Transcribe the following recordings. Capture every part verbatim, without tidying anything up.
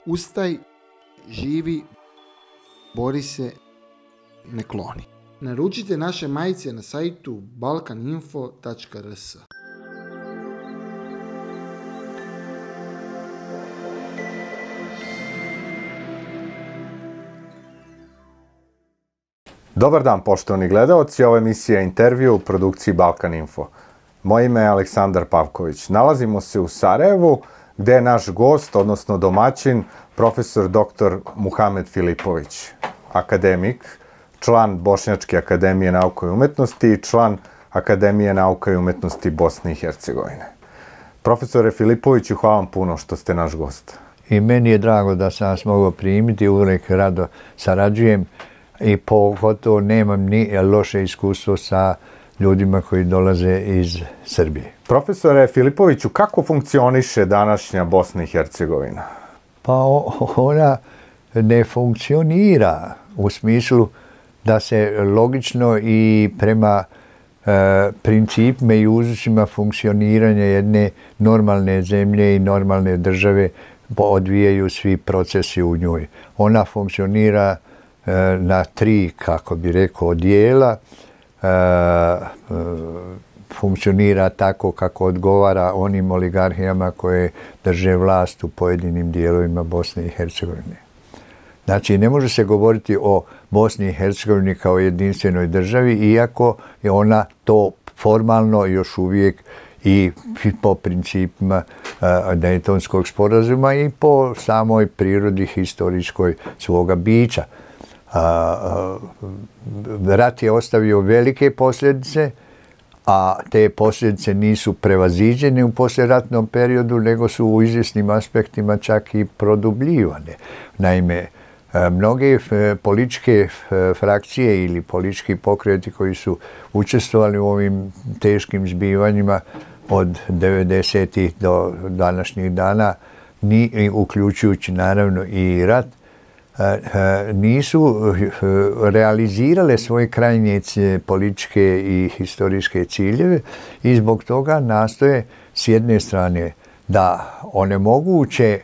Ustaj, živi, bori se, ne kloni. Naručite naše majice na sajtu balkan info tačka r s. Dobar dan, poštovani gledaoci, ovo je emisija Intervju u produkciji Balkan Info. Moje ime je Aleksandar Pavković. Nalazimo se u Sarajevu, gde je naš gost, odnosno domaćin, profesor doktor Muhamed Filipović, akademik, član Bošnjačke akademije nauka i umetnosti i član Akademije nauka i umetnosti Bosne i Hercegovine. Profesore Filipoviću, hvala vam puno što ste naš gost. I meni je drago da sam vas mogao primiti, uvijek rado sarađujem i pogotovo nemam ni loše iskustvo sa ljudima koji dolaze iz Srbije. Profesore Filipoviću, kako funkcioniše današnja Bosna i Hercegovina? Pa ona ne funkcionira u smislu da se logično i prema e, principima i uzusima funkcioniranja jedne normalne zemlje i normalne države odvijaju svi procesi u njoj. Ona funkcionira e, na tri, kako bi rekao, dijela. E, e, funkcionira tako kako odgovara onim oligarhijama koje drže vlast u pojedinim dijelovima Bosne i Hercegovine. Znači, ne može se govoriti o Bosni i Hercegovini kao jedinstvenoj državi, iako je ona to formalno još uvijek i po principima Dejtonskog sporazuma i po samoj prirodi historijskoj svoga bića. Rat je ostavio velike posljedice, a te posljedice nisu prevaziđene u poslijeratnom periodu, nego su u izvjesnim aspektima čak i produbljivane. Naime, mnoge političke frakcije ili politički pokreti koji su učestvovali u ovim teškim zbivanjima od devedesetih do današnjih dana, ni, uključujući naravno i rat, nisu realizirale svoje krajnje političke i historijske ciljeve i zbog toga nastoje s jedne strane da onemoguće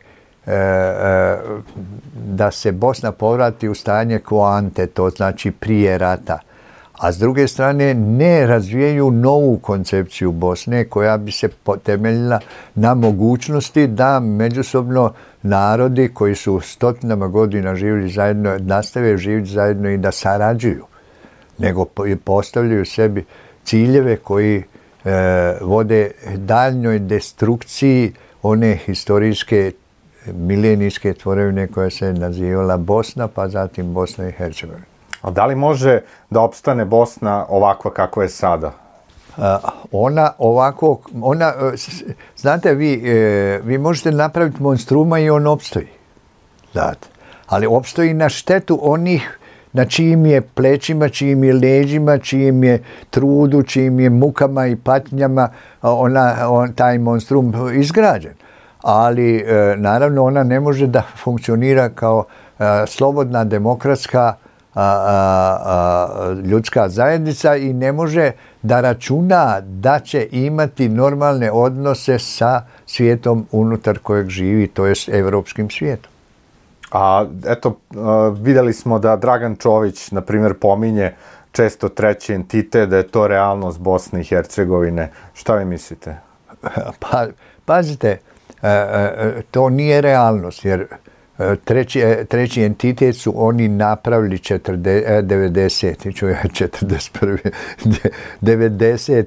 da se Bosna povrati u stanje quo ante, to znači prije rata, a s druge strane ne razvijaju novu koncepciju Bosne koja bi se temeljila na mogućnosti da međusobno narodi koji su stotinama godina živjeli zajedno nastave živjeti zajedno i da sarađuju, nego postavljaju sebi ciljeve koji e, vode daljnjoj destrukciji one historijske milenijske tvorevine koja se nazivala Bosna, pa zatim Bosna i Hercegovina. A da li može da opstane Bosna ovakva kakva je sada? Uh, ona ovako, ona, uh, znate, vi, uh, vi možete napraviti monstruma i on opstoji. Znate. Ali opstoji na štetu onih na čijim je plećima, čijim je leđima, čijim je trudu, čijim je mukama i patnjama ona, on, taj monstrum izgrađen. Ali e, naravno ona ne može da funkcionira kao e, slobodna demokratska a, a, a, ljudska zajednica i ne može da računa da će imati normalne odnose sa svijetom unutar kojeg živi, to jest evropskim svijetom. A eto, vidjeli smo da Dragan Čović, na primjer, pominje često treći entitet, da je to realnost Bosne i Hercegovine. Šta vi mislite? Pa, pazite, to nije realnost, jer treći, treći entitet su oni napravili devedeset, čujem, četrdeset prve, devedeset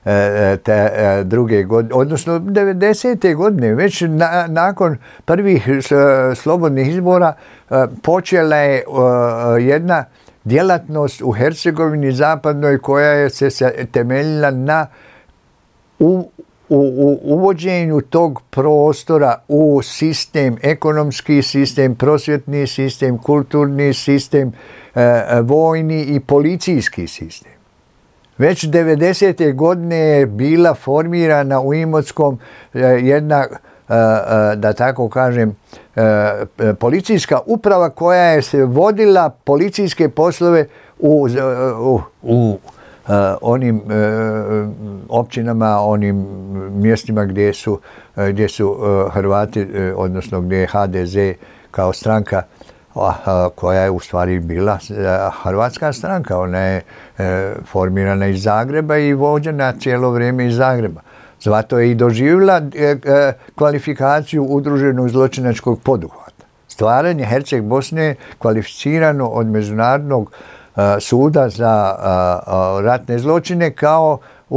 druge godine, odnosno devedesete godine, već na, nakon prvih slobodnih izbora počela je jedna djelatnost u Hercegovini zapadnoj koja je se temeljila na u, u, u uvođenju tog prostora u sistem, ekonomski sistem, prosvjetni sistem, kulturni sistem, vojni i policijski sistem. Već devedesete godine je bila formirana u Imotskom jedna, da tako kažem, policijska uprava koja je se vodila policijske poslove u, u, u onim općinama, onim mjestima gdje su, gdje su Hrvati, odnosno gdje je H D Z kao stranka koja je u stvari bila hrvatska stranka. Ona je formirana iz Zagreba i vođena cijelo vrijeme iz Zagreba. Zato je i doživjela kvalifikaciju udruženog zločinačkog poduhvata. Stvaranje Herceg Bosne je kvalificirano od Međunarodnog suda za ratne zločine kao,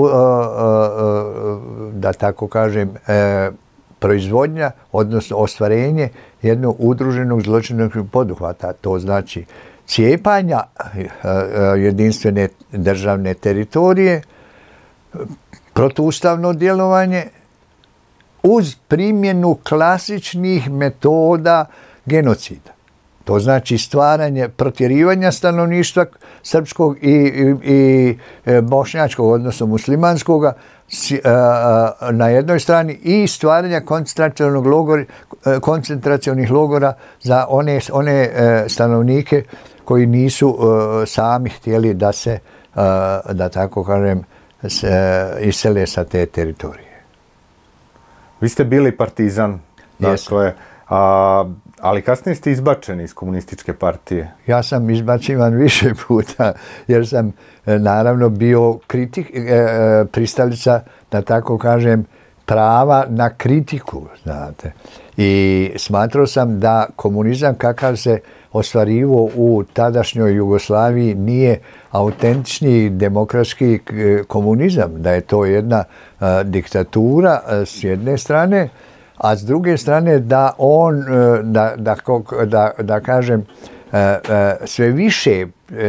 da tako kažem, proizvodnja, odnosno ostvarenje jednog udruženog zločinačkog poduhvata. To znači cijepanja jedinstvene državne teritorije, protuustavno djelovanje uz primjenu klasičnih metoda genocida. To znači stvaranje, protjerivanja stanovništva srpskog i, i, i bošnjačkog, odnosno muslimanskog, na jednoj strani i stvaranja koncentracionog logora, koncentracionih logora za one, one stanovnike koji nisu sami htjeli da se, da tako kažem, se isele sa te teritorije. Vi ste bili partizan, dakle, a, ali kasnije ste izbačeni iz komunističke partije. Ja sam izbačivan više puta, jer sam naravno bio kritik, e, pristalica, da tako kažem, prava na kritiku, znate. I smatrao sam da komunizam kakav se ostvarivo u tadašnjoj Jugoslaviji nije autentični demokratski komunizam, da je to jedna a, diktatura a, s jedne strane, a s druge strane da on, da, da, da, da kažem, sve više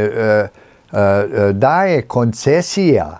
daje koncesija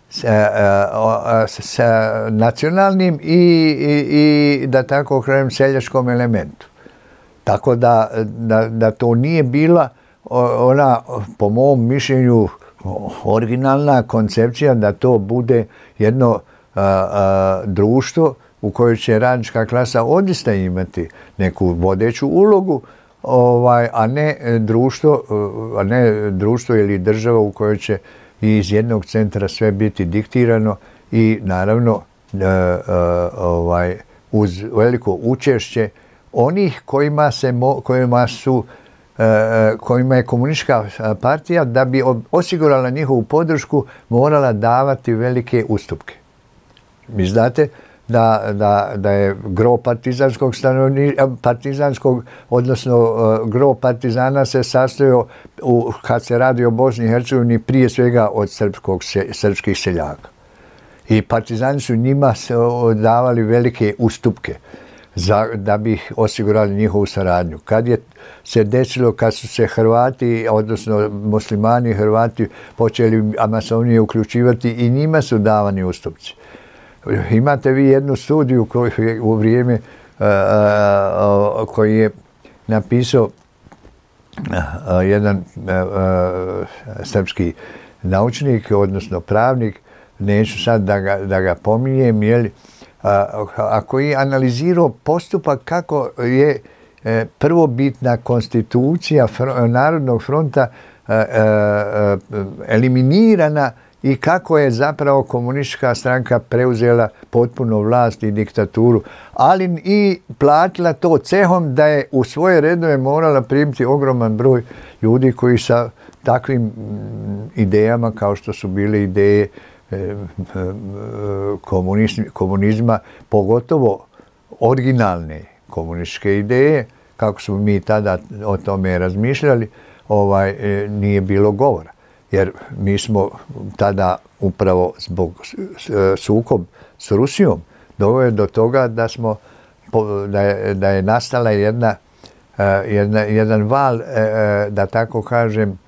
s nacionalnim i, i, i da tako kažem, seljačkom elementu. Tako da, da, da to nije bila ona, po mom mišljenju, originalna koncepcija da to bude jedno a, a, društvo u kojoj će radnička klasa odista imati neku vodeću ulogu, ovaj, a ne društvo, a ne društvo ili država u kojoj će iz jednog centra sve biti diktirano i naravno e, e, ovaj, uz veliko učešće onih kojima, se mo, kojima, su, e, kojima je komunistička partija da bi osigurala njihovu podršku morala davati velike ustupke. Vi znate da, da, da je gro partizanskog stanovni, partizanskog, odnosno gro partizana se sastojao, u, kad se radi o Bosni i Hercegovini, prije svega od srpskog, srpskih seljaka. I partizani su njima davali velike ustupke za, da bi osigurali njihovu saradnju. Kad je se desilo, kad su se Hrvati, odnosno muslimani Hrvati počeli masovnije uključivati, i njima su davani ustupci. Imate vi jednu studiju koju je u vrijeme uh, uh, koji je napisao uh, jedan uh, uh, srpski naučnik, odnosno pravnik, neću sad da ga, da ga pominjem, jeli, uh, a koji je analizirao postupak kako je uh, prvobitna konstitucija fr- Narodnog fronta uh, uh, eliminirana i kako je zapravo komunistička stranka preuzela potpuno vlast i diktaturu, ali i platila to cehom da je u svoje redove morala primiti ogroman broj ljudi koji sa takvim idejama kao što su bile ideje komunizma, pogotovo originalne komunističke ideje, kako smo mi tada o tome razmišljali, ovaj, nije bilo govora. Jer mi smo tada upravo zbog sukob s Rusijom doveli do toga da smo, da je, da je nastala jedna, jedna, jedan val, da tako kažem,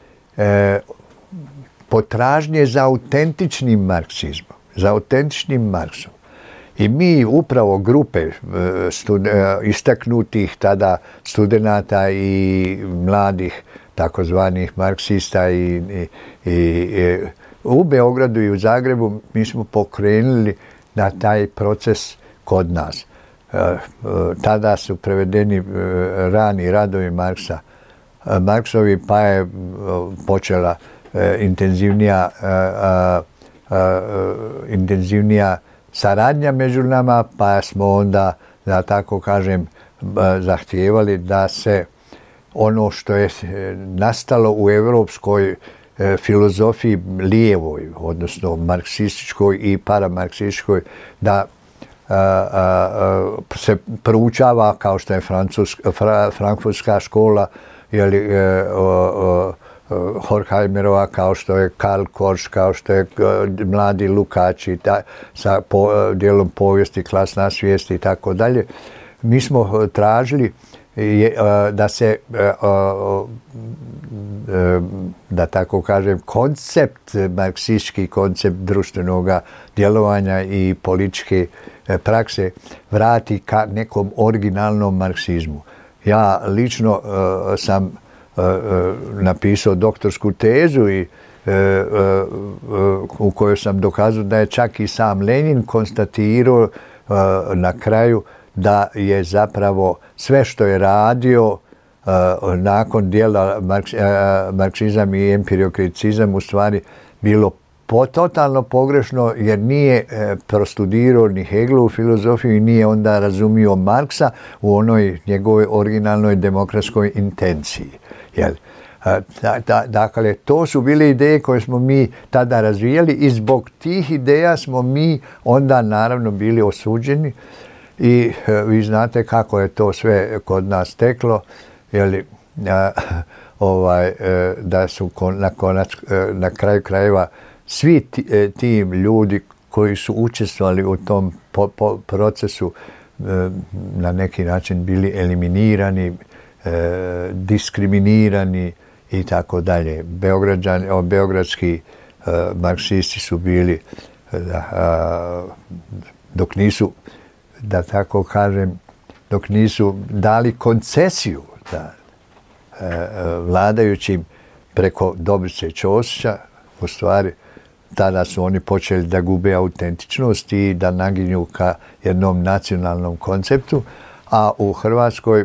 potražnje za autentičnim marksizmom, za autentičnim Marksom. I mi upravo grupe stud, istaknutih tada studenata i mladih takozvanih marksista i, i, i, i u Beogradu i u Zagrebu mi smo pokrenuli na taj proces kod nas. E, e, tada su prevedeni e, rani radovi Marksa, e, Marksovi, pa je e, počela e, intenzivnija, e, e, e, intenzivnija saradnja među nama, pa smo onda, da tako kažem, zahtijevali da se ono što je nastalo u europskoj filozofiji lijevoj, odnosno marksističkoj i paramarksističkoj, da a, a, a, se proučava kao što je francuska, fra, frankfurtska škola, jeli, e, o, o, Horkheimerova, kao što je Karl Korsch, kao što je mladi Lukács ta, sa po, dijelom povijesti, klasna svijest i tako dalje. Mi smo tražili je, da se, da tako kažem, koncept, marksistički koncept društvenog djelovanja i političke prakse vrati ka nekom originalnom marksizmu. Ja lično sam napisao doktorsku tezu i u kojoj sam dokazao da je čak i sam Lenin konstatirao na kraju da je zapravo sve što je radio uh, nakon dijela marks, uh, marksizam i empiriokriticizam u stvari bilo po, totalno pogrešno, jer nije uh, prostudirao ni Hegelovu filozofiju i nije onda razumio Marksa u onoj njegovoj originalnoj demokratskoj intenciji. Jel? Uh, da, da, dakle, to su bile ideje koje smo mi tada razvijali i zbog tih ideja smo mi onda naravno bili osuđeni. I e, vi znate kako je to sve kod nas teklo, jeli, a, ovaj, e, da su kon, na, konac, e, na kraju krajeva svi ti, e, ti ljudi koji su učestvovali u tom po, po procesu e, na neki način bili eliminirani, e, diskriminirani i tako dalje. Beograđani, o, beogradski e, marksisti su bili e, a, dok nisu, da tako kažem, dok nisu dali koncesiju da, e, vladajućim preko Dobrice Ćosića, u stvari tada su oni počeli da gube autentičnost i da naginju ka jednom nacionalnom konceptu, a u Hrvatskoj e,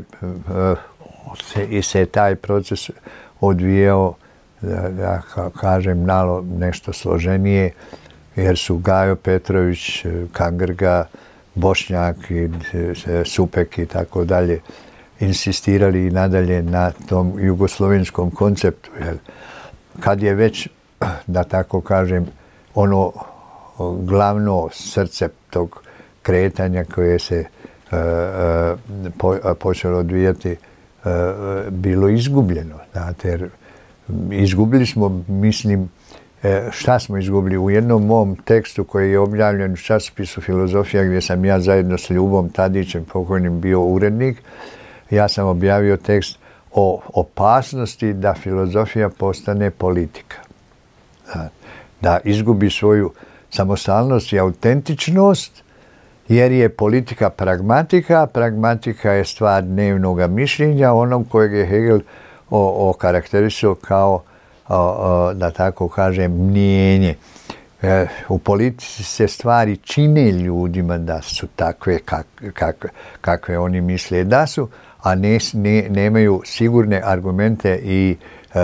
se, i se taj proces odvijao, da, da kažem, malo nešto složenije, jer su Gajo Petrović, Kangrga, Bošnjak i Supek i tako dalje insistirali i nadalje na tom jugoslovenskom konceptu. Jer kad je već, da tako kažem, ono glavno srce tog kretanja koje se uh, po, počelo odvijati uh, bilo izgubljeno. Znate, jer izgubili smo, mislim, šta smo izgubili? U jednom mom tekstu koji je objavljen u časopisu Filozofija, gdje sam ja zajedno s Ljubom Tadićem, pokojnim, bio urednik, ja sam objavio tekst o opasnosti da filozofija postane politika. Da, da izgubi svoju samostalnost i autentičnost, jer je politika pragmatika. Pragmatika je stvar dnevnog mišljenja, onom kojeg je Hegel okarakterisao kao, o, o, da tako kažem, mnijenje. E, u politici se stvari čine ljudima da su takve kak, kak, kakve oni misle da su, a ne, ne, nemaju sigurne argumente i e, e,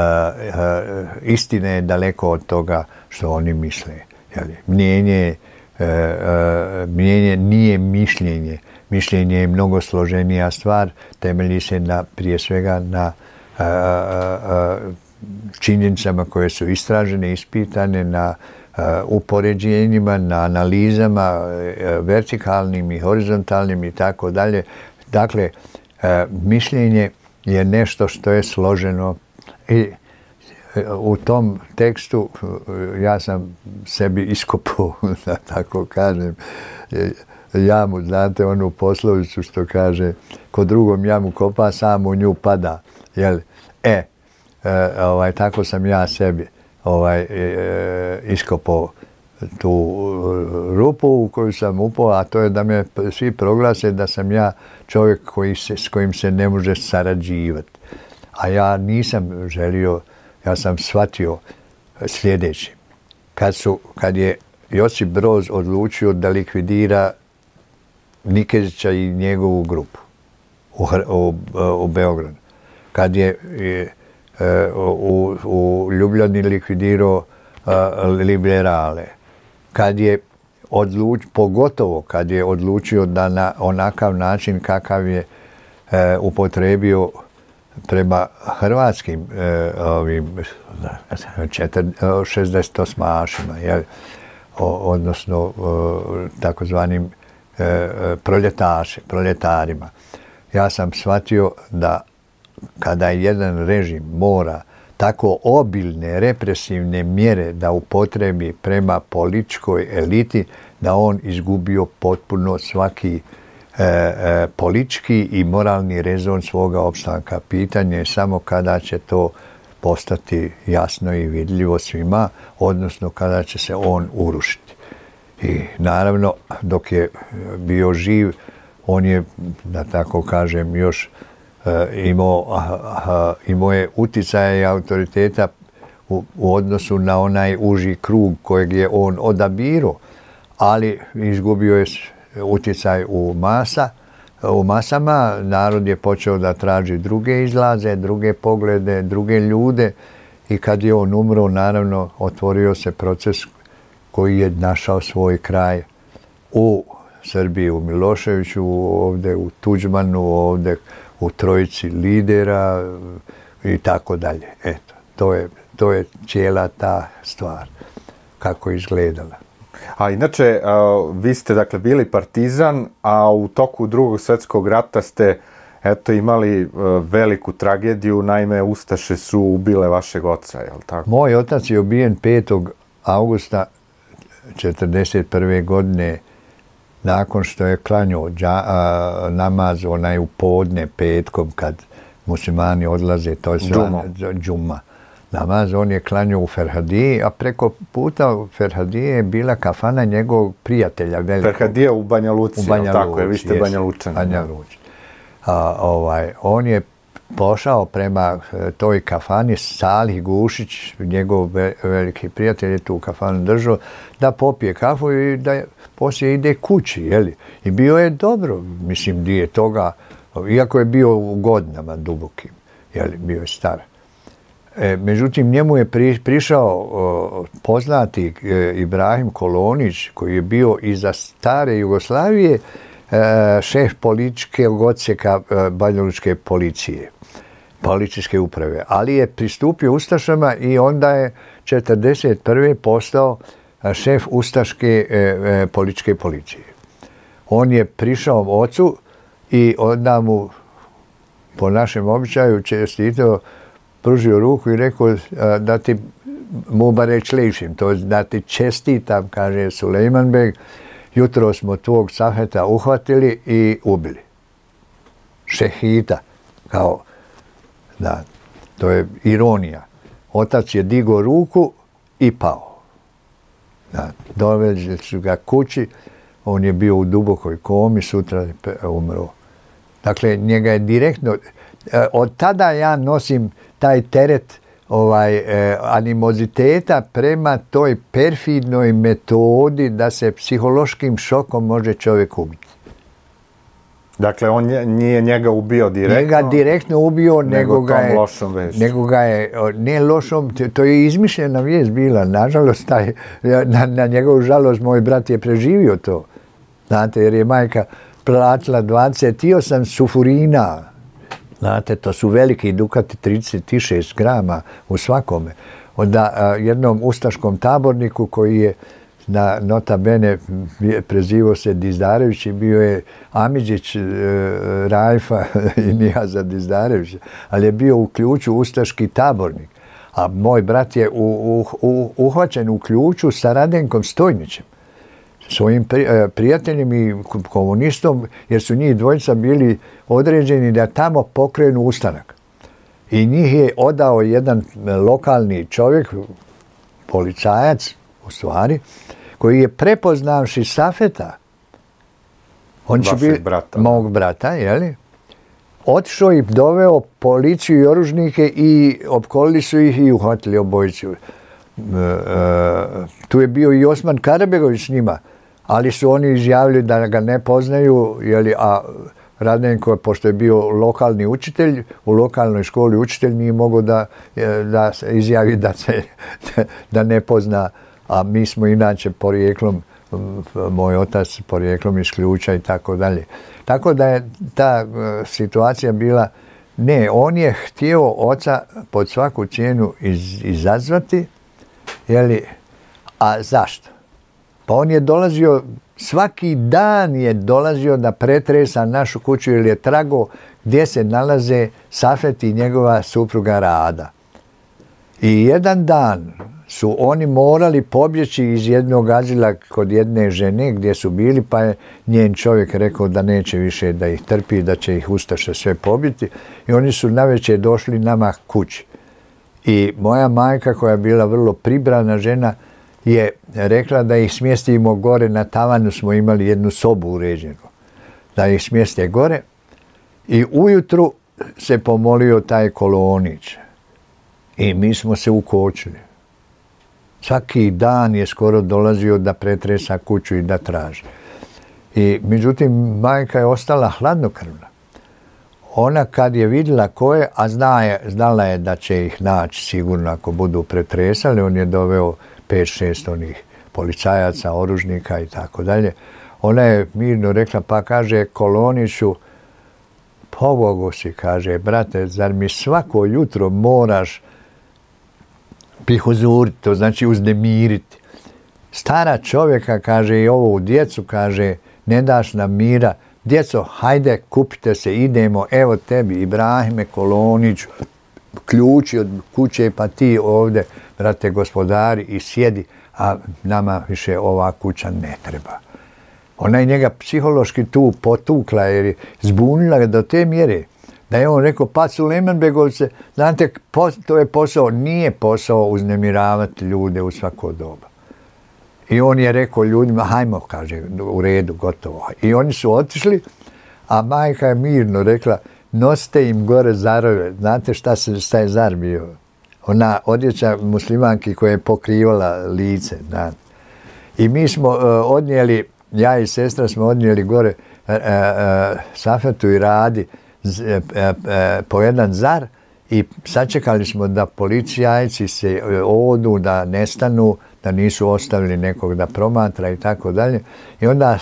e, istine je daleko od toga što oni misle. Jeli? Mnijenje, e, e, mnijenje nije mišljenje. Mišljenje je mnogo složenija stvar, temelji se na, prije svega na e, e, činjenicama koje su istražene, ispitane, na e, upoređenjima, na analizama e, vertikalnim i horizontalnim i tako dalje. Dakle, e, mišljenje je nešto što je složeno i u tom tekstu ja sam sebi iskopao, da tako kažem, jamu, znate onu poslovicu što kaže, ko drugom jamu kopa, sam u nju pada. Jel? E, e ovaj, tako sam ja sebi ovaj, e, iskopao tu rupu u koju sam upao, a to je da me svi proglase da sam ja čovjek koji se, s kojim se ne može sarađivati. A ja nisam želio, ja sam shvatio sljedeće. Kad, su, kad je Josip Broz odlučio da likvidira Nikezića i njegovu grupu u, u, u Beogradu, kad je u, u Ljubljani likvidirao liberale, kad je odluč, pogotovo kad je odlučio da na onakav način kakav je e, upotrebio prema hrvatskim e, ovim šezdesetosmašima, jel? O, odnosno o, takozvanim e, proljetaši, proljetarima. Ja sam shvatio da kada jedan režim mora tako obilne represivne mjere da upotrebi prema političkoj eliti, da on izgubio potpuno svaki e, e, politički i moralni rezon svoga opstanka. Pitanje je samo kada će to postati jasno i vidljivo svima, odnosno kada će se on urušiti. I naravno, dok je bio živ, on je, da tako kažem, još imao, imao je uticaja i autoriteta u, u odnosu na onaj uži krug kojeg je on odabirao, ali izgubio je uticaj u masa, u masama. Narod je počeo da traži druge izlaze, druge poglede, druge ljude i kad je on umro, naravno, otvorio se proces koji je našao svoj kraj u Srbiji, u Miloševiću, ovdje u Tuđmanu, ovdje u trojici lidera i tako dalje. Eto, to je, to je cijela ta stvar kako je izgledala. A inače, vi ste dakle bili partizan, a u toku Drugog svjetskog rata ste eto imali veliku tragediju, naime ustaše su ubile vašeg oca, je li tako? Moj otac je ubijen petog avgusta četrdeset prve godine nakon što je klanjao dža, a, namaz onaj u podne petkom kad muslimani odlaze, to je džuma namaz, on je klanjao u Ferhadiji, a preko puta u Ferhadiji je bila kafana njegovog prijatelja. Velikog. Ferhadija u Banja Luci, u Banja tako je, vi ste Banja Lučani. Banja Lučani. A, ovaj, on je pošao prema toj kafani, Salih Gušić, njegov veliki prijatelj je tu kafanu držao, da popije kafu i da poslije ide kući, jeli. I bio je dobro, mislim, dio toga, iako je bio u godinama dubokim, jeli, bio je star. E, međutim, njemu je pri, prišao o, poznati e, Ibrahim Kolonić, koji je bio iza stare Jugoslavije, e, šef političkog odsjeka e, banjalučke policije, policijske uprave. Ali je pristupio ustašama i onda je četrdeset prve postao šef ustaške e, e, političke policije. On je prišao ocu i onda mu, po našem običaju, čestitao, pružio ruku i rekao da ti mubarek lejšim, to je da ti čestitam, kaže Sulejman Beg, jutro smo tvog Safeta uhvatili i ubili. Šehita, kao, da, to je ironija. Otac je digao ruku i pao. Da, dovedli su ga kući, on je bio u dubokoj komi, sutra je umro. Dakle, njega je direktno, od tada ja nosim taj teret ovaj, eh, animoziteta prema toj perfidnoj metodi da se psihološkim šokom može čovjek ubiti. Dakle, on nije njega ubio direktno? Njega direktno ubio, nego, nego ga je, lošom vešću. Nego ga je, ne lošom, to je izmišljena vijest bila. Nažalost, taj, na, na njegovu žalost, moj brat je preživio to. Znate, jer je majka platila dvadeset osam sufurina. Znate, to su veliki dukati, trideset šest grama u svakome. Onda a, jednom ustaškom taborniku koji je na nota bene prezivao se Dizdarević i bio je Amidžić e, Rajfa i Nijaza Dizdarevića, ali je bio u ključu ustaški tabornik. A moj brat je u, u, u, uhvaćen u ključu sa Radenkom Stojnićem, svojim prijateljem i komunistom, jer su njih dvojica bili određeni da tamo pokrenu ustanak. I njih je odao jedan lokalni čovjek, policajac, u stvari, koji je prepoznavši Safeta, on će biti mog brata, jeli? Otišao i doveo policiju i oružnike i opkolili su ih i uhvatili obojicu. E, e, tu je bio i Osman Karabegović s njima, ali su oni izjavili da ga ne poznaju, jeli, a Radenko, pošto je bio lokalni učitelj, u lokalnoj školi učitelj nije mogao da, da izjavi da, se, da ne pozna, a mi smo inače porijeklom moj otac porijeklom iz Ključa i tako dalje. Tako da je ta situacija bila, ne, on je htio oca pod svaku cijenu iz, izazvati, jeli, a zašto? Pa on je dolazio, svaki dan je dolazio da pretresa našu kuću jer je trago gdje se nalaze Safet i njegova supruga Rada. I jedan dan su oni morali pobjeći iz jednog azila kod jedne žene gdje su bili, pa je njen čovjek rekao da neće više da ih trpi, da će ih ustaše sve pobiti. I oni su navečer došli nama kući. I moja majka, koja je bila vrlo pribrana žena, je rekla da ih smjestimo gore, na tavanu smo imali jednu sobu uređenu, da ih smjeste gore. I ujutru se pomolio taj Kolonić. I mi smo se ukočili. Svaki dan je skoro dolazio da pretresa kuću i da traži. I međutim, majka je ostala hladnokrvna. Ona kad je vidjela ko je, a zna je, znala je da će ih naći sigurno ako budu pretresali, on je doveo pet šest onih policajaca, oružnika i tako dalje. Ona je mirno rekla, pa kaže Koloniću, pobogu si, kaže, brate, zar mi svako jutro moraš pihuzuriti, to znači uznemiriti. Stara čovjeka, kaže, i ovu djecu, kaže, ne daš nam mira. Djeco, hajde, kupite se, idemo, evo tebi, Ibrahime Koloniću, ključi od kuće, pa ti ovdje, brate, gospodari, i sjedi, a nama više ova kuća ne treba. Ona je njega psihološki tu potukla jer je zbunila ga do te mjere da je on rekao, pa Sulejman Begovce, znate, to je posao, nije posao uznemiravati ljude u svako doba. I on je rekao ljudima, hajmo, kaže, u redu, gotovo. I oni su otišli, a majka je mirno rekla, nosite im gore zarove. Znate šta, se, šta je zar bio? Ona odjeća muslimanki koja je pokrivala lice. Znate. I mi smo uh, odnijeli, ja i sestra smo odnijeli gore uh, uh, Safetu i Radi z, uh, uh, po jedan zar i sačekali smo da policajci se odu, da nestanu, da nisu ostavili nekog da promatra i tako dalje. I onda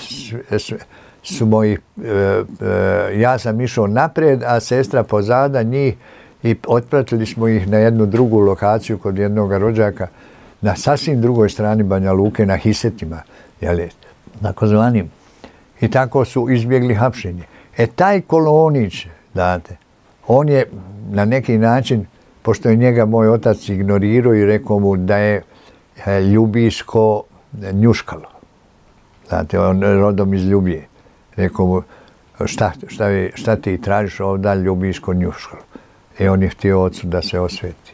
su moji, uh, uh, ja sam išao naprijed, a sestra pozada njih i otpratili smo ih na jednu drugu lokaciju kod jednog rođaka na sasvim drugoj strani Banja Luke, na Hisetima, jel, takozvanim. I tako su izbjegli hapšenje. E taj Kolonić, date, on je na neki način, pošto je njega moj otac ignorirao i rekao mu da je Ljubiško njuškalo. Znate, on rodom iz Ljubije. Rekao mu, šta, šta, šta ti tražiš ovdje, Ljubiško njuškalo. I on je htio ocu da se osveti.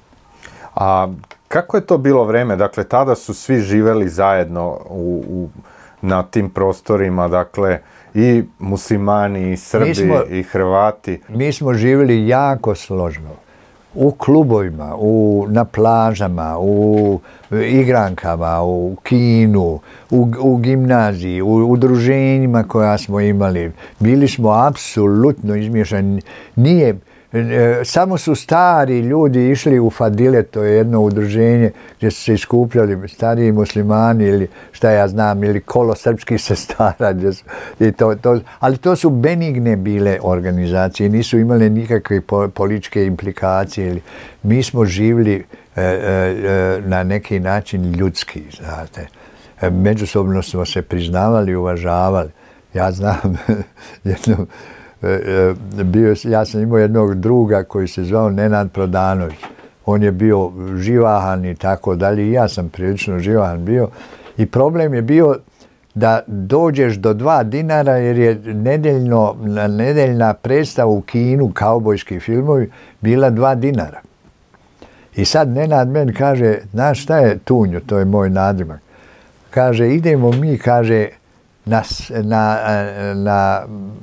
A kako je to bilo vreme? Dakle, tada su svi živeli zajedno u, u, na tim prostorima, dakle, i muslimani, i Srbi, smo, i Hrvati. Mi smo živjeli jako složno. U klubovima, u, na plažama, u igrankama, u kinu, u, u gimnaziji, u udruženjima koja smo imali. Bili smo apsolutno izmiješani. Nije... Samo su stari ljudi išli u Fadile, to je jedno udruženje gdje su se iskupljali stariji muslimani ili šta ja znam, ili kolo srpskih sestara. Su, i to, to, ali to su benigne bile organizacije, nisu imale nikakve po, političke implikacije. Ili, mi smo živjeli e, e, na neki način ljudski, znate. E, međusobno smo se priznavali, uvažavali. Ja znam jednom, Bio, ja sam imao jednog druga koji se zvao Nenad Prodanović. On je bio živahan i tako dalje. I ja sam prilično živahan bio. I problem je bio da dođeš do dva dinara jer je nedeljno, nedeljna predstava u kinu, kaubojski filmovi, bila dva dinara. I sad Nenad meni kaže, znaš šta je Tunjo, to je moj nadimak. Kaže, idemo mi, kaže, na, na, na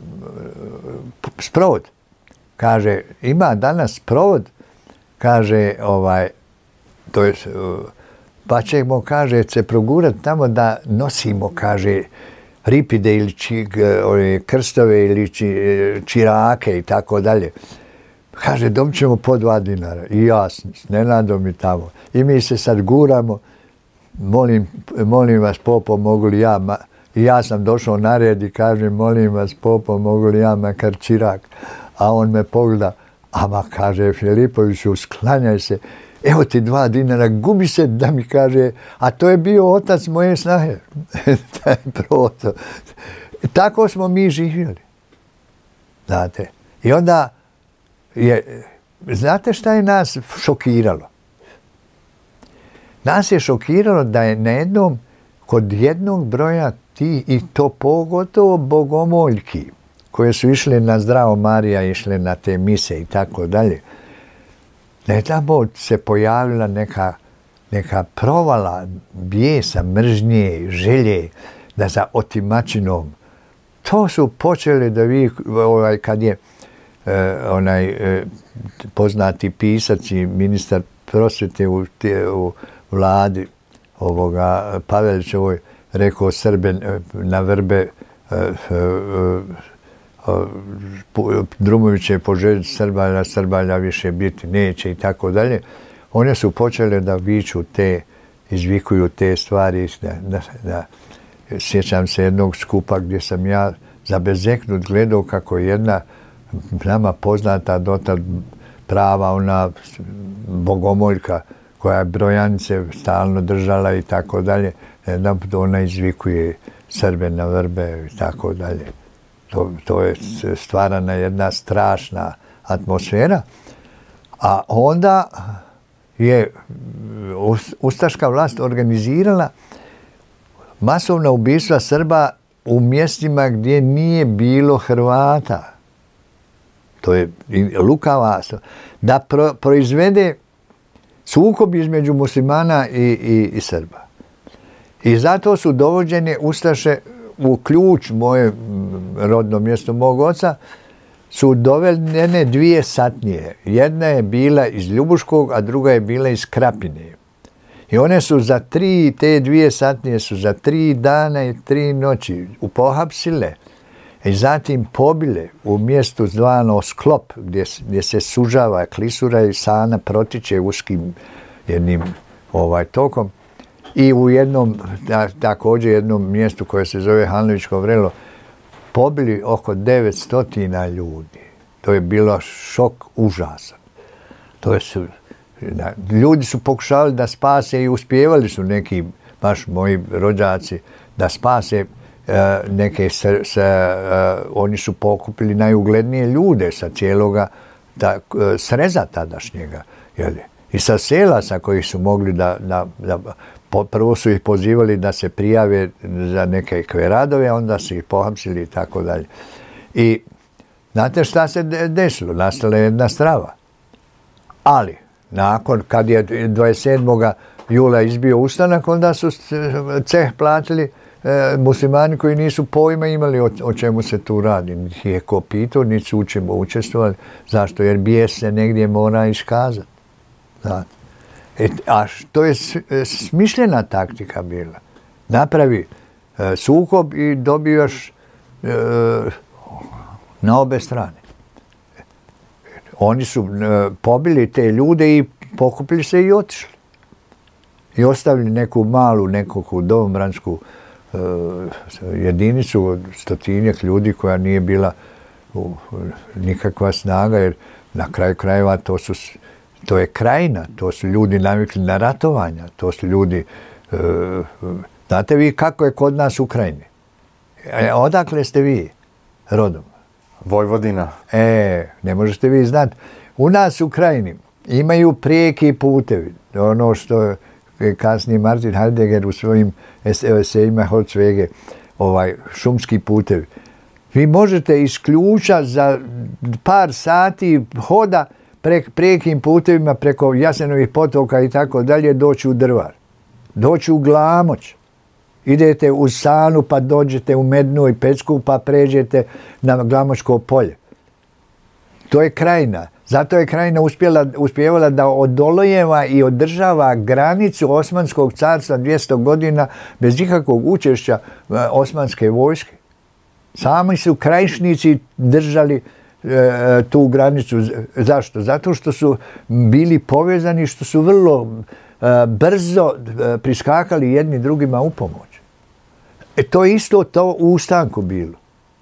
sprovod. Kaže, ima danas sprovod, kaže, ovaj, to je, pa ćemo, kaže, se progurati tamo da nosimo, kaže, ripide ili či, krstove ili či, čirake i tako dalje. Kaže, dobit ćemo po dva dinara. I jasno, s Nenadom i tamo. I mi se sad guramo. molim, molim vas popo, mogu li ja, ma, i ja sam došao na red i kažem, molim vas popo, mogu li ja makar čirak, a on me pogleda, ama kaže, Filipoviću, sklanjaj se, evo ti dva dinara, gubi se, da mi kaže, a to je bio otac moje snahe. Proto. Tako smo mi živjeli. Znate. I onda je, znate šta je nas šokiralo? Nas je šokiralo da je na jednom, kod jednog broja ti, i to pogotovo bogomoljki, koje su išle na Zdravo Marija, išle na te mise i tako dalje, da je tamo se pojavila neka, neka provala bijesa, mržnje, želje da za otimačinom. To su počeli da vi, ovaj, kad je eh, onaj eh, poznati pisac i ministar prosvjete u, te, u vladi ovoga Pavelićevoj rekao Srbe eh, na vrbe eh, eh, Drumović je poželjeti Srbalja, Srbalja više biti neće i tako dalje. One su počele da viču te, izvikuju te stvari. Da, da, da. Sjećam se jednog skupa gdje sam ja zabezeknut gledao kako jedna nama poznata dotad prava ona bogomoljka koja je brojanice stalno držala i tako dalje. Jedan put ona izvikuje Srbe na vrbe i tako dalje. To, to je stvarana jedna strašna atmosfera. A onda je ustaška vlast organizirala masovna ubistva Srba u mjestima gdje nije bilo Hrvata. To je lukava. Da pro, proizvede sukob između muslimana i, i, i Srba. I zato su dovođene ustaše u Ključ, moje rodno mjesto mog oca, su dovedene dvije satnije. Jedna je bila iz Ljubuškog, a druga je bila iz Krapine. I one su za tri, te dvije satnije su za tri dana i tri noći upohapsile i zatim pobile u mjestu zvano Sklop, gdje, gdje se sužava klisura i Sana protiče uskim jednim ovaj, tokom. I u jednom, također jednom mjestu koje se zove Hanličko vrelo, pobili oko devetsto ljudi. To je bilo šok užasan. To je su, ljudi su pokušavali da spase i uspjevali su neki, baš moji rođaci, da spase e, neke, se, se, e, oni su pokupili najuglednije ljude sa cijeloga da, sreza tadašnjega. Jeli? I sa sela sa kojih su mogli da, da, da prvo su ih pozivali da se prijave za neke radove, onda su ih pohapsili i tako dalje. I znate šta se desilo? Nastala je jedna strava. Ali, nakon, kad je dvadeset sedmog jula izbio ustanak, onda su ceh platili e, muslimani koji nisu pojma imali o, o čemu se tu radi. Niti je ko pitao, niti su u čemu učestvovali. Zašto? Jer bijes se negdje mora iskazati. Znate. E, a to je smišljena taktika bila. Napravi e, sukob i dobivaš e, na obe strane. Oni su e, pobili te ljude i pokupili se i otišli. I ostavili neku malu, neku domobransku e, jedinicu od stotinjak ljudi koja nije bila u, nikakva snaga, jer na kraju krajeva to su To je krajina, to su ljudi navikli na ratovanja, to su ljudi... E, znate vi kako je kod nas u Krajini? E, odakle ste vi rodom? Vojvodina. E, ne možete vi znati. U nas u Krajini imaju prijeki putevi. Ono što je kasnije Martin Heidegger u svojim esejima Holzwege, ovaj, šumski putevi. Vi možete iz Ključa za par sati hoda Pre, prijekim putevima preko Jasenovih potoka i tako dalje doći u Drvar. Doći u Glamoć. Idete u Sanu pa dođete u Mednu i Pečku pa pređete na Glamočko polje. To je Krajina. Zato je Krajina uspjela, uspjevala da odolojeva i održava granicu Osmanskog carstva dvjesto godina bez ikakvog učešća osmanske vojske. Sami su krajišnici držali tu granicu. Zašto? Zato što su bili povezani, što su vrlo brzo priskakali jedni drugima u pomoć. E to je isto to u ustanku bilo.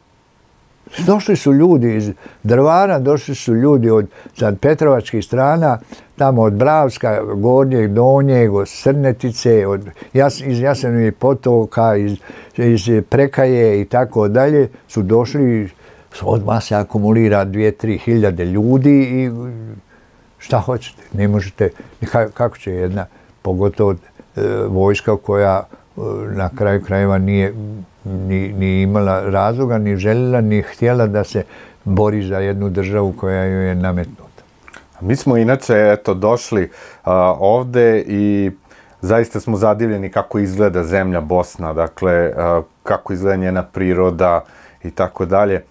Došli su ljudi iz Drvara, došli su ljudi od sad Petrovačkih strana, tamo od Bravska, Gornjeg, Donjeg, od Srnetice, od, iz Jasenovih potoka, iz, iz Prekaje i tako dalje, su došli, odmah se akumulira dvije, tri hiljade ljudi i šta hoćete, ne možete, kako će jedna, pogotovo e, vojska koja e, na kraju krajeva nije ni, ni imala razloga, ni željela, ni htjela da se bori za jednu državu koja joj je nametnuta. Mi smo inače eto, došli uh, ovde i zaista smo zadivljeni kako izgleda zemlja Bosna, dakle uh, kako izgleda njena priroda i tako dalje.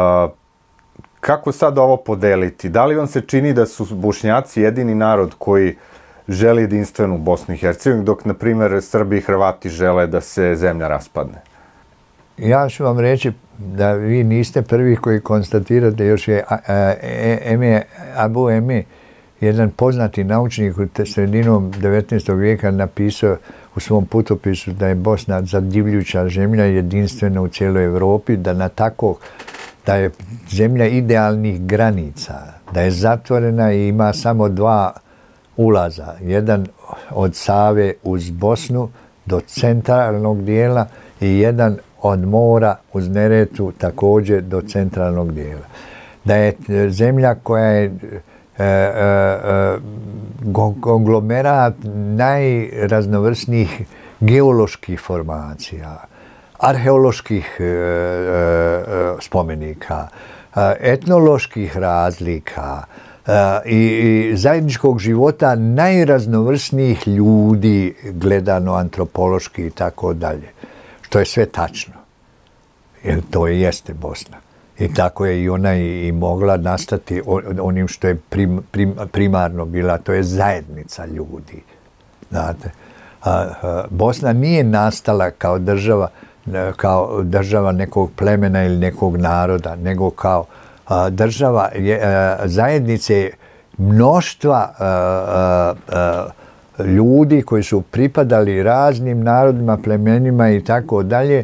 Kako sad ovo podeliti? Da li vam se čini da su Bošnjaci jedini narod koji želi jedinstvenu Bosnu i Hercegovinu, dok, na primjer, Srbi i Hrvati žele da se zemlja raspadne? Ja ću vam reći da vi niste prvi koji konstatirate, još je Eme, Abu Eme, jedan poznati naučnik u sredinom devetnaestog vijeka napisao u svom putopisu da je Bosna zadivljuća zemlja, jedinstvena u cijeloj Evropi, da na tako, da je zemlja idealnih granica, da je zatvorena i ima samo dva ulaza. Jedan od Save uz Bosnu do centralnog dijela i jedan od mora uz Neretvu također do centralnog dijela. Da je zemlja koja je E, e, e, konglomerat najraznovrsnijih geoloških formacija, arheoloških e, e, spomenika, e, etnoloških razlika e, i, i zajedničkog života najraznovrsnijih ljudi gledano antropološki i tako dalje. Što je sve tačno. Jer to i jeste Bosna. I tako je i ona i, i mogla nastati onim što je prim, prim, primarno bila, to je zajednica ljudi. Znate, a, a, Bosna nije nastala kao država, kao država nekog plemena ili nekog naroda, nego kao a, država je, a, zajednice mnoštva a, a, a, ljudi koji su pripadali raznim narodima, plemenima i tako dalje,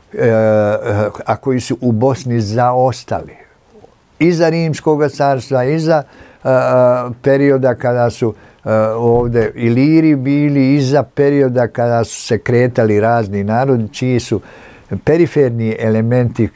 a koji su u Bosni zaostali. Iza Rimskog carstva, iza perioda kada su ovdje Iliri bili, iza perioda kada su se kretali razni narodi, čiji su periferni elementi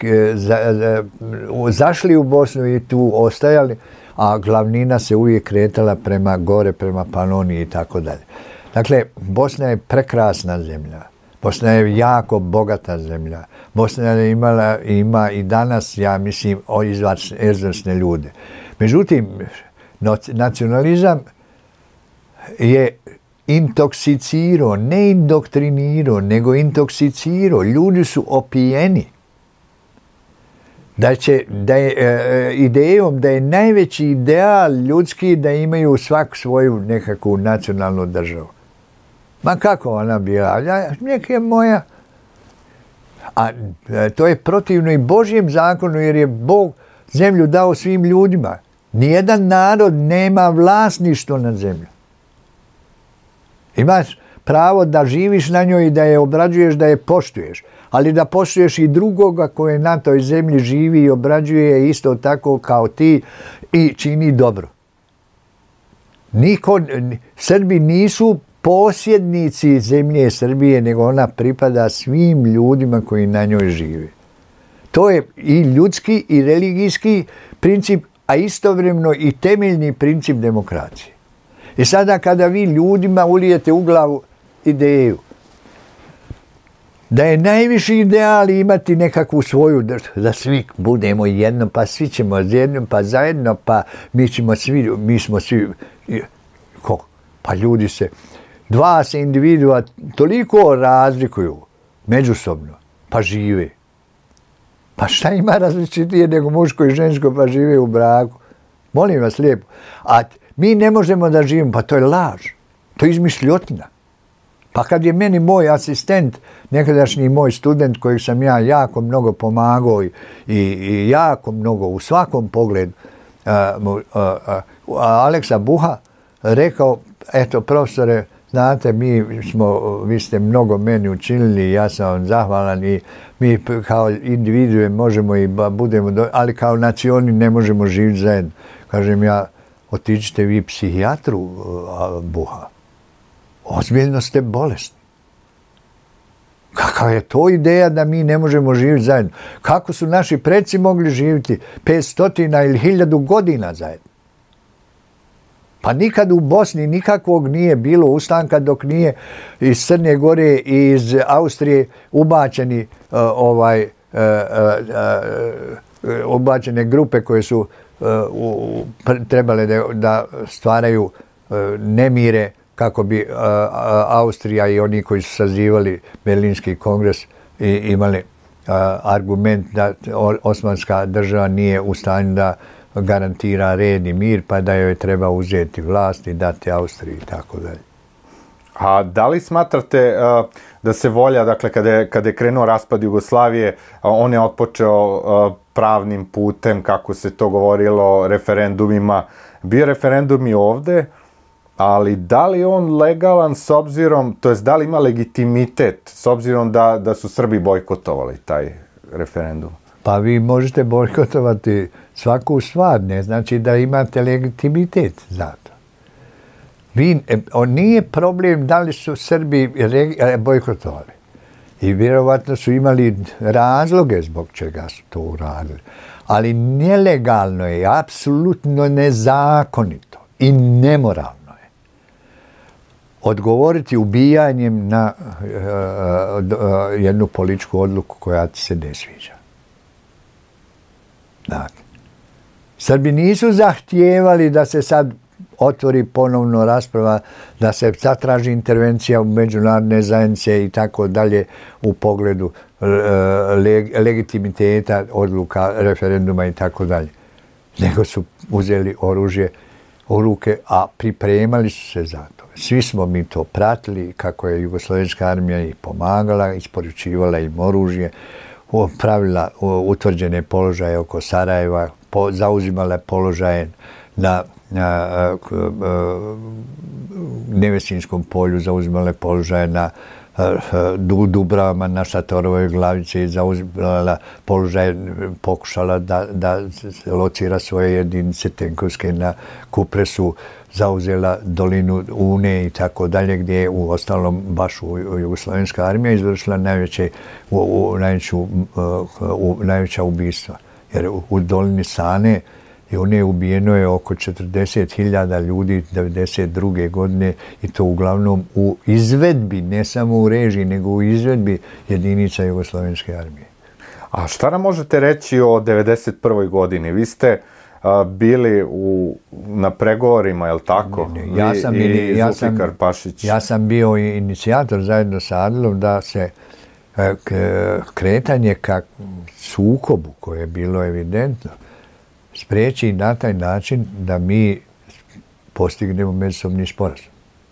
zašli u Bosnu i tu ostajali, a glavnina se uvijek kretala prema gore, prema Panoniji i tako dalje. Dakle, Bosna je prekrasna zemlja. Bosna je jako bogata zemlja. Bosna je imala, ima i danas, ja mislim, izvrsne ljude. Međutim, nacionalizam je intoksicirao, ne indoktrinirao, nego intoksicirao. Ljudi su opijeni. Da, će, da je e, idejom da je najveći ideal ljudski da imaju svak svoju nekakvu nacionalnu državu. Ma kako ona bila? Neka je moja. A to je protivno i Božjem zakonu, jer je Bog zemlju dao svim ljudima. Nijedan narod nema vlasništvo nad zemljom. Imaš pravo da živiš na njoj i da je obrađuješ, da je poštuješ. Ali da poštuješ i drugoga koji na toj zemlji živi i obrađuje isto tako kao ti i čini dobro. Niko, Srbi nisu posjednici zemlje Srbije, nego ona pripada svim ljudima koji na njoj žive. To je i ljudski i religijski princip, a istovremeno i temeljni princip demokracije. I sada kada vi ljudima ulijete u glavu ideju da je najviši ideal imati nekakvu svoju državu, da svi budemo jedno, pa svi ćemo jedno, pa zajedno, pa mi ćemo svi, mi smo svi, ko? Pa ljudi se, dva se individua toliko razlikuju međusobno, pa žive. Pa šta ima različitije nego muško i žensko, pa žive u braku? Molim vas lijepo. A mi ne možemo da živimo, pa to je laž. To je izmišljotina. Pa kad je meni moj asistent, nekadašnji moj student kojeg sam ja jako mnogo pomagao i, i, i jako mnogo u svakom pogledu, uh, uh, uh, Aleksa Buha, rekao, eto profesore, znate, mi smo, vi ste mnogo meni učinili, ja sam vam zahvalan i mi kao individue možemo i budemo, do, ali kao nacioni ne možemo živjeti zajedno. Kažem ja, otiđite vi psihijatru, Buha. Ozbiljno ste bolesni. Kakva je to ideja da mi ne možemo živjeti zajedno? Kako su naši preci mogli živjeti petstotina ili hiljadu godina zajedno? Pa nikad u Bosni nikakvog nije bilo ustanka dok nije iz Crne Gore i iz Austrije ubačeni uh, ovaj, uh, uh, uh, ubačene grupe koje su uh, u, trebale da, da stvaraju uh, nemire kako bi uh, Austrija i oni koji su sazivali Berlinski kongres i imali uh, argument da Osmanska država nije u stanju da garantira red i mir, pa da joj treba uzeti vlast i dati Austriji i tako dalje. A da li smatrate uh, da se volja, dakle, kada je, kada je krenuo raspad Jugoslavije, uh, on je otpočeo uh, pravnim putem, kako se to govorilo, referendumima. Bio referendum i ovde, ali da li on legalan s obzirom, to jest da li ima legitimitet s obzirom da, da su Srbi bojkotovali taj referendum? Pa vi možete bojkotovati svaku stvar, ne znači da imate legitimitet za to. Vi, on nije problem da li su Srbi bojkotovali. I vjerovatno su imali razloge zbog čega su to uradili. Ali nelegalno je, apsolutno nezakonito i nemoralno je odgovoriti ubijanjem na uh, uh, jednu političku odluku koja ti se ne sviđa. Dakle, Srbi nisu zahtijevali da se sad otvori ponovno rasprava, da se zatraži intervencija u međunarodne zajednice i tako dalje u pogledu leg, legitimiteta odluka, referenduma i tako dalje. Nego su uzeli oružje u ruke, a pripremali su se za to. Svi smo mi to pratili, kako je Jugoslovenska armija i pomagala, isporučivala im oružje, pravila utvrđene položaje oko Sarajeva, po, zauzimala položaje na, na a, a, Nevesinskom polju, zauzimala položaje na a, a, Dubravama, na Šatorovoj glavici, zauzimala položaje, pokušala da, da locira svoje jedinice tenkovske na Kupresu, zauzela dolinu Une i tako dalje, gdje je u ostalom baš u Jugoslovenska armija izvršila najveće, u, u, najveću, u, u, najveća ubistva. Jer u, u dolini Sane i Une ubijeno je oko četrdeset hiljada ljudi devedeset druge godine i to uglavnom u izvedbi, ne samo u režiji, nego u izvedbi jedinica Jugoslovenske armije. A šta nam možete reći o devedeset prvoj godini? Vi ste a, bili u, na pregovorima, je li tako? Ne, ne, ja sam, I, i ja, sam, Pašić. ja sam bio inicijator zajedno sa Adilom da se e, kretanje ka sukobu, koje je bilo evidentno, spriječi na taj način da mi postignemo međusobni sporazum.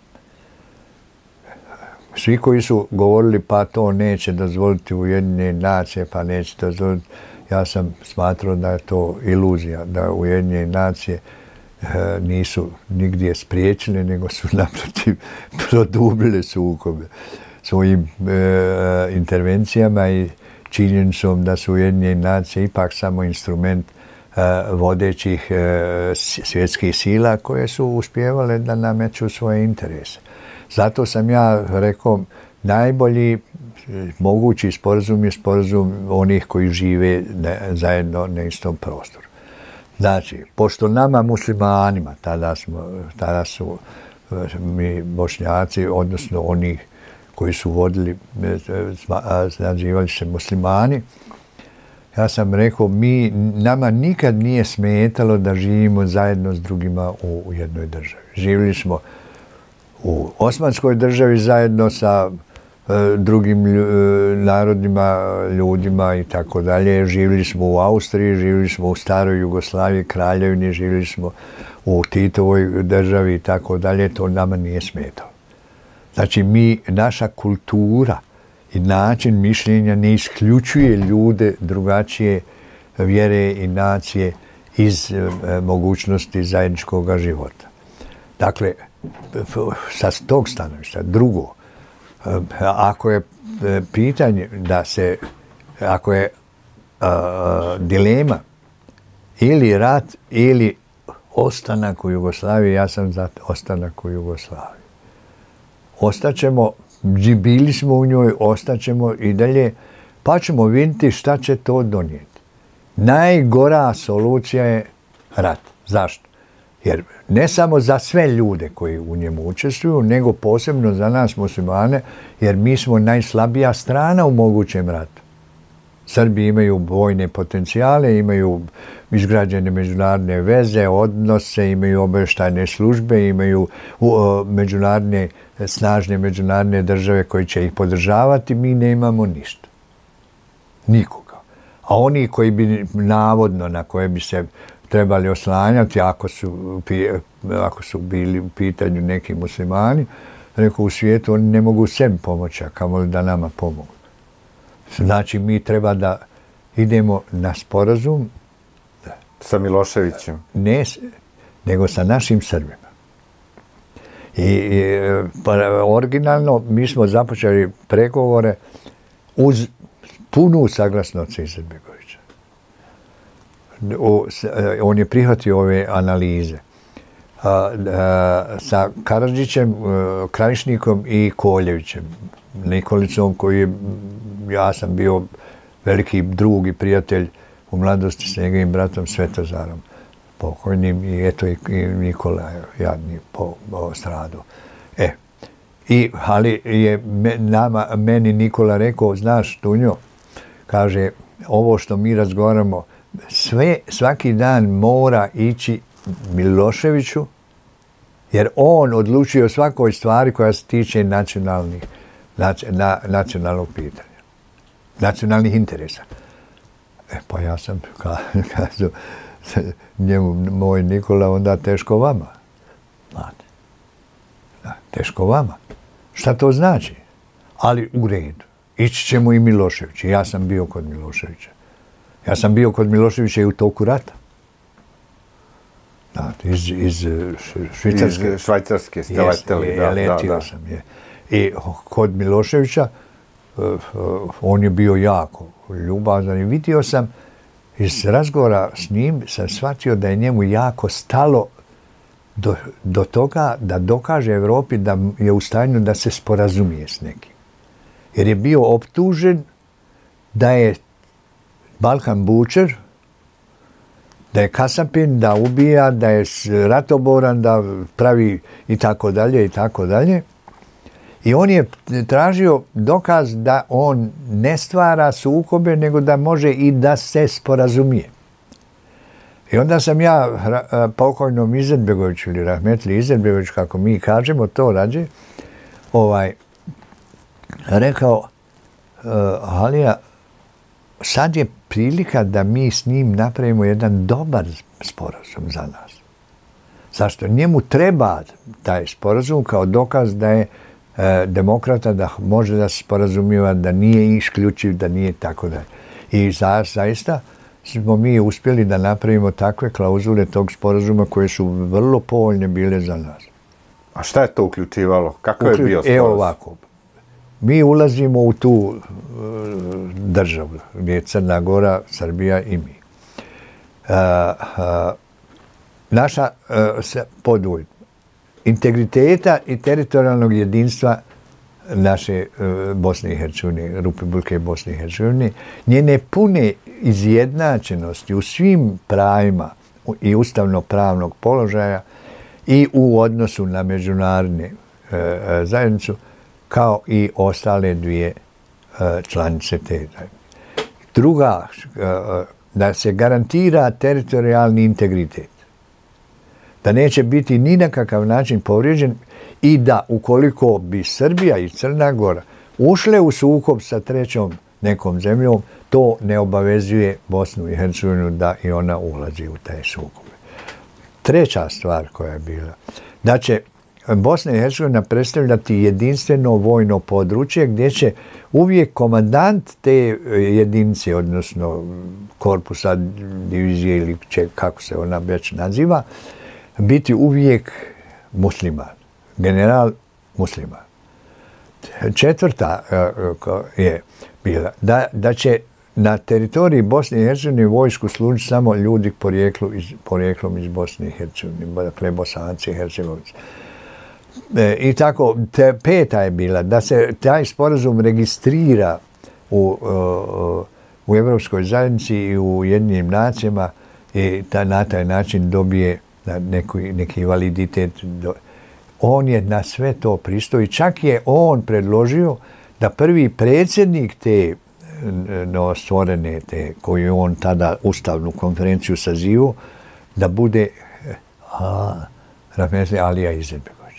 Svi koji su govorili pa to neće dozvoliti Ujedinjene nacije, pa neće dozvoliti, ja sam smatrao da je to iluzija, da Ujedinjene nacije e, nisu nigdje spriječile, nego su naprotiv produbile sukobe svojim e, intervencijama i činjenicom da su Ujedinjene nacije ipak samo instrument e, vodećih e, svjetskih sila koje su uspijevale da nameću svoje interese. Zato sam ja rekao, najbolji mogući sporazum je sporazum onih koji žive ne, zajedno na istom prostoru. Znači, pošto nama muslimanima, tada, smo, tada su mi Bošnjaci, odnosno oni koji su vodili, nazivali se muslimani, ja sam rekao, mi, nama nikad nije smetalo da živimo zajedno s drugima u, u jednoj državi. Živjeli smo u Osmanskoj državi zajedno sa e, drugim lju, narodima, ljudima i tako dalje. Živjeli smo u Austriji, živjeli smo u staroj Jugoslaviji, kraljevini, živjeli smo u Titovoj državi i tako dalje. To nama nije smetalo. Znači, mi, naša kultura i način mišljenja ne isključuje ljude drugačije vjere i nacije iz e, mogućnosti zajedničkog života. Dakle, sa tog stanovišta. Drugo, ako je pitanje da se, ako je uh, dilema ili rat ili ostanak u Jugoslaviji, ja sam za ostanak u Jugoslaviji. Ostaćemo, bili smo u njoj, ostaćemo i dalje, pa ćemo vidjeti šta će to donijeti. Najgora solucija je rat. Zašto? Jer ne samo za sve ljude koji u njemu učestvuju, nego posebno za nas muslimane, jer mi smo najslabija strana u mogućem ratu. Srbi imaju vojne potencijale, imaju izgrađene međunarodne veze, odnose, imaju obavještajne službe, imaju uh, međunarodne, snažne međunarodne države koji će ih podržavati, mi nemamo ništa. Nikoga. A oni koji bi navodno, na koje bi se trebali oslanjati, ako su, ako su bili u pitanju neki muslimani, rekao u svijetu, oni ne mogu sebi pomoći, a kamoli da nama pomogu. Znači, mi treba da idemo na sporazum. Sa Miloševićem? Ne, nego sa našim Srbima. I, i pa, originalno mi smo započeli pregovore uz punu saglasnost Izetbegovića. On je prihvatio ove analize. A, a, sa Karadžićem, Krajišnikom i Koljevićem. Nikolicom koji je, ja sam bio veliki drug i prijatelj u mladosti s njegovim bratom Svetozarom pokojnim i eto i, i Nikola jadni po, po stradu. E, i, ali je me, nama, meni Nikola rekao, znaš Tunjo, kaže, ovo što mi razgovaramo, sve, svaki dan mora ići Miloševiću, jer on odlučuje o svakoj stvari koja se tiče nacionalnih Na, nacionalnog pitanja, nacionalnih interesa. E, pa ja sam kazao njemu, moj Nikola, onda teško vama. Znate. Da, teško vama. Šta to znači? Ali u redu. Ići ćemo i Milošević. Ja sam bio kod Miloševića. Ja sam bio kod Miloševića i u toku rata. Znate, iz, iz Švicarske. Iz Švajcarske ste leteli. Da, letio da, da. sam, je. I kod Miloševića, on je bio jako ljubazan i vidio sam iz razgovora s njim, sam shvatio da je njemu jako stalo do, do toga da dokaže Evropi da je u stanju da se sporazumije s nekim. Jer je bio optužen da je Balkan bučer, da je kasapin, da ubija, da je ratoboran, da pravi i tako dalje i tako dalje. I on je tražio dokaz da on ne stvara sukobe, nego da može i da se sporazumije. I onda sam ja pokojnom Izetbegoviću ili Rahmetli Izetbegović, kako mi kažemo to rađe, ovaj, rekao, uh, Alija, sad je prilika da mi s njim napravimo jedan dobar sporazum za nas. Zašto? Njemu treba taj sporazum kao dokaz da je demokrata, da može da se sporazumiva, da nije isključiv, da nije tako da. I za, zaista smo mi uspjeli da napravimo takve klauzule tog sporazuma koje su vrlo povoljne bile za nas. A šta je to uključivalo? Kako je bio sporazum? Evo ovako. Mi ulazimo u tu uh, državu, gdje je Crna Gora, Srbija i mi. Uh, uh, naša uh, podvoj integriteta i teritorijalnog jedinstva naše uh, Bosne i Hercegovine, Republike Bosne i Hercegovine, njene pune izjednačenosti u svim pravima i ustavno-pravnog položaja i u odnosu na međunarodne uh, zajednicu, kao i ostale dvije uh, članice te zajednice. Druga, uh, da se garantira teritorijalni integritet. Da neće biti ni na kakav način povrijeđen i da ukoliko bi Srbija i Crna Gora ušle u sukob sa trećom nekom zemljom, to ne obavezuje Bosnu i Hercegovinu da i ona ulazi u taj sukob. Treća stvar koja je bila, da će Bosna i Hercegovina predstavljati jedinstveno vojno područje gdje će uvijek komandant te jedinice, odnosno korpusa, divizije ili će, kako se ona već naziva, biti uvijek musliman. general muslima. Četvrta je bila da, da će na teritoriji Bosne i Hercegovine vojsku služiti samo ljudi porijeklu iz, porijeklom iz Bosne i Hercegovine, dakle Bosanci i Hercegovci. E, I tako, te, peta je bila da se taj sporazum registrira u, u, u Evropskoj zajednici i u Ujedinjenim nacijama i ta, na taj način dobije neki, neki validitet. On je na sve to pristao i čak je on predložio da prvi predsjednik te novostvorene, te koju on tada ustavnu konferenciju sazivu, da bude Rahmetli Alija Izetbegović.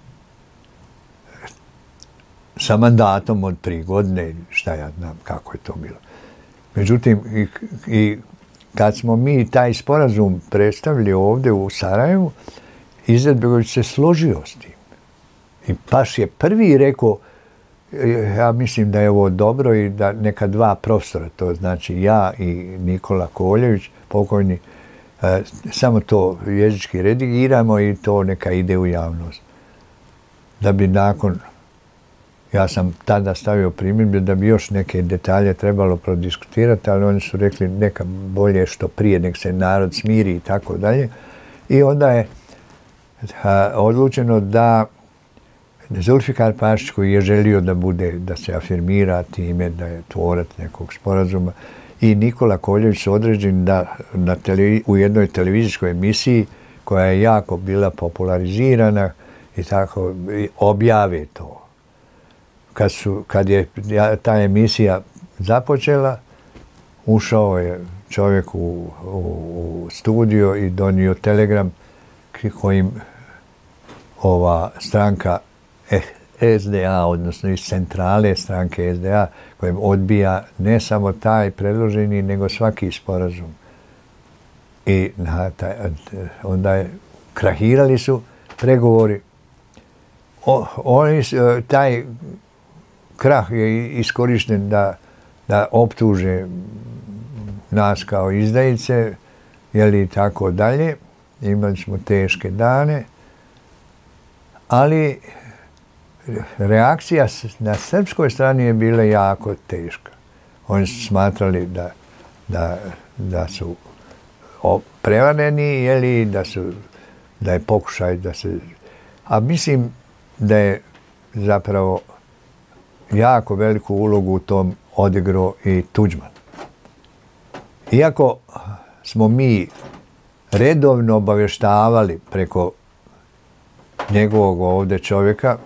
Sa mandatom od tri godine, šta ja znam kako je to bilo. Međutim, i, i kad smo mi taj sporazum predstavili ovdje u Sarajevu, Izetbegović se složio s tim. I baš je prvi rekao, ja mislim da je ovo dobro i da neka dva profesora, to znači ja i Nikola Koljević, pokojni, samo to jezički redigiramo i to neka ide u javnost. Da bi nakon, ja sam tada stavio primjedbe da bi još neke detalje trebalo prodiskutirati, ali oni su rekli neka bolje što prije, nek se narod smiri i tako dalje. I onda je odlučeno da Zulfikar Pašić, koji je želio da bude, da se afirmira time, da je tvorac nekog sporazuma, i Nikola Koljević su određeni da na televi, u jednoj televizijskoj emisiji koja je jako bila popularizirana i tako objave to. Kad, su, kad je ta emisija započela, ušao je čovjek u, u, u studio i donio telegram kojim ova stranka S D A, odnosno iz centrale stranke S D A, kojim odbija ne samo taj predloženi, nego svaki sporazum. I na taj, onda je, krahirali su pregovori. O, oni, taj krah je iskorišten da, da optuže nas kao izdajice, jeli i tako dalje. Imali smo teške dane, ali reakcija na srpskoj strani je bila jako teška. Oni su smatrali da, da, da su prevareni, jeli, da, su, da je pokušaj da se... A mislim da je zapravo jako veliku ulogu u tom odigrao i Tuđman. Iako smo mi redovno obavještavali preko njegovog ovdje čovjeka,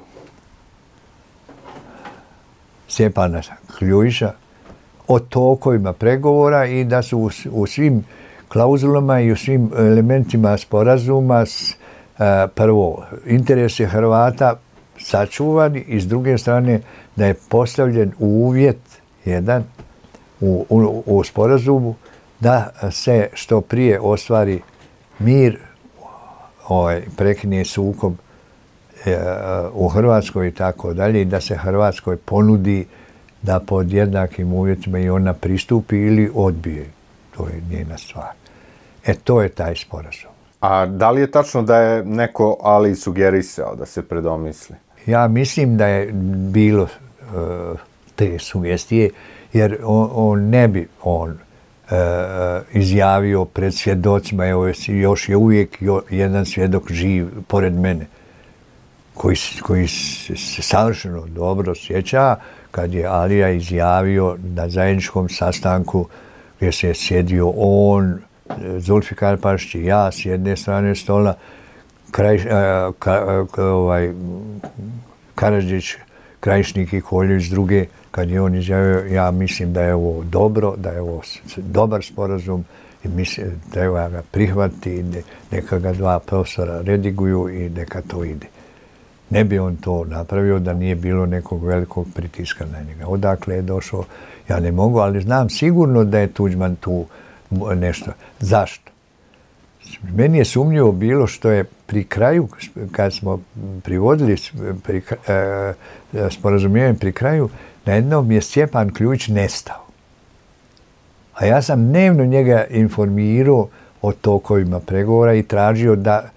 Stjepana Kljujiša, o tokovima pregovora i da su u, u svim klauzulama i u svim elementima sporazuma s, a, prvo interese Hrvata sačuvani i s druge strane da je postavljen uvjet jedan u, u, u sporazumu da se što prije ostvari mir, ovaj, prekine sukob e, u Hrvatskoj i tako dalje, i da se Hrvatskoj ponudi da pod jednakim uvjetima i ona pristupi ili odbije. To je njena stvar. E, to je taj sporazum. A da li je tačno da je neko Ali sugerisao da se predomisli? Ja mislim da je bilo uh, te sugestije, jer on, on ne bi on uh, izjavio pred svjedocima, evo još je uvijek jo, jedan svjedok živ pored mene, koji, koji se savršeno dobro sjeća kad je Alija izjavio na zajedničkom sastanku gdje se je sjedio on, Zulfikar Pašić i ja s jedne strane stola, Kraj, uh, ka, uh, ovaj, Karadžić, Krajišnik i Koljević s druge, kad je on izjavio, ja mislim da je ovo dobro, da je ovo dobar sporazum i mislim, treba ga prihvatiti i ne, neka ga dva profesora rediguju i neka to ide. Ne bi on to napravio da nije bilo nekog velikog pritiska na njega. Odakle je došao, ja ne mogu, ali znam sigurno da je Tuđman tu nešto. Zašto? Meni je sumnjivo bilo što je pri kraju, kad smo privodili pri, e, sporazumijevanje pri kraju, na jednom je Stjepan Kljujić nestao. A ja sam dnevno njega informirao o tokovima pregovora i tražio da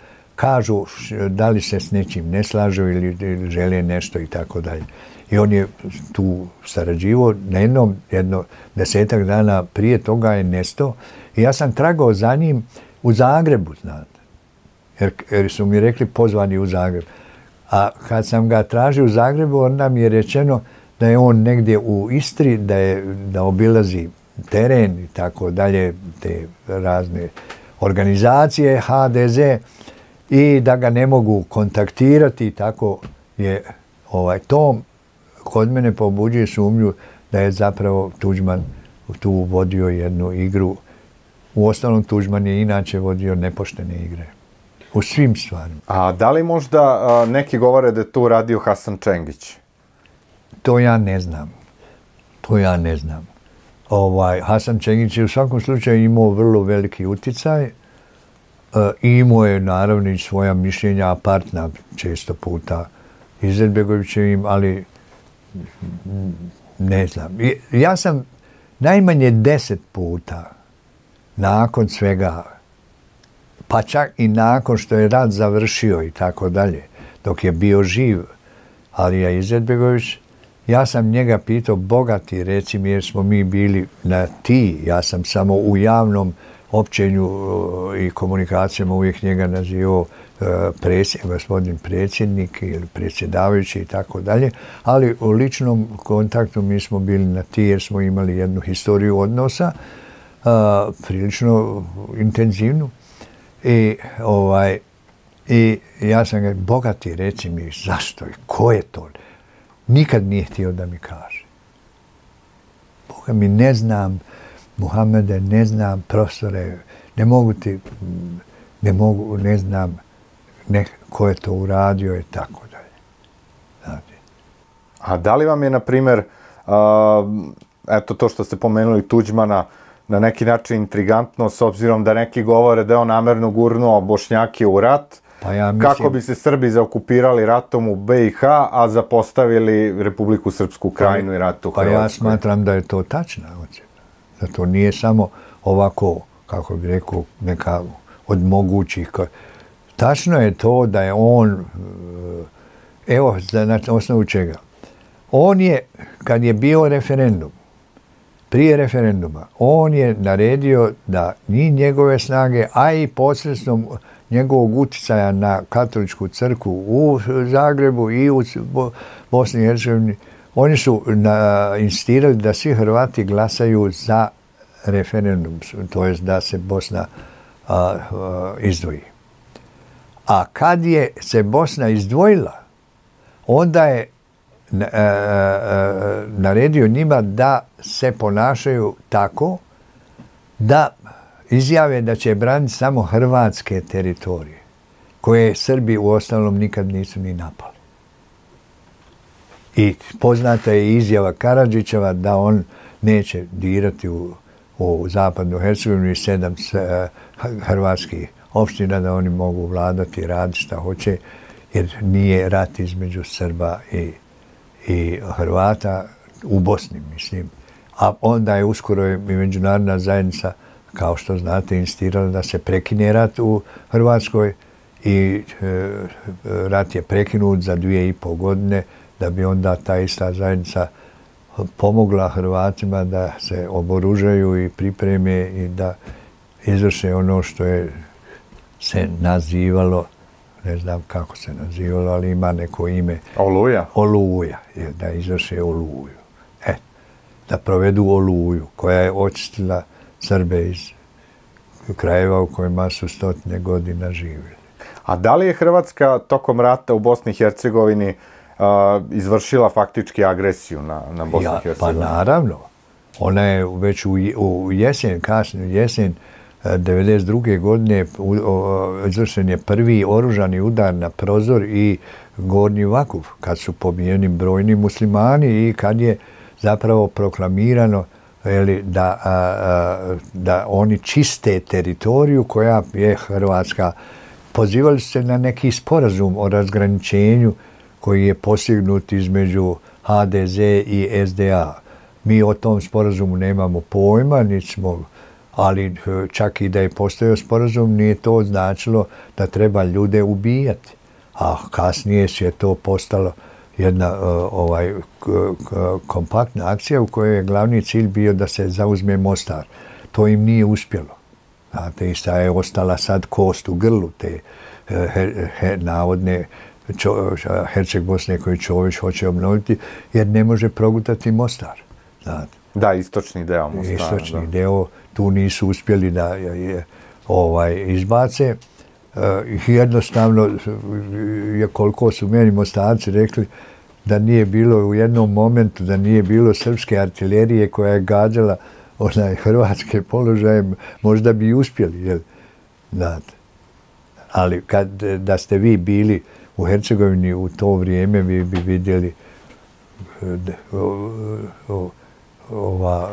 kažu da li se s nečim ne slažu ili, ili žele nešto i tako dalje. I on je tu sarađivao, na jednom, jedno desetak dana prije toga je nestao i ja sam tragao za njim u Zagrebu, znate. Jer, jer su mi rekli pozvani u Zagreb. A kad sam ga tražio u Zagrebu, onda mi je rečeno da je on negdje u Istri, da, je, da obilazi teren i tako dalje, te razne organizacije, ha de ze, i da ga ne mogu kontaktirati i tako je ovaj, to kod mene pobuđuje sumnju da je zapravo Tuđman tu vodio jednu igru. U ostalom Tuđman je inače vodio nepoštene igre. U svim stvarima. A da li možda a, neki govore da je tu radio Hasan Čengić? To ja ne znam. To ja ne znam. Ovaj, Hasan Čengić je u svakom slučaju imao vrlo veliki uticaj. E, imao je naravno i svoja mišljenja apartna često puta Izetbegovićevim, ali ne znam. Ja sam najmanje deset puta nakon svega, pa čak i nakon što je rat završio i tako dalje, dok je bio živ Alija Izetbegović, ja sam njega pitao, bogati, reci mi, jer smo mi bili na ti, ja sam samo u javnom općenju i komunikacijama uvijek njega nazivao predsjednik, gospodin predsjednik ili predsjedavajući i tako dalje, ali u ličnom kontaktu mi smo bili na ti jer smo imali jednu historiju odnosa, uh, prilično intenzivnu. I, ovaj, I ja sam ga, bogati, reci mi zašto i ko je to? Nikad nije htio da mi kaže. Boga mi ne znam, Muhamede, ne znam, profesore, ne mogu ti, ne mogu, ne znam ne, ko je to uradio i tako dalje. Znate. A da li vam je, na primjer, uh, eto to što ste pomenuli Tuđmana, na neki način intrigantno, s obzirom da neki govore da je on namerno gurnuo Bošnjake u rat, pa ja mislim, kako bi se Srbi zaokupirali ratom u be i ha, a zapostavili Republiku Srpsku Krajinu pa, i rat u Hrvatskoj. Pa ja smatram da je to tačna ocjena. Da to nije samo ovako, kako bi rekao, neka od mogućih. Tačno je to da je on, evo, na osnovu čega. On je, kad je bio referendum, prije referenduma, on je naredio da ni njegove snage, a i posredstvom njegovog uticaja na katoličku crkvu u Zagrebu i u Bosni i Hercegovini, oni su na, insistirali da svi Hrvati glasaju za referendum, to jest da se Bosna a, a, izdvoji. A kad je se Bosna izdvojila, onda je a, a, a, naredio njima da se ponašaju tako da izjave da će braniti samo hrvatske teritorije, koje Srbi u ostalom nikad nisu ni napali. I poznata je izjava Karadžićeva da on neće dirati u, u zapadnu Hercegovinu i sedam s, hrvatskih opština, da oni mogu vladati i raditi šta hoće, jer nije rat između Srba i, i Hrvata u Bosni, mislim. A onda je uskoro i međunarodna zajednica, kao što znate, insistirala da se prekine rat u Hrvatskoj i e, rat je prekinut za dvije i pol godine, da bi onda ta ista zajednica pomogla Hrvatima da se oboružaju i pripreme i da izvrše ono što je se nazivalo, ne znam kako se nazivalo, ali ima neko ime. Oluja? Oluja, da izvrše Oluju. E, da provedu Oluju, koja je očistila Srbe iz krajeva u kojima su stotine godina živjeli. A da li je Hrvatska tokom rata u Bosni i Hercegovini uh, izvršila faktički agresiju na, na Bosnu i Hercegovinu? Ja, pa naravno. Ona je već u, u jesen, kasniju jesen, devedeset druge godine u, u, izvršen je prvi oružani udar na Prozor i Gornji Vakuf, kad su pobijeni brojni muslimani i kad je zapravo proklamirano Da, a, a, da oni čiste teritoriju koja je Hrvatska. Pozivali se na neki sporazum o razgraničenju koji je postignut između ha de ze i es de a. Mi o tom sporazumu nemamo pojma, niti smo ali čak i da je postojao sporazum, nije to značilo da treba ljude ubijati. A kasnije je to postalo jedna ovaj, kompaktna akcija u kojoj je glavni cilj bio da se zauzme Mostar. To im nije uspjelo. Znate, ista je ostala sad kost u grlu te he, he, navodne čo, Herceg Bosne koji Čović hoće obnoviti, jer ne može progutati Mostar. Znate. Da, istočni deo Mostara. Istočni da. deo, tu nisu uspjeli da je, ovaj, izbace. Uh, jednostavno, je koliko su meni Mostarci rekli da nije bilo u jednom momentu, da nije bilo srpske artilerije koja je gađala onaj hrvatske položaje, možda bi uspjeli, jel? Znate. Ali kad da ste vi bili u Hercegovini u to vrijeme, vi bi vidjeli ova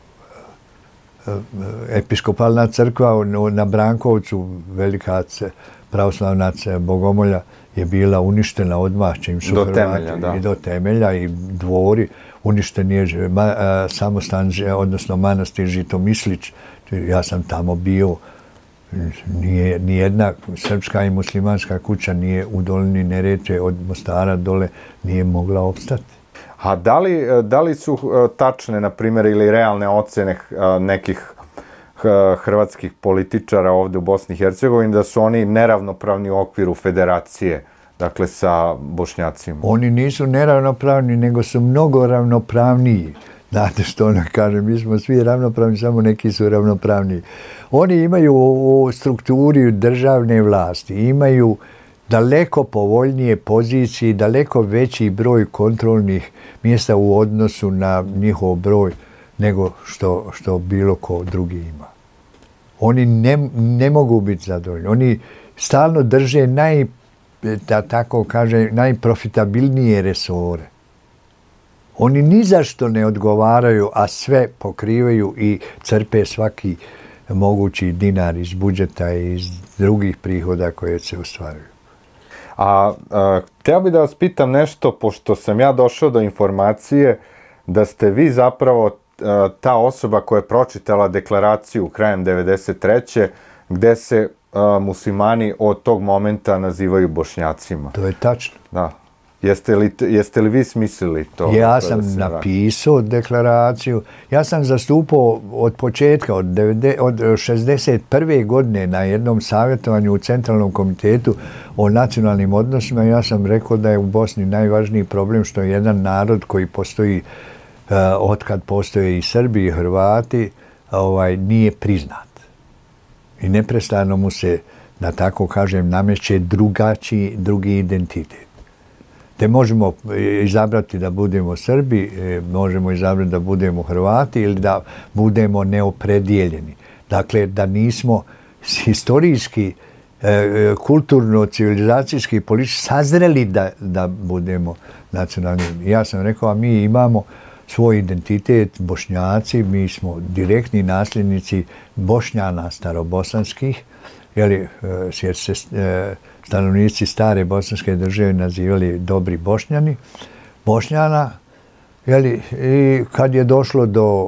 episkopalna crkva na Brankovcu, velika pravoslavna bogomolja, je bila uništena odmah čim su do Hrvati temelja, da. i do temelja i dvori. Uništen je ma, samostan, odnosno manastir Žitomislić. Ja sam tamo bio. Nije, nijedna srpska i muslimanska kuća nije u dolini Neretve od Mostara dole nije mogla opstati. A da li, da li su tačne, na primjer, ili realne ocjene nekih hrvatskih političara ovdje u Bosni i Hercegovini da su oni neravnopravni u okviru federacije, dakle sa Bošnjacima? Oni nisu neravnopravni, nego su mnogo ravnopravniji. Znate što ona kaže, mi smo svi ravnopravni, samo neki su ravnopravniji. Oni imaju u strukturi državne vlasti, imaju daleko povoljnije pozicije, daleko veći broj kontrolnih mjesta u odnosu na njihov broj nego što, što bilo ko drugi ima. Oni ne, ne mogu biti zadovoljni. Oni stalno drže naj, da tako kaže, najprofitabilnije resore. Oni ni za što ne odgovaraju, a sve pokrivaju i crpe svaki mogući dinar iz budžeta i iz drugih prihoda koje se ostvaruju. A, a htio bih da vas pitam nešto, pošto sam ja došao do informacije da ste vi zapravo a, ta osoba koja je pročitala deklaraciju krajem devedeset treće gde se a, muslimani od tog momenta nazivaju Bošnjacima. To je tačno. Da. Jeste li, jeste li vi smislili to? Ja sam napisao deklaraciju. Ja sam zastupao od početka, od, od šezdeset prve godine na jednom savjetovanju u Centralnom komitetu o nacionalnim odnosima. Ja sam rekao da je u Bosni najvažniji problem što je jedan narod koji postoji, uh, otkad postoje i Srbi i Hrvati, ovaj, nije priznat. I neprestano mu se, da tako kažem, nameće drugačiji, drugi identitet. Te možemo izabrati da budemo Srbi, možemo izabrati da budemo Hrvati ili da budemo neopredijeljeni. Dakle, da nismo historijski, kulturno, civilizacijski, politički sazreli da, da budemo nacionalni. Ja sam rekao, a mi imamo svoj identitet, Bošnjaci, mi smo direktni nasljednici Bošnjana starobosanskih, jeli, jer se stanovnici stare bosanske države nazivali dobri Bošnjani, Bošnjana, jeli, i kad je došlo do,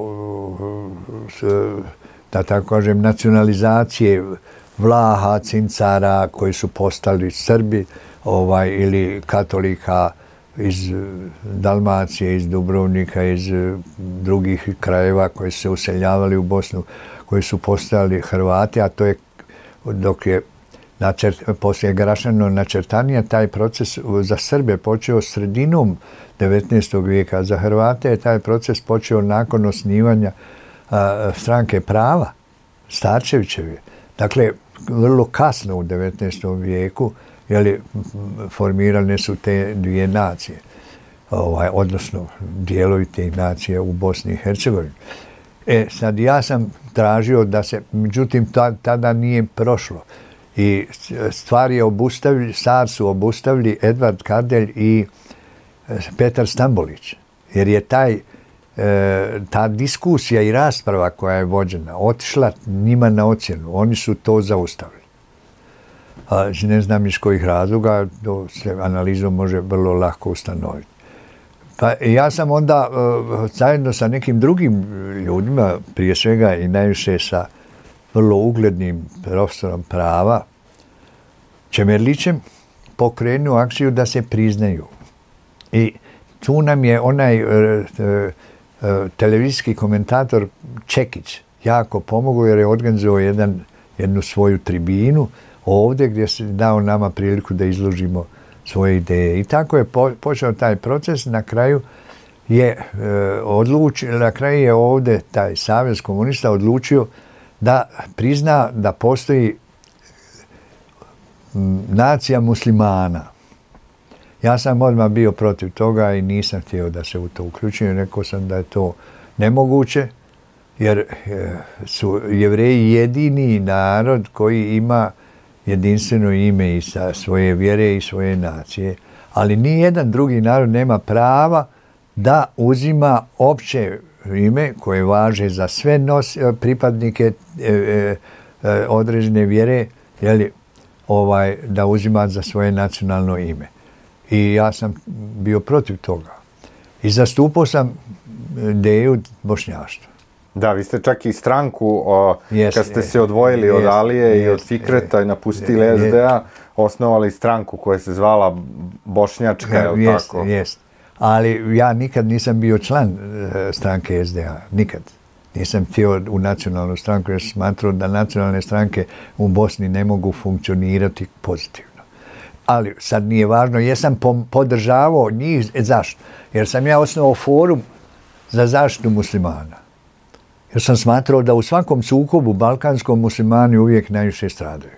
da tako kažem, nacionalizacije Vlaha, Cincara, koji su postali Srbi, ovaj, ili katolika iz Dalmacije, iz Dubrovnika, iz drugih krajeva koji su se useljavali u Bosnu, koji su postali Hrvati, a to je dok je načert, poslije Grašano načrtanija, taj proces za Srbe počeo sredinom devetnaestog vijeka, za Hrvate je taj proces počeo nakon osnivanja a, stranke prava, Starčevićeve. Dakle, vrlo kasno u devetnaestom vijeku, jeli, formirane su te dvije nacije, ovaj, odnosno dijelovi te nacije u Bosni i Hercegovini. E, sad ja sam tražio da se, međutim, tada nije prošlo. I stvar je obustavili, stvar su obustavili Edvard Kardelj i Petar Stambolić. Jer je taj, ta diskusija i rasprava koja je vođena otišla njima na ocjenu. Oni su to zaustavili. Ne znam iz kojih razloga, to se analizom može vrlo lako ustanoviti. Pa ja sam onda zajedno sa nekim drugim ljudima, prije svega i najviše sa vrlo uglednim profesorom prava, Čemerlićem, pokrenuo akciju da se priznaju. I tu nam je onaj e, e, televizijski komentator Čekić jako pomogao jer je organizovao jedan, jednu svoju tribinu ovdje gdje se dao nama priliku da izložimo svoje ideje. I tako je po, počeo taj proces. Na kraju je e, odlučio, na kraju je ovdje taj Savez komunista odlučio da prizna da postoji m, nacija muslimana. Ja sam odmah bio protiv toga i nisam htio da se u to uključujem. Rekao sam da je to nemoguće, jer e, su Jevreji jedini narod koji ima jedinstveno ime i sa svoje vjere i svoje nacije, ali ni jedan drugi narod nema prava da uzima opće ime koje važe za sve nos, pripadnike e, e, e, određene vjere, jeli, ovaj, da uzima za svoje nacionalno ime. I ja sam bio protiv toga. I zastupao sam ideju bošnjaštva. Da, vi ste čak i stranku, o, yes, kad ste yes, se odvojili yes, od Alije yes, i od Fikreta yes, i napustili yes, S D A, osnovali stranku koja se zvala Bošnjačka, je li yes, tako? Jest. Ali ja nikad nisam bio član uh, stranke S D A. Nikad. Nisam htio u nacionalnu stranku jer sam smatrao da nacionalne stranke u Bosni ne mogu funkcionirati pozitivno. Ali sad nije važno, jesam podržavao njih. Zašto? Jer sam ja osnovao forum za zaštitu muslimana. Jer sam smatrao da u svakom sukobu balkanskom muslimani uvijek najviše stradaju.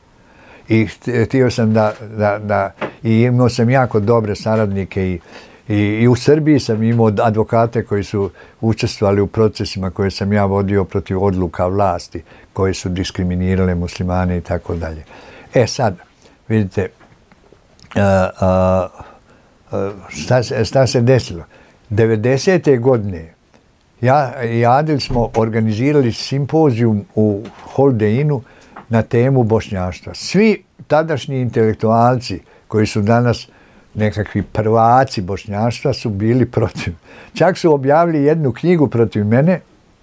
I htio sam da, da, da i imao sam jako dobre saradnike i, i, i u Srbiji sam imao advokate koji su učestvovali u procesima koje sam ja vodio protiv odluka vlasti koje su diskriminirale muslimane i tako dalje. E sad, vidite, a, a, a, šta, šta se desilo? devedesete godine ja i Adil smo organizirali simpozijum u Holdeinu na temu bošnjaštva. Svi tadašnji intelektualci koji su danas nekakvi prvaci bošnjaštva su bili protiv. Čak su objavili jednu knjigu protiv mene,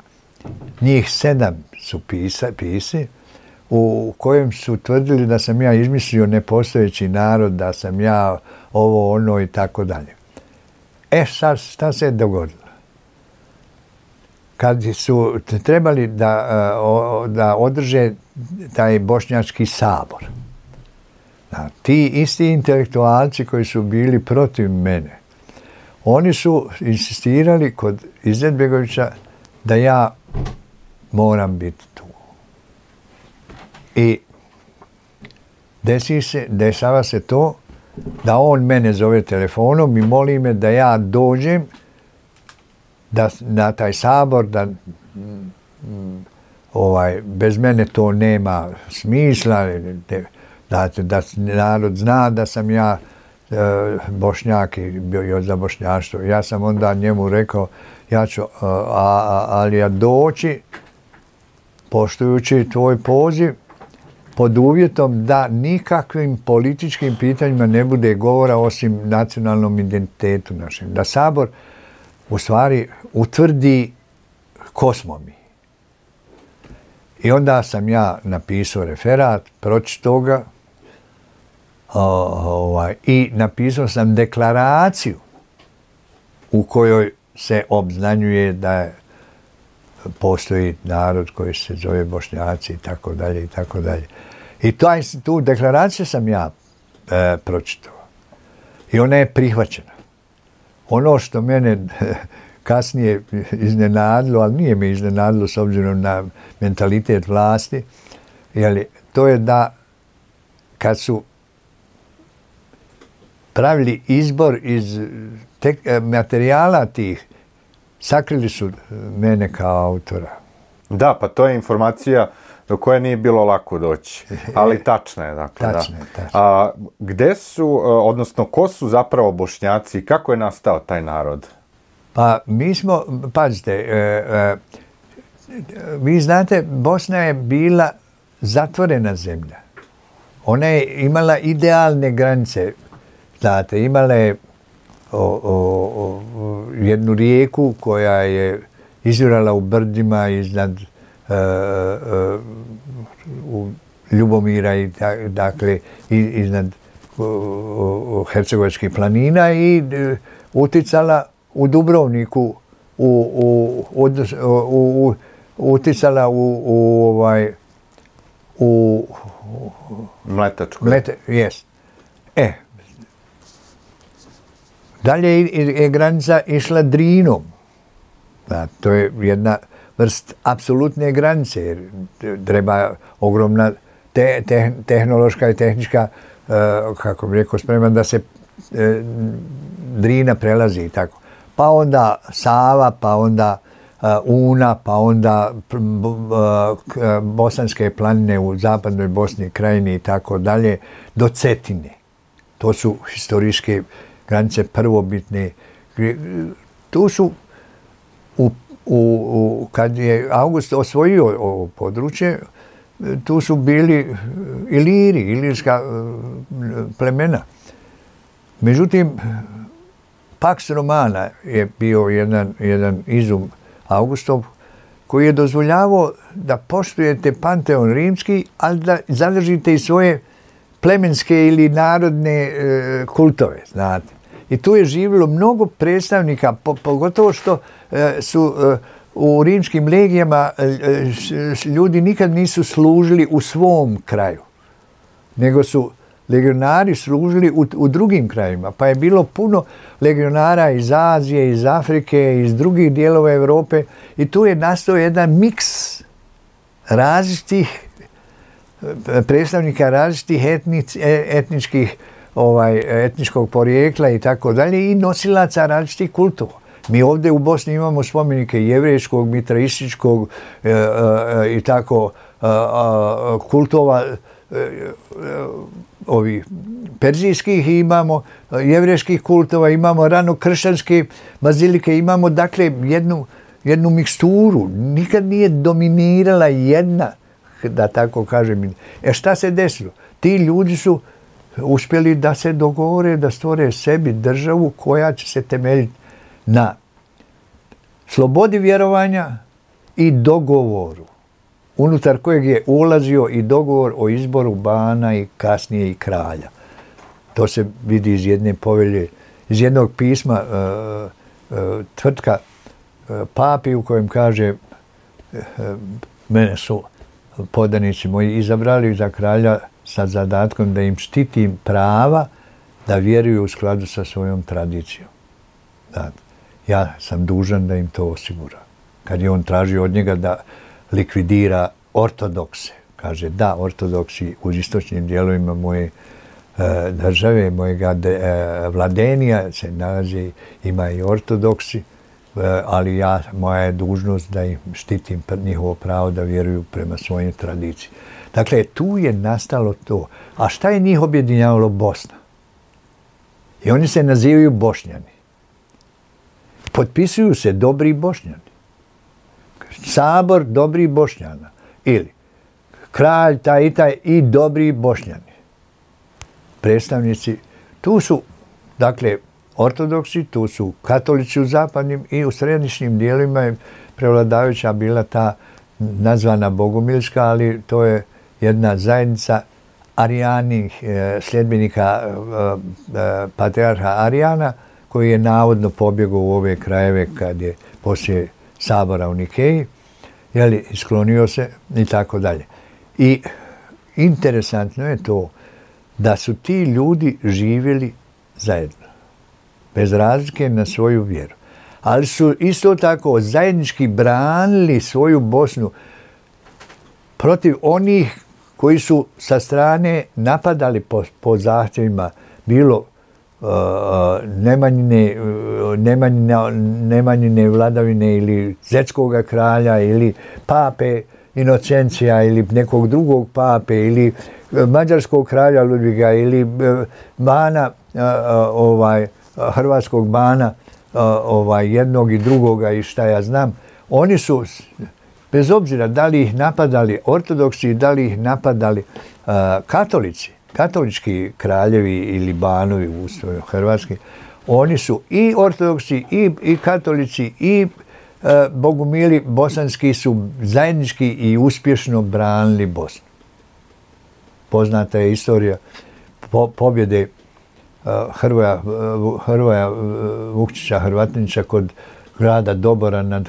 njih sedam su pisa, pisi, u kojem su tvrdili da sam ja izmislio nepostojeći narod, da sam ja ovo, ono i tako dalje. E, sad, šta se je dogodilo? Kad su trebali da, da održe taj bošnjački sabor, da, ti isti intelektualci koji su bili protiv mene, oni su insistirali kod Izetbegovića da ja moram biti tu. I desi se, dešava se to da on mene zove telefonom i moli me da ja dođem da, na taj sabor, da mm, ovaj, bez mene to nema smisla, da, da narod zna da sam ja e, Bošnjak i bio za bošnjaštvo. Ja sam onda njemu rekao, ja ću, a, a, ali ja doći, poštujući tvoj poziv, pod uvjetom da nikakvim političkim pitanjima ne bude govora osim nacionalnom identitetu našem. Da sabor u stvari utvrdi ko smo mi. I onda sam ja napisao referat, pročitao ga ovaj, i napisao sam deklaraciju u kojoj se obznanjuje da je postoji narod koji se zove Bošnjaci i tako dalje i tako dalje. I taj, tu deklaraciju sam ja e, pročitao. I ona je prihvaćena. Ono što mene kasnije iznenadilo, ali nije me iznenadilo s obzirom na mentalitet vlasti, jeli, to je da kad su pravili izbor iz tek, materijala tih, sakrili su mene kao autora. Da, pa to je informacija do koje nije bilo lako doći, ali tačna je. Dakle, tačna je, tačna. A, gde su, odnosno, ko su zapravo Bošnjaci i kako je nastao taj narod? Pa mi smo, pazite, e, e, vi znate, Bosna je bila zatvorena zemlja. Ona je imala idealne granice, znate, imala je O, o, o, jednu rijeku koja je izvirala u brdima iznad e, u Ljubomira i dakle iznad Hercegovačkih planina i uticala u Dubrovniku, uticala u ovaj u Mletačku. Jes. E, dalje je granica išla Drinom. Da, to je jedna vrst apsolutne granice, jer treba ogromna te, te, tehnološka i tehnička, uh, kako bih rekao, spreman da se uh, Drina prelazi i tako. Pa onda Sava, pa onda uh, Una, pa onda uh, Bosanske planine u zapadnoj Bosni, Krajini i tako dalje, do Cetine. To su historijske granice prvobitne. Tu su u U, u, kad je August osvojio ovo područje, tu su bili Iliri, ilirska plemena. Međutim, Pax Romana je bio jedan, jedan izum Augustov koji je dozvoljavao da poštujete Panteon rimski, ali da zadržite i svoje plemenske ili narodne e, kultove, znate. I tu je živjelo mnogo predstavnika, po, pogotovo što e, su e, u rimskim legijama e, ljudi nikad nisu služili u svom kraju, nego su legionari služili u, u drugim krajima. Pa je bilo puno legionara iz Azije, iz Afrike, iz drugih dijelova Europe i tu je nastao jedan miks različitih predstavnika različitih etnic, etničkih ovaj, etničkog porijekla i tako dalje i nosilaca različitih kultova. Mi ovdje u Bosni imamo spomenike jevrejskog, mitraističkog e, e, i tako e, e, kultova e, e, ovi perzijskih, imamo jevrejskih kultova, imamo ranokršćanske bazilike, imamo dakle jednu, jednu miksturu. Nikad nije dominirala jedna, da tako kažem. E šta se desilo? Ti ljudi su uspjeli da se dogovore, da stvore sebi državu koja će se temeljiti na slobodi vjerovanja i dogovoru, unutar kojeg je ulazio i dogovor o izboru bana i kasnije i kralja. To se vidi iz jedne povelje, iz jednog pisma uh, uh, tvrtka uh, papi u kojem kaže uh, mene su podanici moji izabrali za kralja sa zadatkom da im štitim prava da vjeruju u skladu sa svojom tradicijom. Da, ja sam dužan da im to osigura. Kad je on tražio od njega da likvidira ortodokse, kaže da, ortodoksi u istočnim dijelovima moje e, države, mojega de, e, vladenija se nalazi, ima i ortodoksi, e, ali ja, moja je dužnost da im štitim njihovo pravo da vjeruju prema svojim tradiciji. Dakle, tu je nastalo to. A šta je njih objedinjavalo? Bosna. I oni se nazivaju Bošnjani. Potpisuju se dobri Bošnjani. Sabor dobri Bošnjana. Ili kralj taj i taj i dobri Bošnjani. Predstavnici. Tu su, dakle, ortodoksi, tu su katolici u zapadnim i u središnjim dijelima je prevladavajuća bila ta nazvana bogumilska, ali to je jedna zajednica arijanih sljedbenika patrijarha Arijana, koji je navodno pobjegao u ove krajeve kad je poslije sabora u Nikeji, jeli, sklonio se i tako dalje. I interesantno je to da su ti ljudi živjeli zajedno, bez razlike na svoju vjeru. Ali su isto tako zajednički branili svoju Bosnu protiv onih koji su sa strane napadali po, po zahtjevima bilo uh, Nemanjine, Nemanjine, Nemanjine vladavine ili Zetskoga kralja ili pape Inocencija ili nekog drugog pape ili mađarskog kralja Ludviga ili bana uh, ovaj, hrvatskog bana uh, ovaj, jednog i drugoga i šta ja znam. Oni su, bez obzira da li ih napadali ortodoksi, da li ih napadali uh, katolici, katolički kraljevi ili banovi u ustroju hrvatski, oni su i ortodoksi i, i katolici i bogumili bosanski su zajednički i uspješno branili Bosnu. Poznata je istorija po, pobjede Hrvoja, Hrvoja Vukčića Hrvatinića kod grada Dobora nad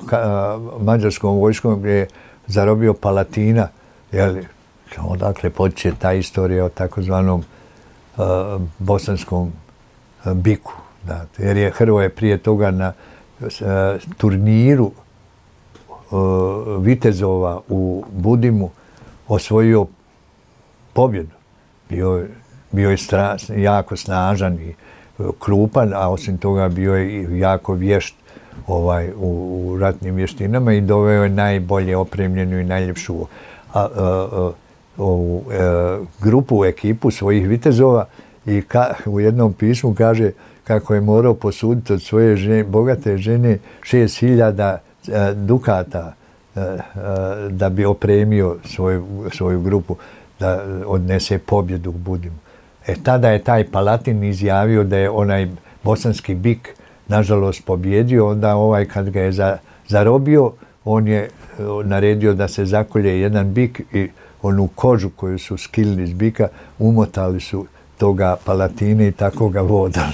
mađarskom vojskom gdje je zarobio Palatina. Jeli, odakle počeće ta istorija o takozvanom uh, bosanskom uh, biku. Da, jer je Hrvoje prije toga na uh, turniru uh, vitezova u Budimu osvojio pobjedu. Bio, bio je stra, jako snažan i uh, krupan, a osim toga bio je jako vješt ovaj, u, u ratnim vještinama i doveo je najbolje opremljenu i najljepšu a, a, a, ovu a, grupu, ekipu svojih vitezova i ka, u jednom pismu kaže kako je morao posuditi od svoje žene, bogate žene šest hiljada dukata a, a, da bi opremio svoju, svoju grupu da odnese pobjedu u Budimu. E tada je taj Palatin izjavio da je onaj bosanski bik nažalost pobjedio, onda ovaj kad ga je za, zarobio, on je naredio da se zakolje jedan bik i onu kožu koju su skilili iz bika, umotali su toga Palatine i tako ga vodali.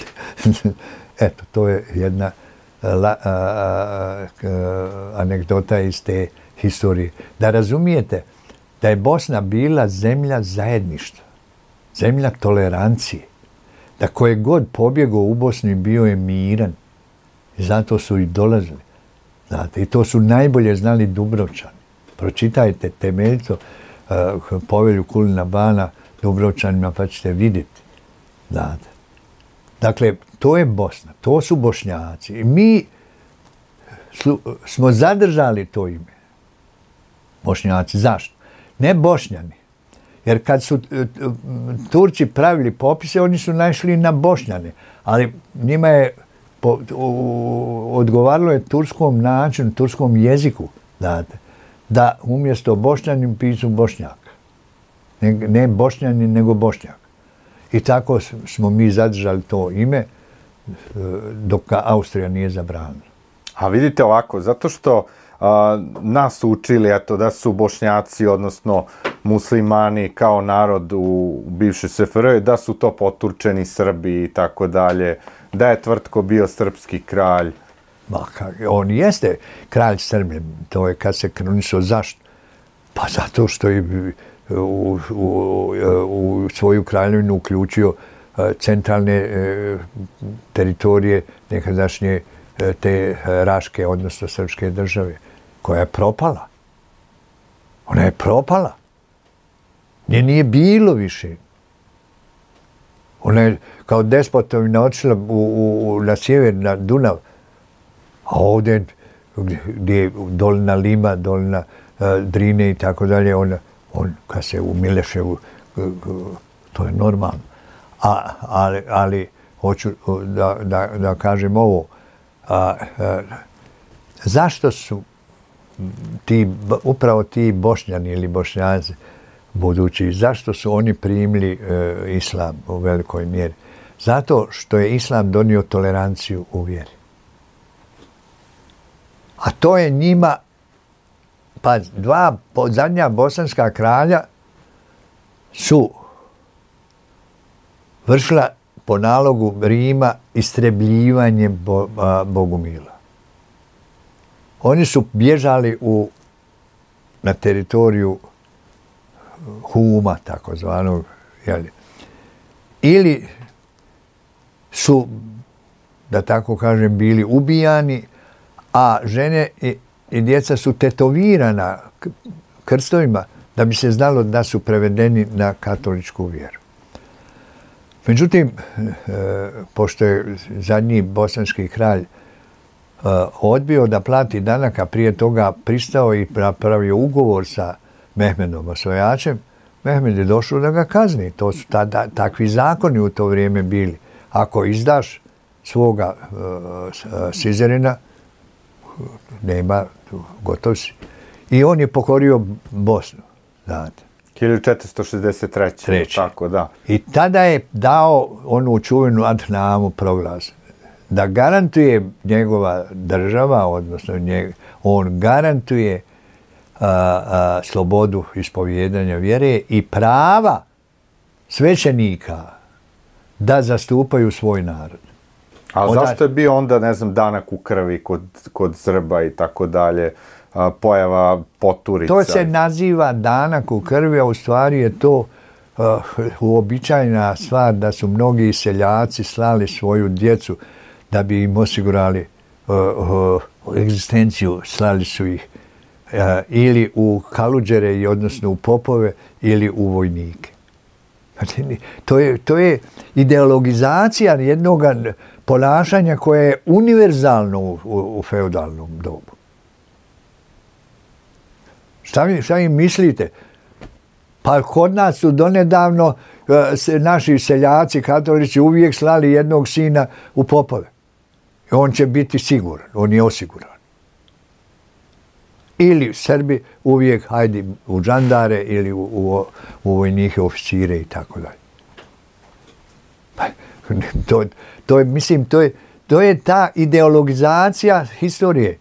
Eto, to je jedna la, a, a, a, anegdota iz te historije. Da razumijete da je Bosna bila zemlja zajedništva, zemlja tolerancije, da koje god pobjegao u Bosni bio je miran i zato su i dolazili. Znate, i to su najbolje znali Dubrovčani. Pročitajte temeljito uh, povelju Kulina Bana Dubrovčanima pa ćete vidjeti. Znate. Dakle, to je Bosna, to su Bošnjaci. I mi slu, smo zadržali to ime. Bošnjaci. Zašto? Ne Bošnjani. Jer kad su uh, Turci pravili popise, oni su našli na Bošnjane. Ali njima je po, u, odgovaralo je turskom načinu, turskom jeziku, znate, da umjesto Bošnjanin pisu Bošnjak. Ne, ne Bošnjanin, nego Bošnjak. I tako smo mi zadržali to ime dok Austrija nije zabranila. A vidite ovako, zato što a, nas učili eto, da su Bošnjaci, odnosno muslimani kao narod u bivšoj S F R J, da su to poturčeni Srbi i tako dalje, da je Tvrtko bio srpski kralj. Ma, on jeste kralj Srbije, to je kad se kronisao. Zašto? Pa zato što je u, u, u svoju kraljevinu uključio centralne e, teritorije nekadašnje e, te Raške, odnosno srpske države, koja je propala. Ona je propala. Nje nije bilo više. Ona je kao despotovina otišla u, u, na sjever, na Dunav, a ovdje gdje je dolina Lima, dolina uh, Drine i tako dalje, on, on kad se u Mileševu, uh, uh, to je normalno. A, ali, ali hoću da, da, da kažem ovo, a, a, zašto su ti, upravo ti Bošnjani ili Bošnjaci budući, zašto su oni primili e, islam u velikoj mjeri? Zato što je islam donio toleranciju u vjeri. A to je njima, pa dva zadnja bosanska kralja su vršila po nalogu Rima istrebljivanje bo, a, bogumila. Oni su bježali u, na teritoriju Huma, takozvanog, jeli. Ili su, da tako kažem, bili ubijani, a žene i, i djeca su tetovirana krstovima da bi se znalo da su prevedeni na katoličku vjeru. Međutim, e, pošto je zadnji bosanski kralj e, odbio da plati danak, a prije toga pristao i napravio ugovor sa Mehmedom osvajačem, Mehmed je došao da ga kazni. To su tada, takvi zakoni u to vrijeme bili. Ako izdaš svoga uh, Sizerina, nema, gotov si. I on je pokorio Bosnu, znate. hiljadu četiristo šezdeset treće. Treći. Tako, da. I tada je dao onu čuvenu Adhnamu proglas. da garantuje njegova država, odnosno njeg, on garantuje a, a, slobodu ispovijedanja vjere i prava svećenika da zastupaju svoj narod. A Onda, zašto je bio onda, ne znam, danak u krvi kod, kod Srba i tako dalje, pojava poturica? To se naziva danak u krvi, a u stvari je to uh, uobičajena stvar da su mnogi seljaci slali svoju djecu da bi im osigurali uh, uh, egzistenciju, slali su ih uh, ili u kaluđere, i odnosno u popove, ili u vojnike. To je, to je ideologizacija jednog ponašanja koje je univerzalno u, u, u feudalnom dobu. Šta vi, šta vi mislite? Pa kod nas su donedavno uh, se, naši seljaci, katolici, uvijek slali jednog sina u popove. I on će biti siguran, on je osiguran. Ili Srbi uvijek hajde u žandare ili u, u, u vojnike, oficire i tako dalje. To, to je, mislim, to je, to je ta ideologizacija historije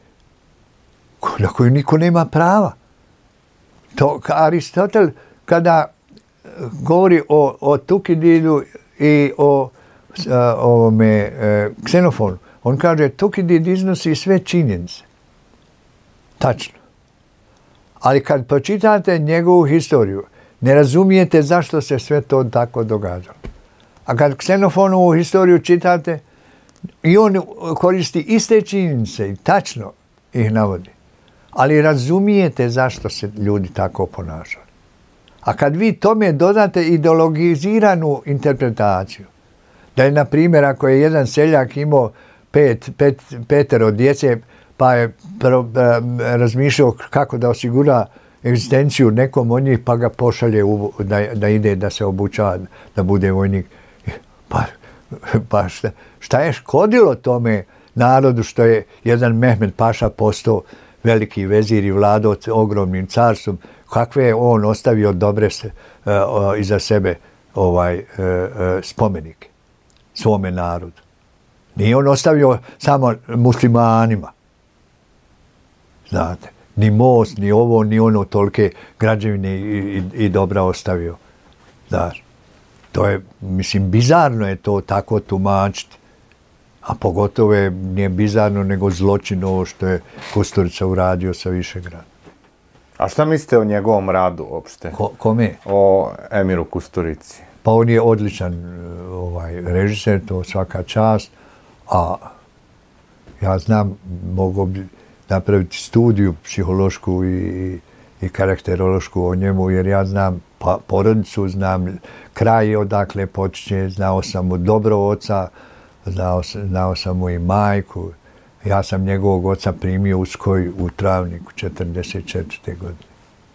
na koju niko nema prava. To, Aristotel, kada govori o, o Tukididu i o a, ovome e, Ksenofonu, on kaže Tukidid iznosi sve činjenice. Tačno. Ali kad pročitate njegovu historiju, ne razumijete zašto se sve to tako događalo. A kad Ksenofonovu historiju čitate, i on koristi iste činjenice i tačno ih navodi. Ali razumijete zašto se ljudi tako ponašaju. A kad vi tome dodate ideologiziranu interpretaciju, da je, na primjer, ako je jedan seljak imao pet, pet, petero djece, pa je pro, razmišljao kako da osigura egzistenciju nekom od njih, pa ga pošalje u, da, da ide da se obučava, da bude vojnik. Pa, pa šta, šta je škodilo tome narodu što je jedan Mehmed Paša postao veliki vezir i vladao ogromnim carstvom, kakve je on ostavio dobre se, uh, uh, iza sebe ovaj, uh, uh, spomenike svome narodu. Nije on ostavio samo muslimanima. Znate, ni most, ni ovo, ni ono, tolike građevine i, i, i dobra ostavio. Znaš, to je, mislim, bizarno je to tako tumačiti. A pogotovo je, nije bizarno, nego zločin ovo što je Kusturica uradio sa Višegrada. A šta mislite o njegovom radu uopšte? Ko, kome? O Emiru Kusturici. Pa on je odličan ovaj, režiser, to svaka čast. A ja znam, mogu bi napraviti studiju psihološku i, i karakterološku o njemu, jer ja znam pa, porodicu, znam kraj odakle počinje, znao sam mu dobro oca, znao, znao sam mu i majku. Ja sam njegovog oca primio u Skoj u Travniku četrdeset četvrte godine.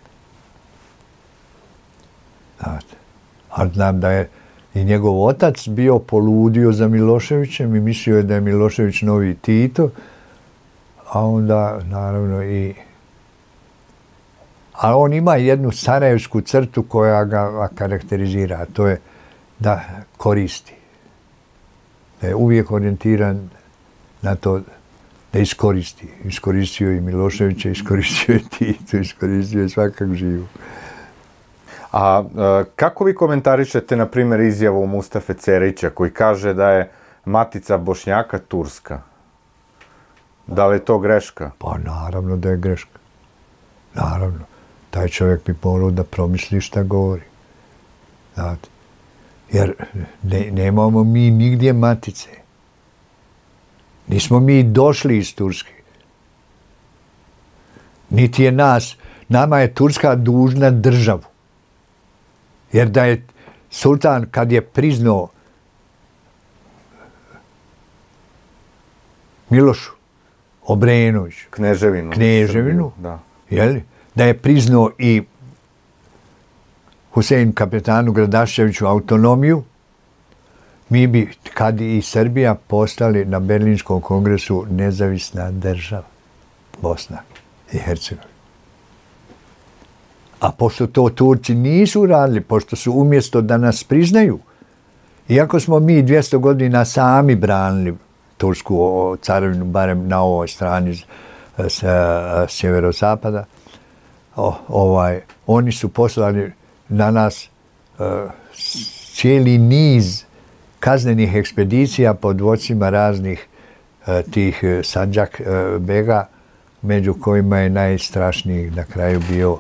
Znate, a znam da je i njegov otac bio poludio za Miloševićem i mislio je da je Milošević novi Tito, a onda naravno i... A on ima jednu sarajevsku crtu koja ga karakterizira, a to je da koristi. Da je uvijek orijentiran na to da iskoristi. Iskoristio i Miloševića, iskoristio je Tito, iskoristio je svakak živu. A kako vi komentarišete, na primjer, izjavu Mustafe Cerića koji kaže da je matica Bošnjaka Turska? Da li je to greška? Pa naravno da je greška. Naravno. Taj čovjek bi morao da promisli šta govori. Znate. Jer ne, nemamo mi nigdje matice. Nismo mi došli iz Turske. Niti je nas, nama je Turska dužna državu. Jer da je sultan, kad je priznao Milošu Obrenoviću, Kneževinu, Kneževinu, da. Jeli? Da je priznao i Husein kapetanu Gradaševiću autonomiju, mi bi, kad i Srbija, postali na Berlinskom kongresu nezavisna država, Bosna i Hercegovina. A pošto to Turci nisu radili, pošto su umjesto da nas priznaju, iako smo mi dvjesto godina sami branili Tursku carevinu, barem na ovoj strani s sjeverozapada. O, ovaj, oni su poslali na nas uh, cijeli niz kaznenih ekspedicija pod vodcima raznih uh, tih uh, Sandžak uh, bega, među kojima je najstrašniji na kraju bio uh,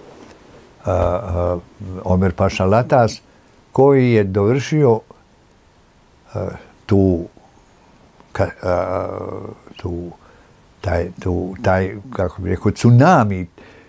uh, Omer Paša Latas, koji je dovršio uh, tu, ka, uh, tu, taj, tu, taj, kako bi rekao, tsunami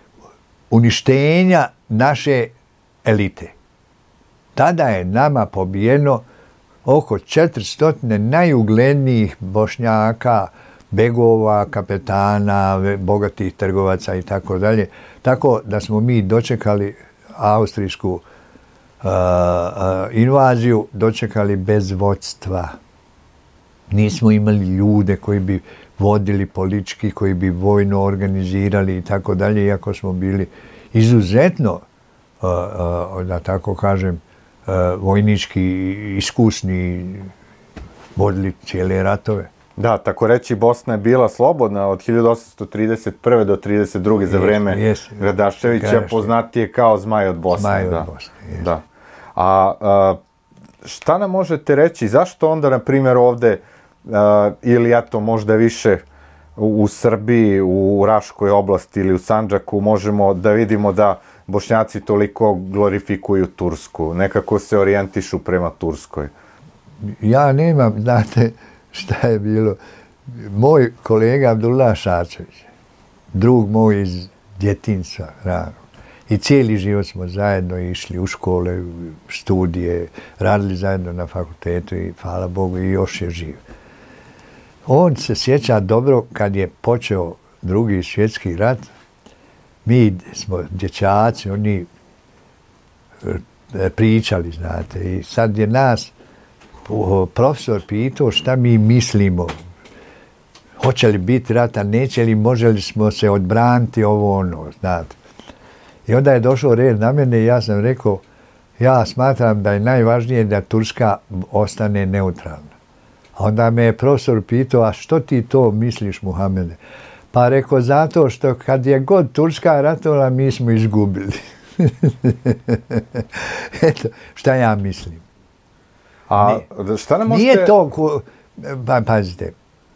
uništenja naše elite. Tada je nama pobijeno oko četiristo najuglednijih Bošnjaka, begova, kapetana, bogatih trgovaca i tako dalje. Tako da smo mi dočekali austrijsku uh, uh, invaziju, dočekali bez vodstva. Nismo imali ljude koji bi vodili politički, koji bi vojno organizirali i tako dalje, iako smo bili izuzetno, uh, uh, da tako kažem, uh, vojnički iskusni, vodili cijele ratove. Da, tako reći, Bosna je bila slobodna od hiljadu osamsto trideset prve do trideset druge za vreme yes, Radaševića, poznatije kao Zmaj od Bosne. Zmaj od da. Bosne, yes. Da. A, a šta nam možete reći, zašto onda, na primjer, ovde, a, ili eto, možda više u, u Srbiji, u Raškoj oblasti ili u Sandžaku, možemo da vidimo da Bošnjaci toliko glorifikuju Tursku, nekako se orijentišu prema Turskoj? Ja nemam, znate, šta je bilo. Moj kolega Abdullah Šarčević, drug moj iz djetinjstva, rano, i cijeli život smo zajedno išli u škole, studije, radili zajedno na fakultetu i hvala Bogu i još je živ. On se sjeća dobro kad je počeo Drugi svjetski rat. Mi smo dječaci, oni pričali, znate, i sad je nas profesor pitao šta mi mislimo. Hoće li biti rata, neće li, može li smo se odbraniti, ovo ono, znate. I onda je došao red na mene i ja sam rekao, ja smatram da je najvažnije da Turska ostane neutralna. A onda me je profesor pitao, a što ti to misliš, Muhamede? Pa rekao, zato što kad je god Turska ratovala, mi smo izgubili. Eto, šta ja mislim. A šta nam možete... Nije to, ko... pa, pazite,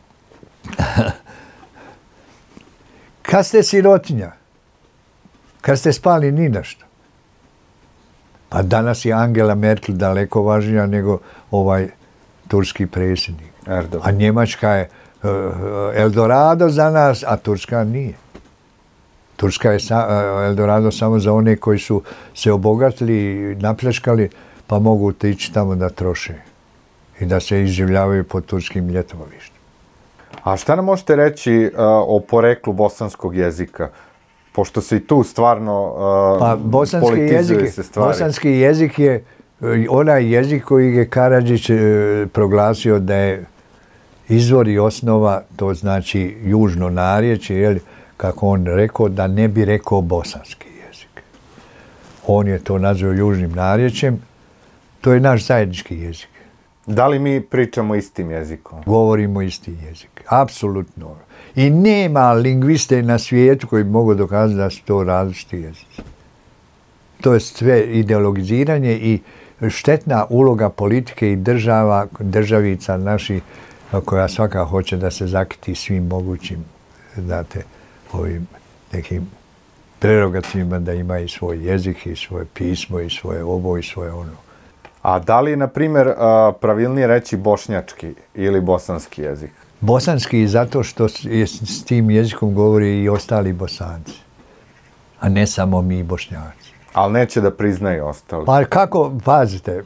kad ste sirotinja, kad ste spali ni na što, pa danas je Angela Merkel daleko važnija nego ovaj turski predsjednik. Erdogan. A Njemačka je uh, Eldorado za nas, a Turska nije. Turska je sa, uh, Eldorado samo za one koji su se obogatili, napljačkali, pa mogu ići tamo da troše i da se izživljavaju po turskim ljetovištima. A šta nam možete reći uh, o poreklu bosanskog jezika? Pošto se i tu stvarno uh, pa, bosanski politizuje jezik, se stvari. Bosanski jezik je onaj jezik koji je Karadžić uh, proglasio da je izvor i osnova, to znači južno narječje, jel, kako on rekao, da ne bi rekao bosanski jezik. On je to nazvao južnim narječjem. To je naš zajednički jezik. Da li mi pričamo istim jezikom? Govorimo isti jezik. Apsolutno. I nema lingviste na svijetu koji mogu dokazati da su to različiti jezici. To je sve ideologiziranje i štetna uloga politike i država, državica naših, koja svaka hoće da se zakiti svim mogućim, znate, ovim nekim prerogativima da ima i svoj jezik i svoje pismo i svoje ovo i svoje ono. A da li, na primjer, pravilnije reći bošnjački ili bosanski jezik? Bosanski zato što s tim jezikom govori i ostali Bosanci, a ne samo mi Bošnjaci. Ali neće da priznaju ostali. Pa kako, pazite,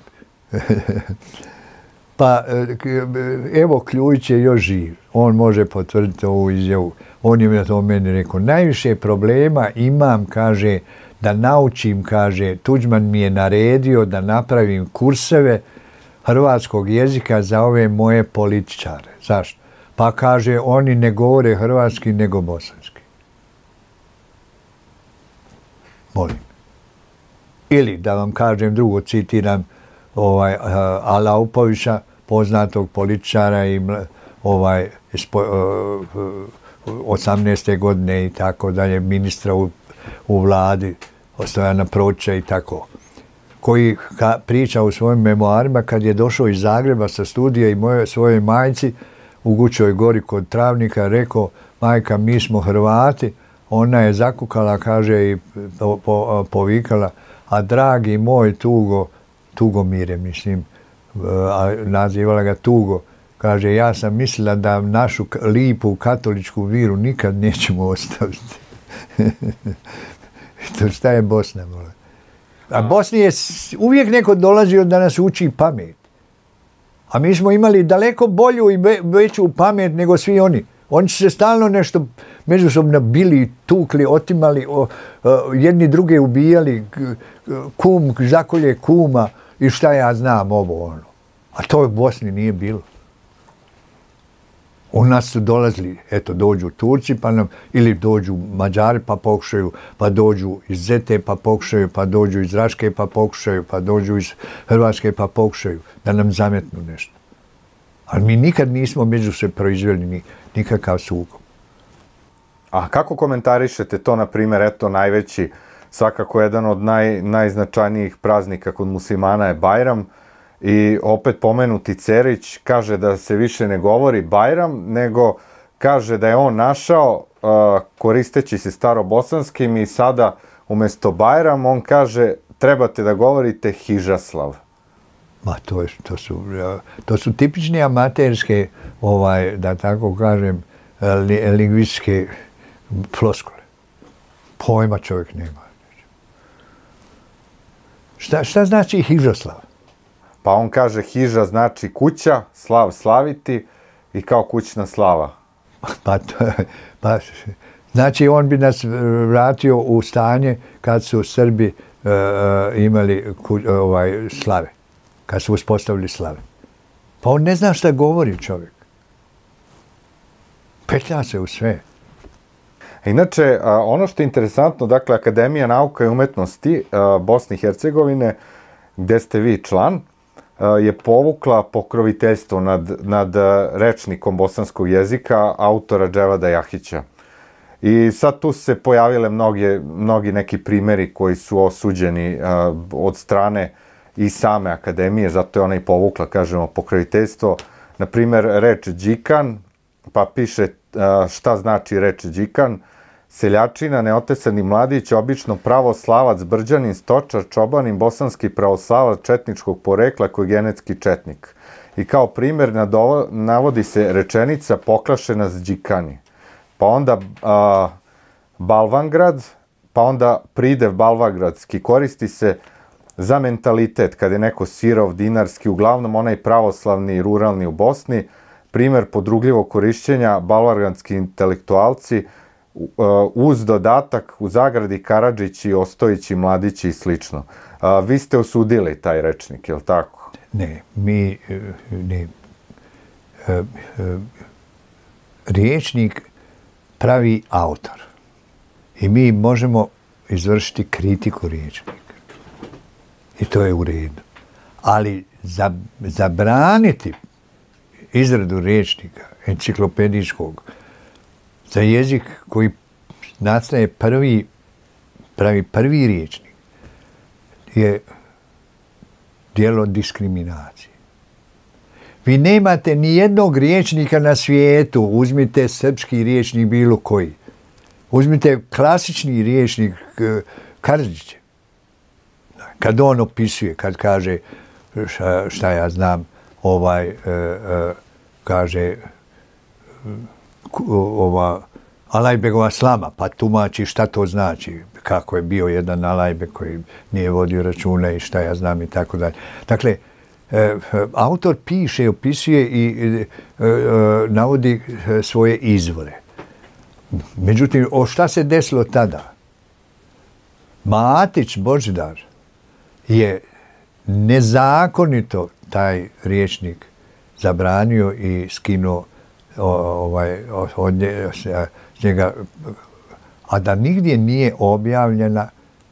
pa evo Kljujić je još živ, on može potvrditi ovu izjavu. On je to meni rekao, najviše problema imam, kaže, da naučim, kaže, Tuđman mi je naredio da napravim kurseve hrvatskog jezika za ove moje političare. Zašto? Pa kaže, oni ne govore hrvatski nego bosanski. Molim. Ili, da vam kažem drugo, citiram ovaj, Alaupovića, poznatog političara i ovaj, spo, osamnaeste godine i tako dalje, ministra u, u vladi, Stojana Proća i tako, koji ka, priča u svojim memoarima kad je došao iz Zagreba sa studija i moje, svojoj majci u Gučoj gori kod Travnika, rekao, majka, mi smo Hrvati. Ona je zakukala, kaže, i po, po, povikala, a dragi moj Tugo, Tugomire, mislim, a nazivala ga Tugo, kaže, ja sam mislila da našu lipu katoličku viru nikad nećemo ostaviti. To šta je Bosna, mola? A Bosni je uvijek neko dolazio da nas uči pamet. A mi smo imali daleko bolju i veću pamet nego svi oni. Oni su se stalno nešto međusobno bili, tukli, otimali, o, o, jedni druge ubijali, kum zakolje kuma i šta ja znam ovo ono. A to u Bosni nije bilo. U nas su dolazili, eto, dođu Turci pa nam, ili dođu Mađari pa pokušaju, pa dođu iz Zete pa pokušaju, pa dođu iz Raške pa pokušaju, pa dođu iz Hrvatske pa pokušaju da nam zametnu nešto. Ali mi nikad nismo među se proizveli ni, nikakav sukob. A kako komentarišete to, na primjer, eto, najveći, svakako jedan od naj, najznačajnijih praznika kod muslimana je Bajram, i opet pomenuti Cerić kaže da se više ne govori Bajram, nego kaže da je on našao, uh, koristeći se starobosanskim, i sada umjesto Bajram, on kaže, trebate da govorite Hižaslav. Ma to, je, to, su, to su tipične amaterske, ovaj, da tako kažem, li, lingvističke floskule. Pojma čovjek nema. Šta, šta znači Hižaslav? Pa on kaže, hiža znači kuća, slav slaviti, i kao kućna slava. Pa, to, pa znači on bi nas vratio u stanje kad su Srbi uh, imali ku, uh, ovaj, slave, kad su uspostavili slave. Pa on ne zna šta govori čovjek. Petlja se u sve. Inače, uh, ono što je interesantno, dakle, Akademija nauka i umetnosti uh, Bosne i Hercegovine, gde ste vi član, je povukla pokroviteljstvo nad, nad rečnikom bosanskog jezika autora Dževada Jahića. I sad tu su se pojavile mnoge, mnogi neki primjeri koji su osuđeni uh, od strane i same akademije, zato je ona i povukla, kažemo, pokroviteljstvo. Na primjer, reč džikan, pa piše uh, šta znači reč džikan. Seljačina, neotesani mladić, obično pravoslavac, brđanin, stočar, čobanin, bosanski pravoslavac četničkog porekla koji je genetski četnik. I kao primjer nadovo, navodi se rečenica poklašena s džikani. Pa onda a, Balvangrad, pa onda pridev balvagradski, koristi se za mentalitet, kad je neko sirov, dinarski, uglavnom onaj pravoslavni i ruralni u Bosni. Primjer podrugljivog korišćenja balvagradski intelektualci, uz dodatak u zagradi Karadžići, Ostojići, Mladići i slično. A, vi ste osudili taj rečnik, je li tako? Ne, mi ne. E, e, riječnik pravi autor. I mi možemo izvršiti kritiku riječnika. I to je u redu. Ali za, zabraniti izradu riječnika, enciklopedijskog, za jezik koji nastaje prvi, pravi prvi riječnik, je djelo diskriminacije. Vi nemate ni jednog riječnika na svijetu, uzmite srpski riječnik bilo koji, uzmite klasični riječnik Karadžića, kad on opisuje, kad kaže, šta, šta ja znam, ovaj, e, e, kaže, ova Alajbegova slama, pa tumači šta to znači, kako je bio jedan Alajbeg koji nije vodio računa i šta ja znam i tako dalje. Dakle, e, autor piše, opisuje i e, e, navodi svoje izvore. Međutim, o šta se desilo tada? Matić Božidar je nezakonito taj riječnik zabranio i skinuo ovaj, od njega, a da nigdje nije objavljena,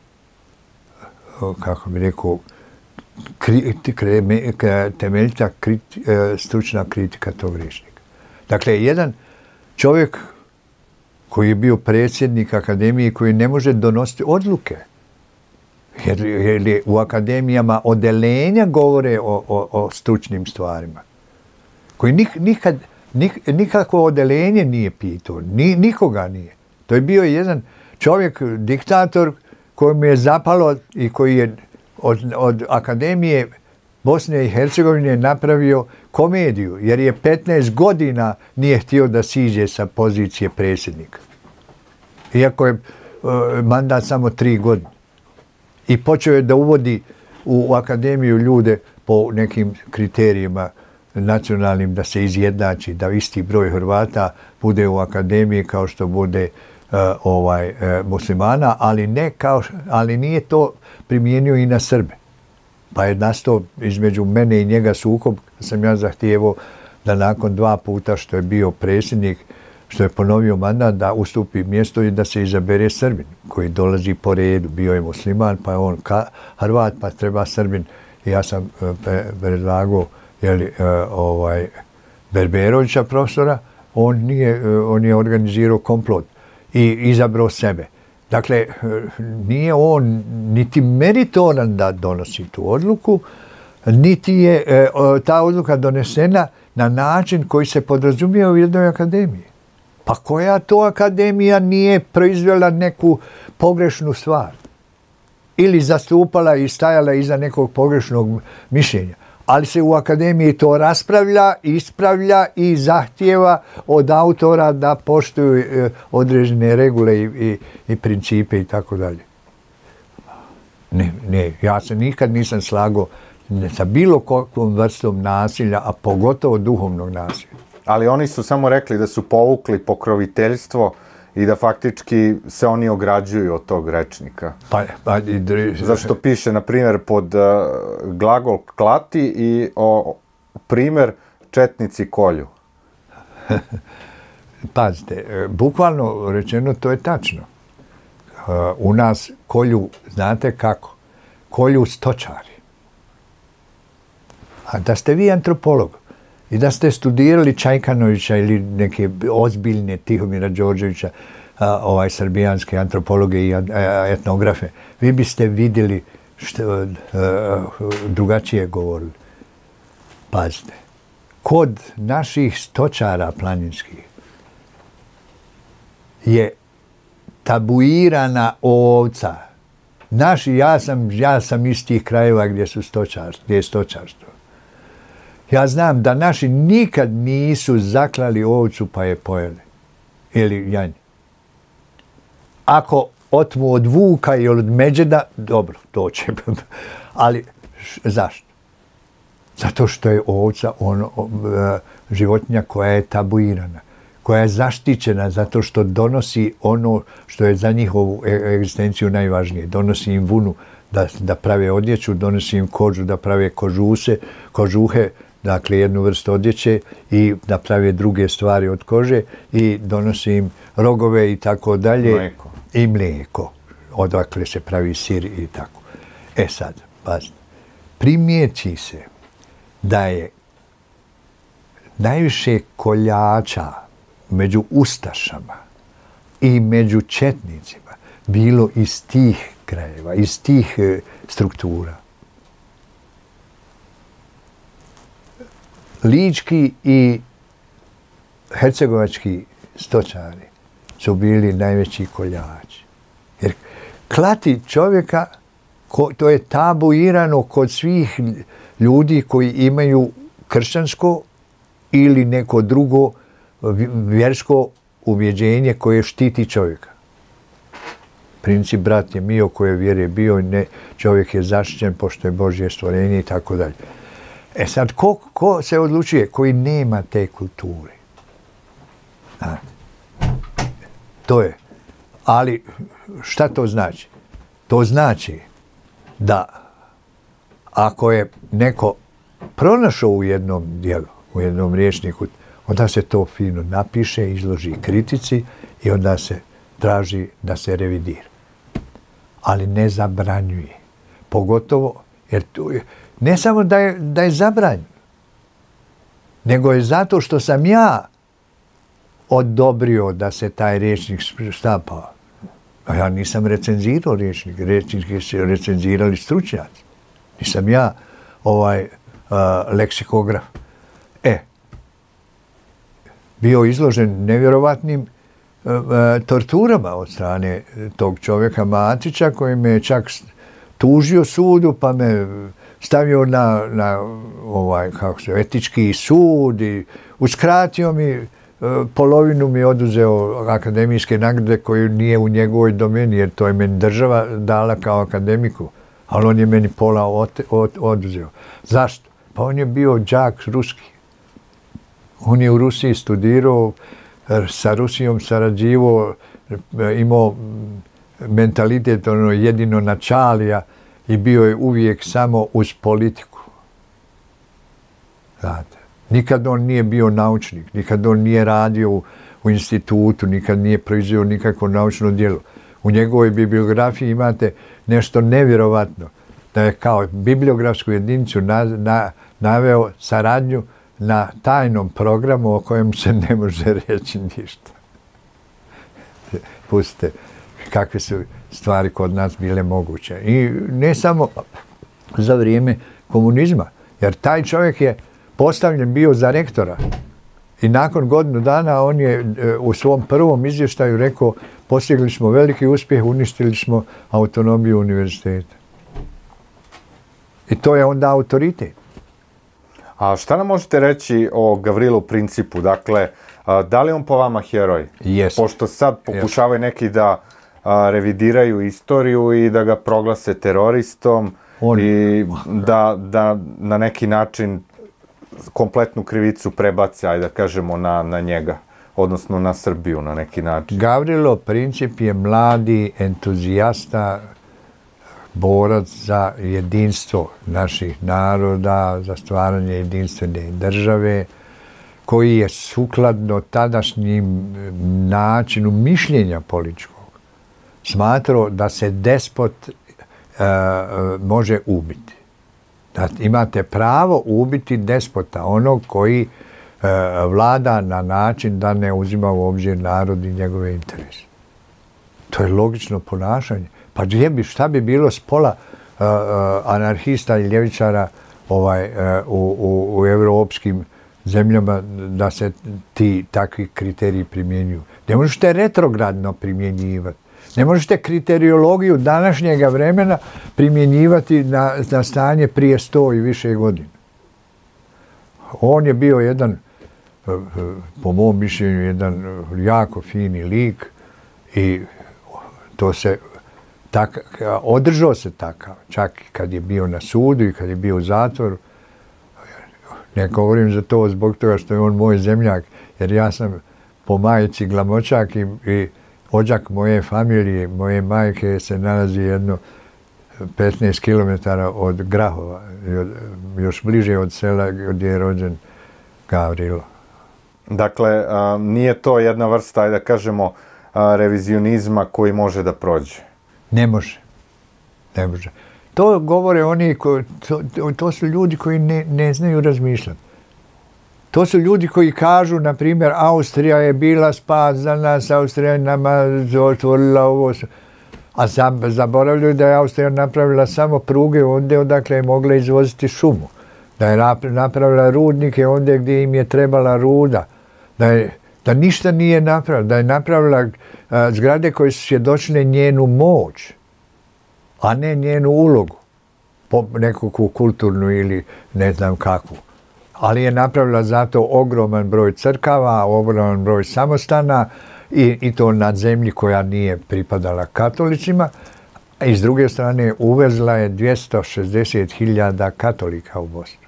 kako bi rekao, temeljita kriti, stručna kritika tog riječnika. Dakle, jedan čovjek koji je bio predsjednik akademije, koji ne može donositi odluke. Jer, jer u akademijama odelenja govore o, o, o stručnim stvarima. Koji nik, nikad, nik, nikakvo odelenje nije pitao. Ni, nikoga nije. To je bio jedan čovjek, diktator, kojem je zapalo i koji je od, od akademije Bosne i Hercegovine napravio komediju, jer je petnaest godina nije htio da siđe sa pozicije predsjednika. Iako je uh, mandat samo tri godine. I počeo je da uvodi u, u akademiju ljude po nekim kriterijima nacionalnim, da se izjednači, da isti broj Hrvata bude u akademiji kao što bude uh, ovaj, uh, muslimana, ali, ne kao, ali nije to primijenio i na Srbe. Pa je nastao između mene i njega sukob, sam ja zahtijevao da nakon dva puta što je bio predsjednik, što je ponovio mandat, da ustupi mjesto i da se izabere Srbin, koji dolazi po redu. Bio je musliman, pa je on ka, Hrvat, pa treba Srbin. I ja sam uh, predlagao jeli, uh, ovaj, Berberovića profesora, on, nije, uh, on je organizirao komplot i izabrao sebe. Dakle, nije on niti meritoran da donosi tu odluku, niti je e, ta odluka donesena na način koji se podrazumije u jednoj akademiji. Pa koja to akademija nije proizvela neku pogrešnu stvar? Ili zastupala i stajala iza nekog pogrešnog mišljenja. Ali se u akademiji to raspravlja, ispravlja i zahtijeva od autora da poštuju e, određene regule i, i, i principe i tako dalje. Ne, ne, ja se nikad nisam slagao sa bilo kakvom vrstom nasilja, a pogotovo duhovnog nasilja. Ali oni su samo rekli da su povukli pokroviteljstvo i da faktički se oni ograđuju od tog rečnika. Pa, pa, i, zašto piše, na primjer, pod uh, glagol klati i o, primjer četnici kolju. Pazite, bukvalno rečeno to je tačno. Uh, u nas kolju, znate kako? Kolju stočari. A da ste vi antropolog i da ste studirali Čajkanovića ili neke ozbiljne Tihomira Đorđevića, a, ovaj srbijanske antropologe i a, a, etnografe, vi biste vidjeli što a, a, drugačije govorili. Pazite, kod naših stočara planinskih je tabuirana ovca. Naši, ja sam, ja sam iz tih krajeva gdje su stočar, gdje je stočarstvo. Ja znam da naši nikad nisu zaklali ovcu pa je pojeli. Ili janj. Ako otmu od vuka ili od međeda, dobro, to će. Ali š, zašto? Zato što je ovca ono, životinja koja je tabuirana, koja je zaštićena zato što donosi ono što je za njihovu egzistenciju najvažnije. Donosi im vunu da, da prave odjeću, donosi im kožu da prave kožuse, kožuhe, dakle jednu vrstu odjeće i da prave druge stvari od kože i donosi im rogove i tako dalje. Mlijeko. I mlijeko. Odakle se pravi sir i tako. E sad, pazite, primijeti se da je najviše koljača među ustašama i među četnicima bilo iz tih krajeva, iz tih e, struktura. Lički i hercegovački stočari su bili najveći koljači. Jer klati čovjeka, ko, to je tabuirano kod svih ljudi koji imaju kršćansko ili neko drugo vjersko ubjeđenje koje štiti čovjeka. Princip brat je mio koje vjere bio, ne, čovjek je zaštićen pošto je Božje stvorenje i tako dalje. E sad, ko, ko se odlučuje koji nema te kulture? A, to je. Ali šta to znači? To znači da ako je neko pronašao u jednom dijelu, u jednom rječniku, onda se to fino napiše, izloži kritici i onda se traži da se revidira. Ali ne zabranjuje. Pogotovo, jer tu je, ne samo da je, da je zabranjeno, nego je zato što sam ja odobrio da se taj rječnik štampa? A ja nisam recenzirao rječnik, rječnike su recenzirali stručnjaci. Nisam ja ovaj uh, leksikograf. E, bio izložen nevjerovatnim uh, uh, torturama od strane tog čovjeka Matića, koji me je čak tužio sudu, pa me stavio na, na ovaj, kako se, etički sud i uskratio mi, polovinu mi je oduzeo akademijske nagrade koju nije u njegovoj domeni, jer to je meni država dala kao akademiku, ali on je meni pola od, od, oduzeo. Zašto? Pa on je bio đak ruski. On je u Rusiji studirao, sa Rusijom sarađivao, imao mentalitet ono jedino načalija i bio je uvijek samo uz politiku. Znate, nikad on nije bio naučnik, nikad on nije radio u, u institutu, nikad nije proizveo nikakvo naučno djelo. U njegovoj bibliografiji imate nešto nevjerovatno, da je kao bibliografsku jedinicu na, na, naveo saradnju na tajnom programu o kojem se ne može reći ništa. Pustite kakve su stvari kod nas bile moguće. I ne samo za vrijeme komunizma, jer taj čovjek je postavljen bio za rektora i nakon godinu dana on je u svom prvom izvještaju rekao: postigli smo veliki uspjeh, uništili smo autonomiju univerziteta. I to je onda autoritet. A šta nam možete reći o Gavrilu Principu? Dakle, da li on po vama heroj? Yes. Pošto sad pokušavaju yes. neki da a, revidiraju istoriju i da ga proglase teroristom on... i da, da na neki način kompletnu krivicu prebace, ajde da kažemo, na, na njega, odnosno na Srbiju na neki način. Gavrilo Princip je mladi entuzijasta, borac za jedinstvo naših naroda, za stvaranje jedinstvene države, koji je sukladno tadašnjim načinu mišljenja političkog smatrao da se despot uh, može ubiti. Da imate pravo ubiti despota, onog koji uh, vlada na način da ne uzima u obzir narod i njegove interese. To je logično ponašanje. Pa gdje bi, šta bi bilo s pola uh, uh, anarhista i ljevičara ovaj, uh, u, u, u evropskim zemljama da se ti takvi kriteriji primjenjuju? Ne možete retrogradno primjenjivati. Ne možete kriteriologiju današnjega vremena primjenjivati na, na stanje prije sto i više godina. On je bio jedan, po mom mišljenju, jedan jako fini lik i to se tak, održao se takav, čak i kad je bio na sudu i kad je bio u zatvoru. Ne govorim za to zbog toga što je on moj zemljak, jer ja sam po majici Glamočak i, i ođak moje familije, moje majke se nalazi jedno petnaest kilometara od Grahova, još bliže od sela gdje je rođen Gavrilo. Dakle, a, nije to jedna vrsta, ajde da kažemo, a, revizionizma koji može da prođe? Ne može. Ne može. To govore oni, ko, to, to su ljudi koji ne, ne znaju razmišljati. To su ljudi koji kažu, na primjer, Austrija je bila spas za nas, Austrija je nama otvorila ovo. A zaboravljaju da je Austrija napravila samo pruge ondje odakle je mogla izvoziti šumu. Da je napravila rudnike ondje gdje im je trebala ruda. Da, je, da ništa nije napravila. Da je napravila uh, zgrade koje su svjedočile njenu moć, a ne njenu ulogu. Po nekakvu kulturnu ili ne znam kakvu. Ali je napravila zato ogroman broj crkava, ogroman broj samostana i, i to na zemlji koja nije pripadala katolicima. I s druge strane uvezla je dvjesto šezdeset hiljada katolika u Bosnu.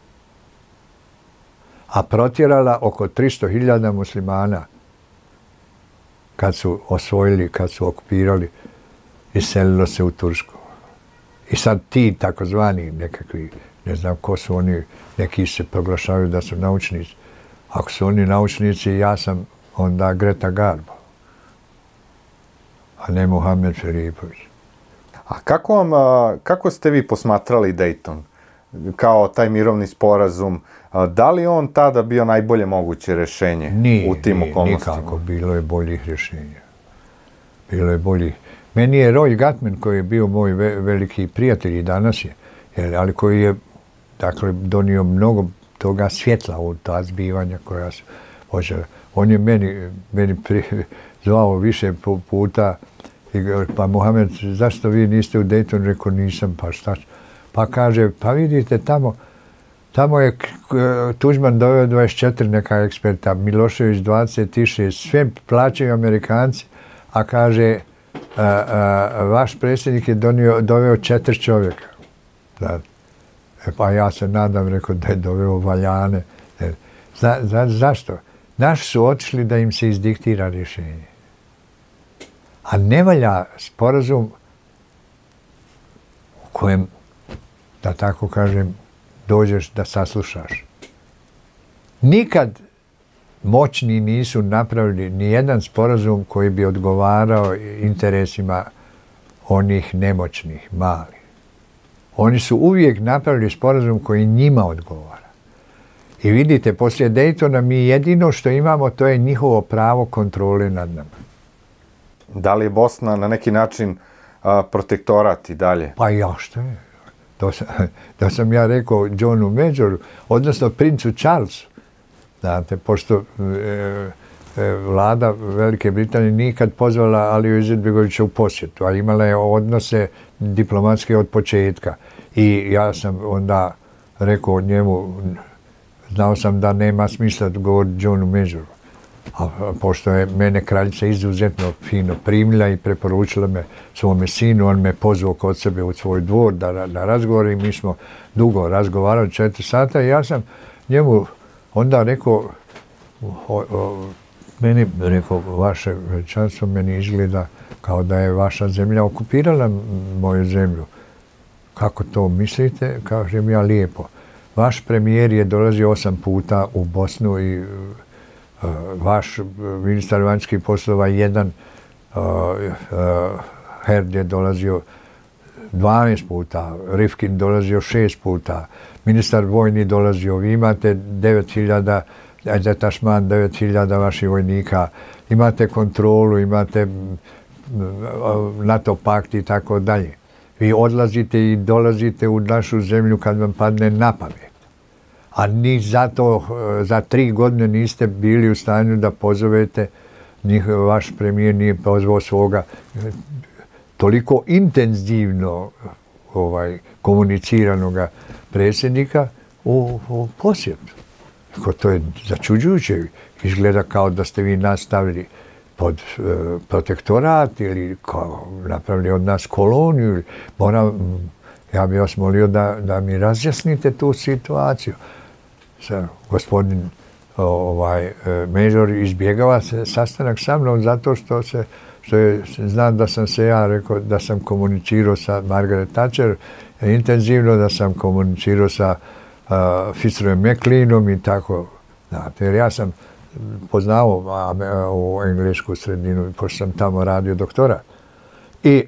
A protjerala oko tristo hiljada muslimana kad su osvojili, kad su okupirali i selilo se u Tursku. I sad ti takozvani nekakvi, ne znam ko su oni, neki se proglašavaju da su naučnici. Ako su oni naučnici, ja sam onda Greta Garbo, a ne Muhamed Filipović. A kako, vam, kako ste vi posmatrali Dayton? kao taj mirovni sporazum, da li on tada bio najbolje moguće rješenje nije, u tim nije, okolnostima? Nikako, bilo je boljih rješenja. Bilo je boljih. Meni je Roy Gutman, koji je bio moj ve, veliki prijatelj i danas je, jer, ali koji je dakle, donio mnogo toga svjetla u ta zbivanja koja su počela. On je meni, meni pri, zvao više puta i govori, pa Mohamed, zašto vi niste u Daytonu? Rekao, nisam, pa šta? Pa kaže, pa vidite tamo, tamo je Tuđman doveo dvadeset četiri neka eksperta, Milošević dvadeset šest, sve plaćaju Amerikanci, a kaže, a, a, vaš predsjednik je donio, doveo četiri čovjeka. Znači, e, pa ja se nadam, rekao, da je doveo valjane. Zna, zna, zašto? Naši su otišli da im se izdiktira rješenje. A ne valja sporazum u kojem, da tako kažem, dođeš da saslušaš. Nikad moćni nisu napravili ni jedan sporazum koji bi odgovarao interesima onih nemoćnih, malih. Oni su uvijek napravili sporazum koji njima odgovara. I vidite, poslije Daytona mi jedino što imamo, to je njihovo pravo kontrole nad nama. Da li je Bosna na neki način a, protektorat i dalje? Pa ja što je. To sam, to sam ja rekao Johnu Majoru, odnosno princu Charlesu. Znate, pošto e, e, vlada Velike Britanije nikad pozvala Aliju Izetbegovića u posjetu, a imala je odnose diplomatske od početka. I ja sam onda rekao njemu, znao sam da nema smisla govoriti Johnu Majoru. A pošto je mene kraljica izuzetno fino primila i preporučila me svome sinu, on me pozvao kod sebe u svoj dvor da, da razgovori i mi smo dugo razgovarali, četiri sata i ja sam njemu onda rekao, o, o, meni, rekao, vaše veličanstvo meni izgleda kao da je vaša zemlja okupirala moju zemlju. Kako to mislite? Kažem ja lijepo. Vaš premijer je dolazio osam puta u Bosnu i Uh, vaš ministar vanjskih poslova jedan, uh, uh, Herd je dolazio dvanaest puta, Rifkin dolazio šest puta, ministar vojni dolazio, vi imate devet hiljada, detašman devet hiljada vaših vojnika, imate kontrolu, imate NATO pakt i tako dalje. Vi odlazite i dolazite u našu zemlju kad vam padne na pamet. A ni zato za tri godine niste bili u stanju da pozovete, njihov, vaš premijer nije pozvao svoga toliko intenzivno ovaj, komuniciranoga predsjednika u, u posjetu. To je začuđujuće. Izgleda kao da ste vi nastavili pod uh, protektorat ili kao napravili od nas koloniju. Moram, ja bih vas molio da, da mi razjasnite tu situaciju. Sa, gospodin ovaj, Major izbjegava se sastanak sa mnom zato što se što je, znam da sam se ja rekao da sam komunicirao sa Margaret Thatcher intenzivno, da sam komunicirao sa uh, Fitzroyem McLeanom i tako. Znate, jer ja sam poznao u englesku sredinu, pošto sam tamo radio doktorat. I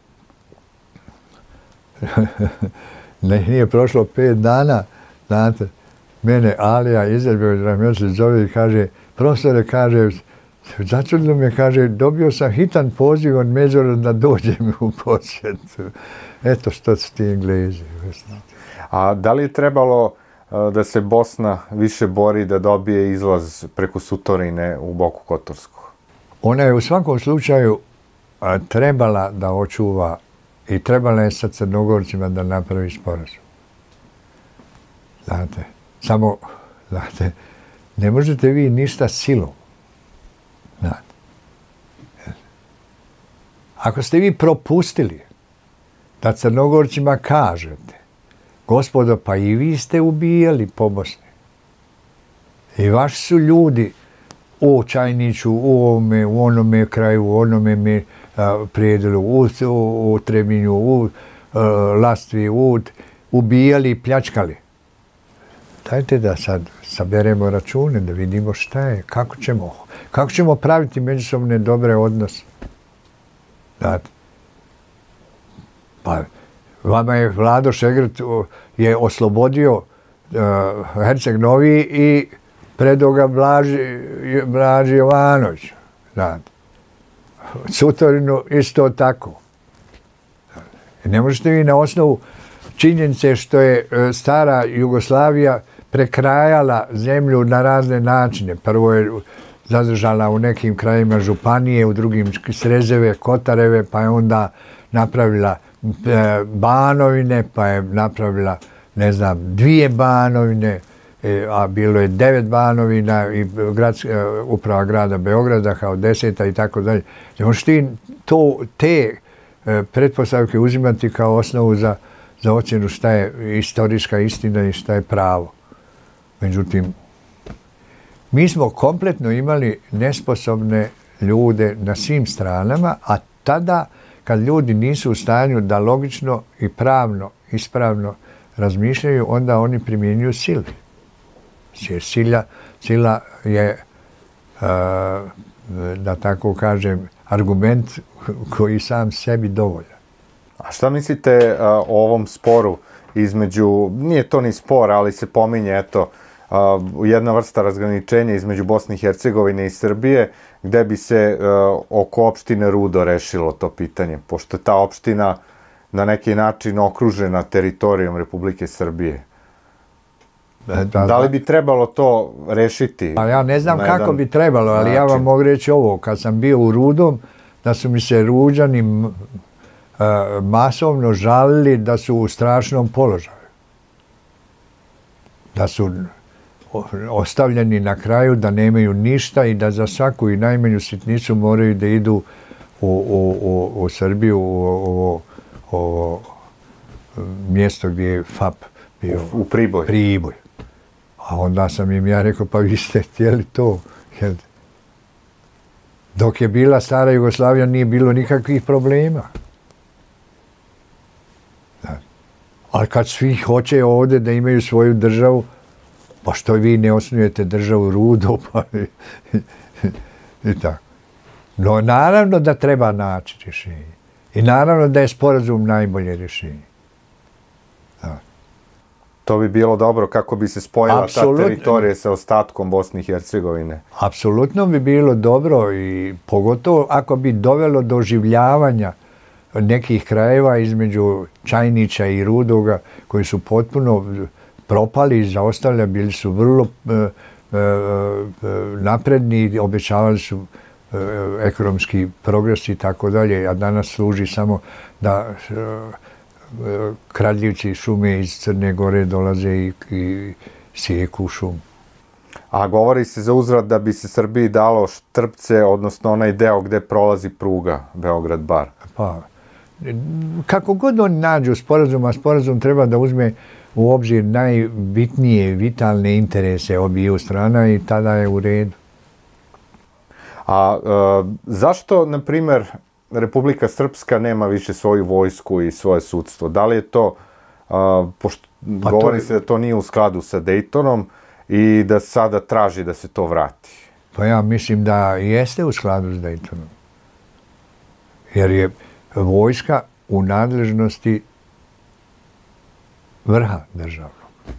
nije prošlo pet dana, znate, mene Alija Izetbegović zove i kaže, profesore, kaže, začudilo me, kaže, dobio sam hitan poziv od Majora da dođem u posjet. Eto što su ti Englezi. A da li je trebalo da se Bosna više bori da dobije izlaz preko Sutorine u Boku Kotorsku? Ona je u svakom slučaju trebala da očuva i trebala je sa Crnogorcima da napravi sporazum. Znate, samo, znate, ne možete vi ništa silom. Znate. Ako ste vi propustili da Crnogorcima kažete, gospodo, pa i vi ste ubijali po Bosni. I vaši su ljudi u Čajniću, u ovome, u onome kraju, u onome me, a, predelu, u, u, u Trebinju, u a, Lastvi, u, ubijali i pljačkali. Dajte da sad saberemo račune, da vidimo šta je, kako ćemo, kako ćemo praviti međusobne dobre odnose. Znate, pa Vama je Vlado Šegrt je oslobodio Herceg Novi i predoga Blaži Jovanović. Sutorinu isto tako. Ne možete vi na osnovu činjenice što je stara Jugoslavija prekrajala zemlju na razne načine. Prvo je zadržala u nekim krajima županije, u drugim srezeve, kotareve, pa je onda napravila Banovine, pa je napravila, ne znam, dvije Banovine, a bilo je devet Banovina i uprava grada Beograda kao deseta i tako dalje. Ne možeš ti to, te pretpostavke uzimati kao osnovu za, za ocjenu šta je istorijska istina i šta je pravo. Međutim, mi smo kompletno imali nesposobne ljude na svim stranama, a tada kad ljudi nisu u stanju da logično i pravno, ispravno razmišljaju, onda oni primjenjuju silu. Sila, sila je, da tako kažem, argument koji sam sebi dovoljan. A šta mislite o ovom sporu između, nije to ni spor, ali se pominje, eto, jedna vrsta razgraničenja između Bosne i Hercegovine i Srbije, gde bi se oko opštine Rudo rešilo to pitanje, pošto je ta opština na neki način okružena teritorijom Republike Srbije. Da, da li bi trebalo to rešiti? Pa ja ne znam kako bi trebalo, ali ja vam mogu reći ovo. Kad sam bio u Rudom, da su mi se Ruđani masovno žalili da su u strašnom položaju. Da su ostavljeni na kraju, da nemaju ništa i da za svaku i najmanju sitnicu moraju da idu u, u, u, u Srbiju, u ovo mjesto gdje je F A P bio. U, u Priboj. Priboj. A onda sam im ja rekao, pa vi ste htjeli to. Dok je bila stara Jugoslavija nije bilo nikakvih problema. Da. Ali kad svi hoće ovdje da imaju svoju državu, pa što vi ne osnujete državu Rudo, pa i, i tako. No, naravno da treba naći rješenje. I naravno da je sporazum najbolje rješenje. Da. To bi bilo dobro kako bi se spojila Absolutno. ta teritorija sa ostatkom Bosne i Hercegovine. Apsolutno bi bilo dobro i pogotovo ako bi dovelo do oživljavanja nekih krajeva između Čajnića i Rudoga koji su potpuno propali i zaostavljali, bili su vrlo e, e, napredni, obećavali su e, ekonomski progres i tako dalje, a danas služi samo da e, kradljivci šume iz Crne Gore dolaze i, i sijeku šumu. A govori se za uzvrat da bi se Srbiji dalo Štrpce, odnosno onaj deo gde prolazi pruga Beograd-Bar. Pa, kako god oni nađu sporazum, a sporazum treba da uzme u obzir najbitnije vitalne interese obiju strana i tada je u redu. A e, zašto, na primjer, Republika Srpska nema više svoju vojsku i svoje sudstvo? Da li je to, a, pošto pa govori to... se da to nije u skladu sa Daytonom i da sada traži da se to vrati? Pa ja mislim da jeste u skladu s Daytonom. Jer je vojska u nadležnosti vrha državnog.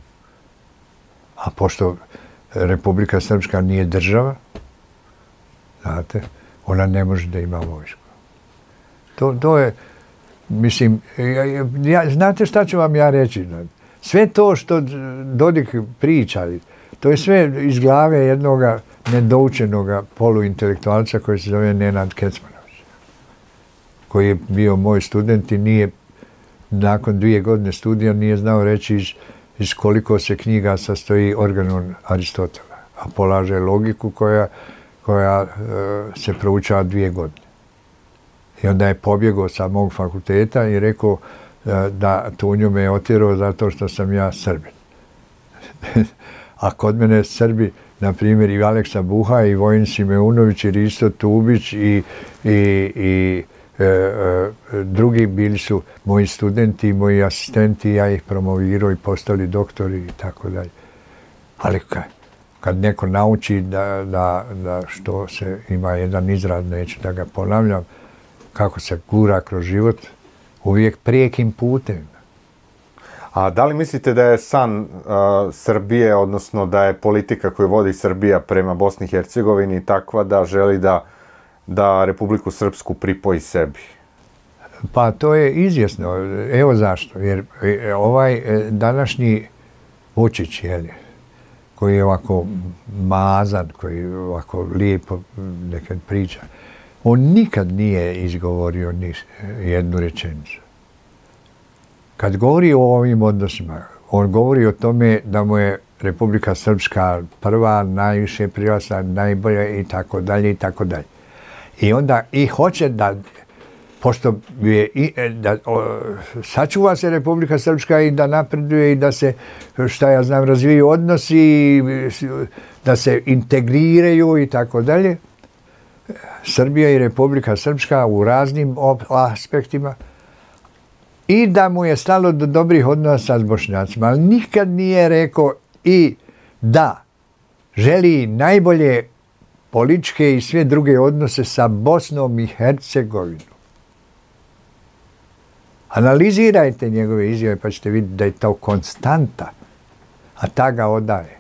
A pošto Republika Srpska nije država, znate, ona ne može da ima vojsku. To, to je, mislim, ja, znate šta ću vam ja reći? Sve to što Dodik priča, to je sve iz glave jednog nedoučenog poluintelektualca koji se zove Nenad Kecmanović, koji je bio moj student i nije, nakon dvije godine studija, nije znao reći iz, iz koliko se knjiga sastoji organon Aristotela, a polaže logiku koja, koja e, se proučava dvije godine. I onda je pobjegao sa mog fakulteta i rekao e, da Tunju me je otjerao zato što sam ja Srbin. A kod mene Srbi, na primjer, i Aleksa Buha, i Vojin Simeunović, i Risto Tubić, i, i, i e, e, drugi bili su moji studenti, moji asistenti, ja ih promovirao i postali doktori i tako dalje. Ali kad, kad neko nauči da, da, da što se ima jedan izraz, neću da ga ponavljam, kako se gura kroz život, uvijek prijekim putem. A da li mislite da je san uh, Srbije, odnosno da je politika koju vodi Srbija prema Bosni i Hercegovini takva da želi da, da Republiku Srpsku pripoji sebi? Pa to je izvjesno. Evo zašto. Jer ovaj današnji Vučić, jeli, koji je ovako mazan, koji ovako lijepo nekad priča, on nikad nije izgovorio ni jednu rečenicu. Kad govori o ovim odnosima, on govori o tome da mu je Republika Srpska prva, najviše prirasla, najbolja i tako dalje i tako dalje. I onda i hoće da, pošto je i, da o, sačuva se Republika Srpska i da napreduje i da se, šta ja znam, razviju odnosi, da se integriraju i tako dalje, Srbija i Republika Srpska u raznim aspektima, i da mu je stalo do dobrih odnosa s Bošnjacima, ali nikad nije rekao i da želi najbolje političke i sve druge odnose sa Bosnom i Hercegovinom. Analizirajte njegove izjave pa ćete vidjeti da je to konstanta, a ta ga odaje.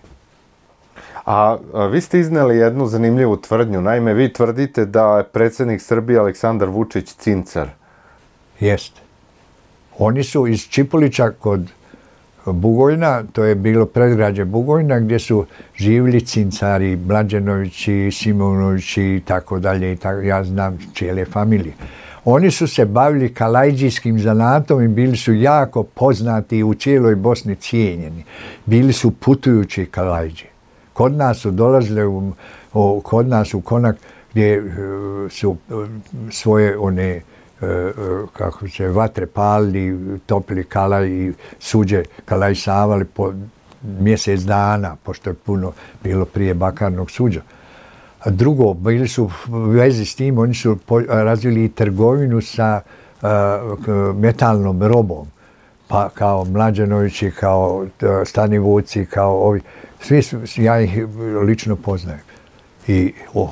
A, a vi ste izneli jednu zanimljivu tvrdnju. Naime, vi tvrdite da je predsjednik Srbije Aleksandar Vučić cincar. Jeste. Oni su iz Čipolića kod Bugojna, to je bilo predgrađe Bugojna, gdje su živjeli cincari, Mlađenovići, Simonovići i tako dalje. Ja znam cijele familije. Oni su se bavili kalajđijskim zanatom i bili su jako poznati u cijeloj Bosni, cijenjeni. Bili su putujući kalajđi. Kod nas su dolazili u, o, kod nas u Konak gdje uh, su uh, svoje one uh, uh, kako se vatre palili, topili kalaj i suđe kalajsavali po mjesec dana, pošto je puno bilo prije bakarnog suđa. A drugo, bili su u vezi s tim, oni su po, razvili i trgovinu sa uh, metalnom robom. Pa kao Mlađenovići, kao uh, Stanivuci, kao ovi. Svi su, ja ih lično poznajem. I, oh,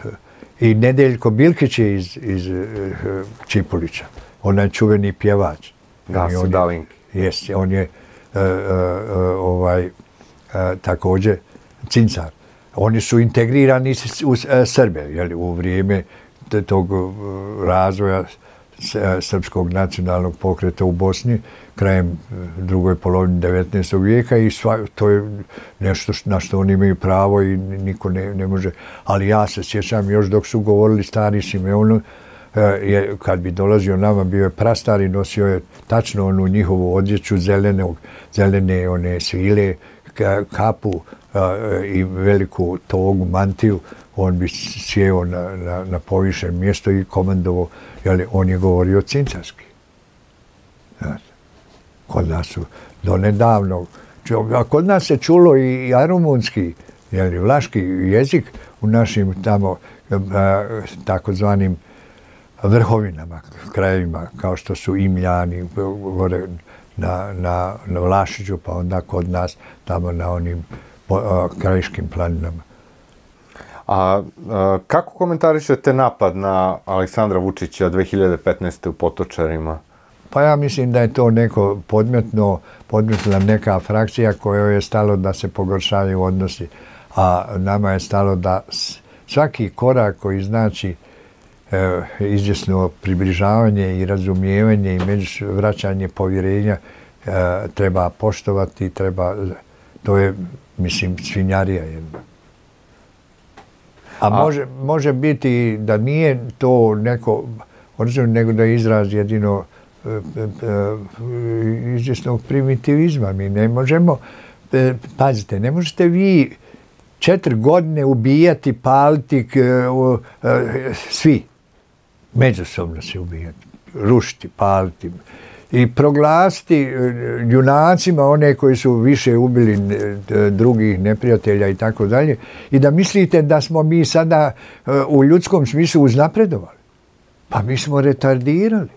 i Nedeljko Bilkić je iz, iz uh, Čipolića. On je čuveni pjevač. Gaso Dalink. Jeste, on je uh, uh, ovaj, uh, također cincar. Oni su integrirani u uh, Srbe, jeli, u vrijeme tog uh, razvoja srpskog nacionalnog pokreta u Bosni krajem drugoj polovini devetnaestog vijeka i sva, to je nešto na što oni imaju pravo i niko ne, ne može. Ali ja se sjećam još dok su govorili stari Simeonu, je, kad bi dolazio nama, bio je prastar i nosio je tačno onu njihovu odjeću zelenog, zelene one svile, kapu i veliku togu, mantiju. On bi sjeo na, na, na povišen mjesto i komandovo, jeli, on je govorio cincarski. Znači, kod nas su donedavno, a kod nas se čulo i, i rumunski, jeli, vlaški jezik u našim tamo a, takozvanim vrhovinama, krajevima, kao što su Imljani, gore na, na, na Vlašiću, pa onda kod nas tamo na onim a, krajiškim planinama. A, a kako komentarišete napad na Aleksandra Vučića dve hiljade petnaeste. u Potočarima? Pa ja mislim da je to neko podmetno, podmetna neka frakcija kojoj je stalo da se pogoršavaju odnosi, a nama je stalo da svaki korak koji znači e, izvjesno približavanje i razumijevanje i među vraćanje povjerenja e, treba poštovati, treba, to je, mislim, svinjarija jedna. A, A može, može biti da nije to neko, odnosno nego da je izraz jedino e, e, izvjesnog primitivizma. Mi ne možemo, e, pazite, ne možete vi četiri godine ubijati, paliti, e, e, svi. Međusobno se ubijati, rušiti, paliti. I proglasiti junacima one koji su više ubili drugih neprijatelja i tako dalje. I da mislite da smo mi sada u ljudskom smislu uznapredovali. Pa mi smo retardirali.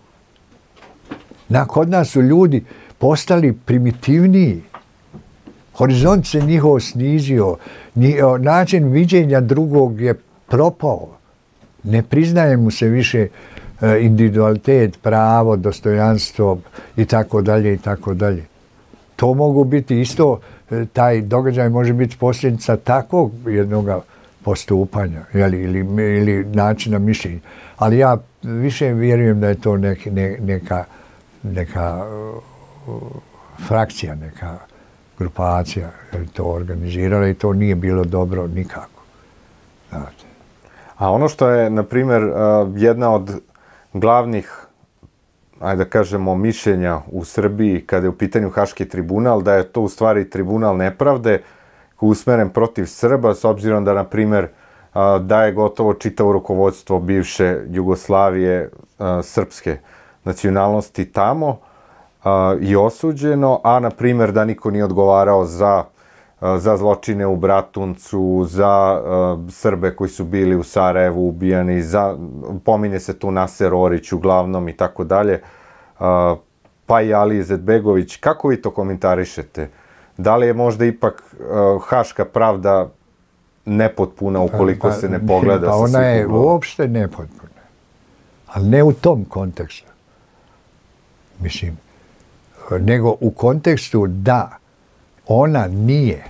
Kod nas su ljudi postali primitivniji. Horizont se njihov snizio. Način viđenja drugog je propao. Ne priznaje mu se više individualitet, pravo, dostojanstvo i tako dalje i tako dalje. to mogu biti isto, taj događaj može biti posljedica takvog jednog postupanja jeli, ili, ili načina mišljenja. Ali ja više vjerujem da je to neki, ne, neka, neka uh, frakcija, neka grupacija je to organizirala i to nije bilo dobro nikako. Znate. A ono što je, na primjer, uh, jedna od glavnih, ajde da kažemo, mišljenja u Srbiji kada je u pitanju Haški tribunal, da je to u stvari tribunal nepravde usmeren protiv Srba, s obzirom da, na primjer, da je gotovo čitavo rukovodstvo bivše Jugoslavije srpske nacionalnosti tamo i osuđeno, a, na primjer, da niko nije odgovarao za, za zločine u Bratuncu, za Srbe koji su bili u Sarajevu ubijani, za, pominje se tu Naser Orić uglavnom i tako dalje, pa i Ali Izetbegović. Kako vi to komentarišete? Da li je možda ipak uh, haška pravda nepotpuna ukoliko pa, pa, se ne pogleda pa sa ona je uglova? Uopšte nepotpuna. Ali ne u tom kontekstu. Mislim, nego u kontekstu da ona nije,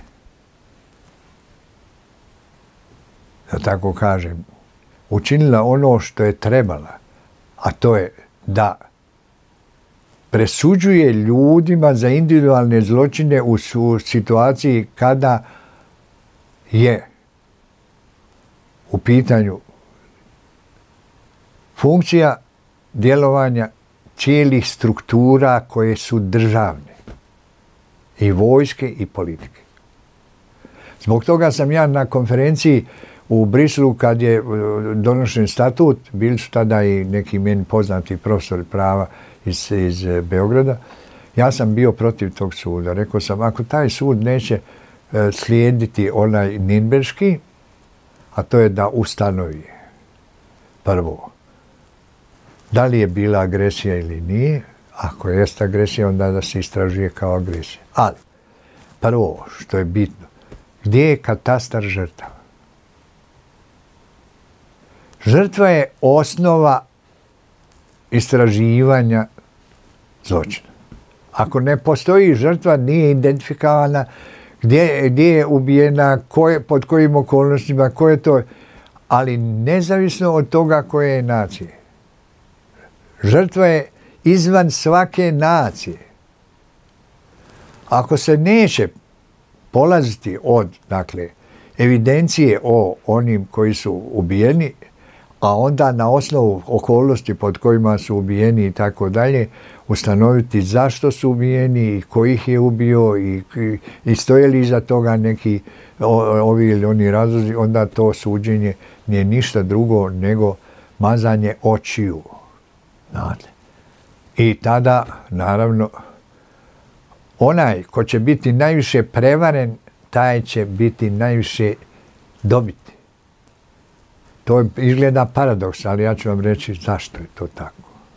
da tako kažem, učinila ono što je trebala, a to je da presuđuje ljudima za individualne zločine u situaciji kada je u pitanju funkcija djelovanja cijelih struktura koje su državne, i vojske i politike. Zbog toga sam ja na konferenciji u Briselu, kad je donošen statut, bili su tada i neki meni poznati profesori prava iz, iz Beograda, ja sam bio protiv tog suda. Rekao sam, ako taj sud neće e, slijediti onaj Ninberški, a to je da ustanovi prvo da li je bila agresija ili nije, ako je agresija, onda da se istražuje kao agresija. Ali, prvo što je bitno, gdje je katastar žrtava? Žrtva je osnova istraživanja zločina. Ako ne postoji žrtva, nije identifikovana gdje, gdje je ubijena, koje, pod kojim okolnostima, koje to, ali nezavisno od toga koje je nacije. Žrtva je izvan svake nacije. Ako se neće polaziti od, dakle, evidencije o onim koji su ubijeni, a onda na osnovu okolnosti pod kojima su ubijeni i tako dalje, ustanoviti zašto su ubijeni i ko ih je ubio i, i, i stoje li iza toga neki o, ovi ili oni razlozi, onda to suđenje nije ništa drugo nego mazanje očiju. Znate. I tada, naravno, onaj ko će biti najviše prevaren, taj će biti najviše dobiti. To izgleda paradoks, ali ja ću vam reći zašto je to tako.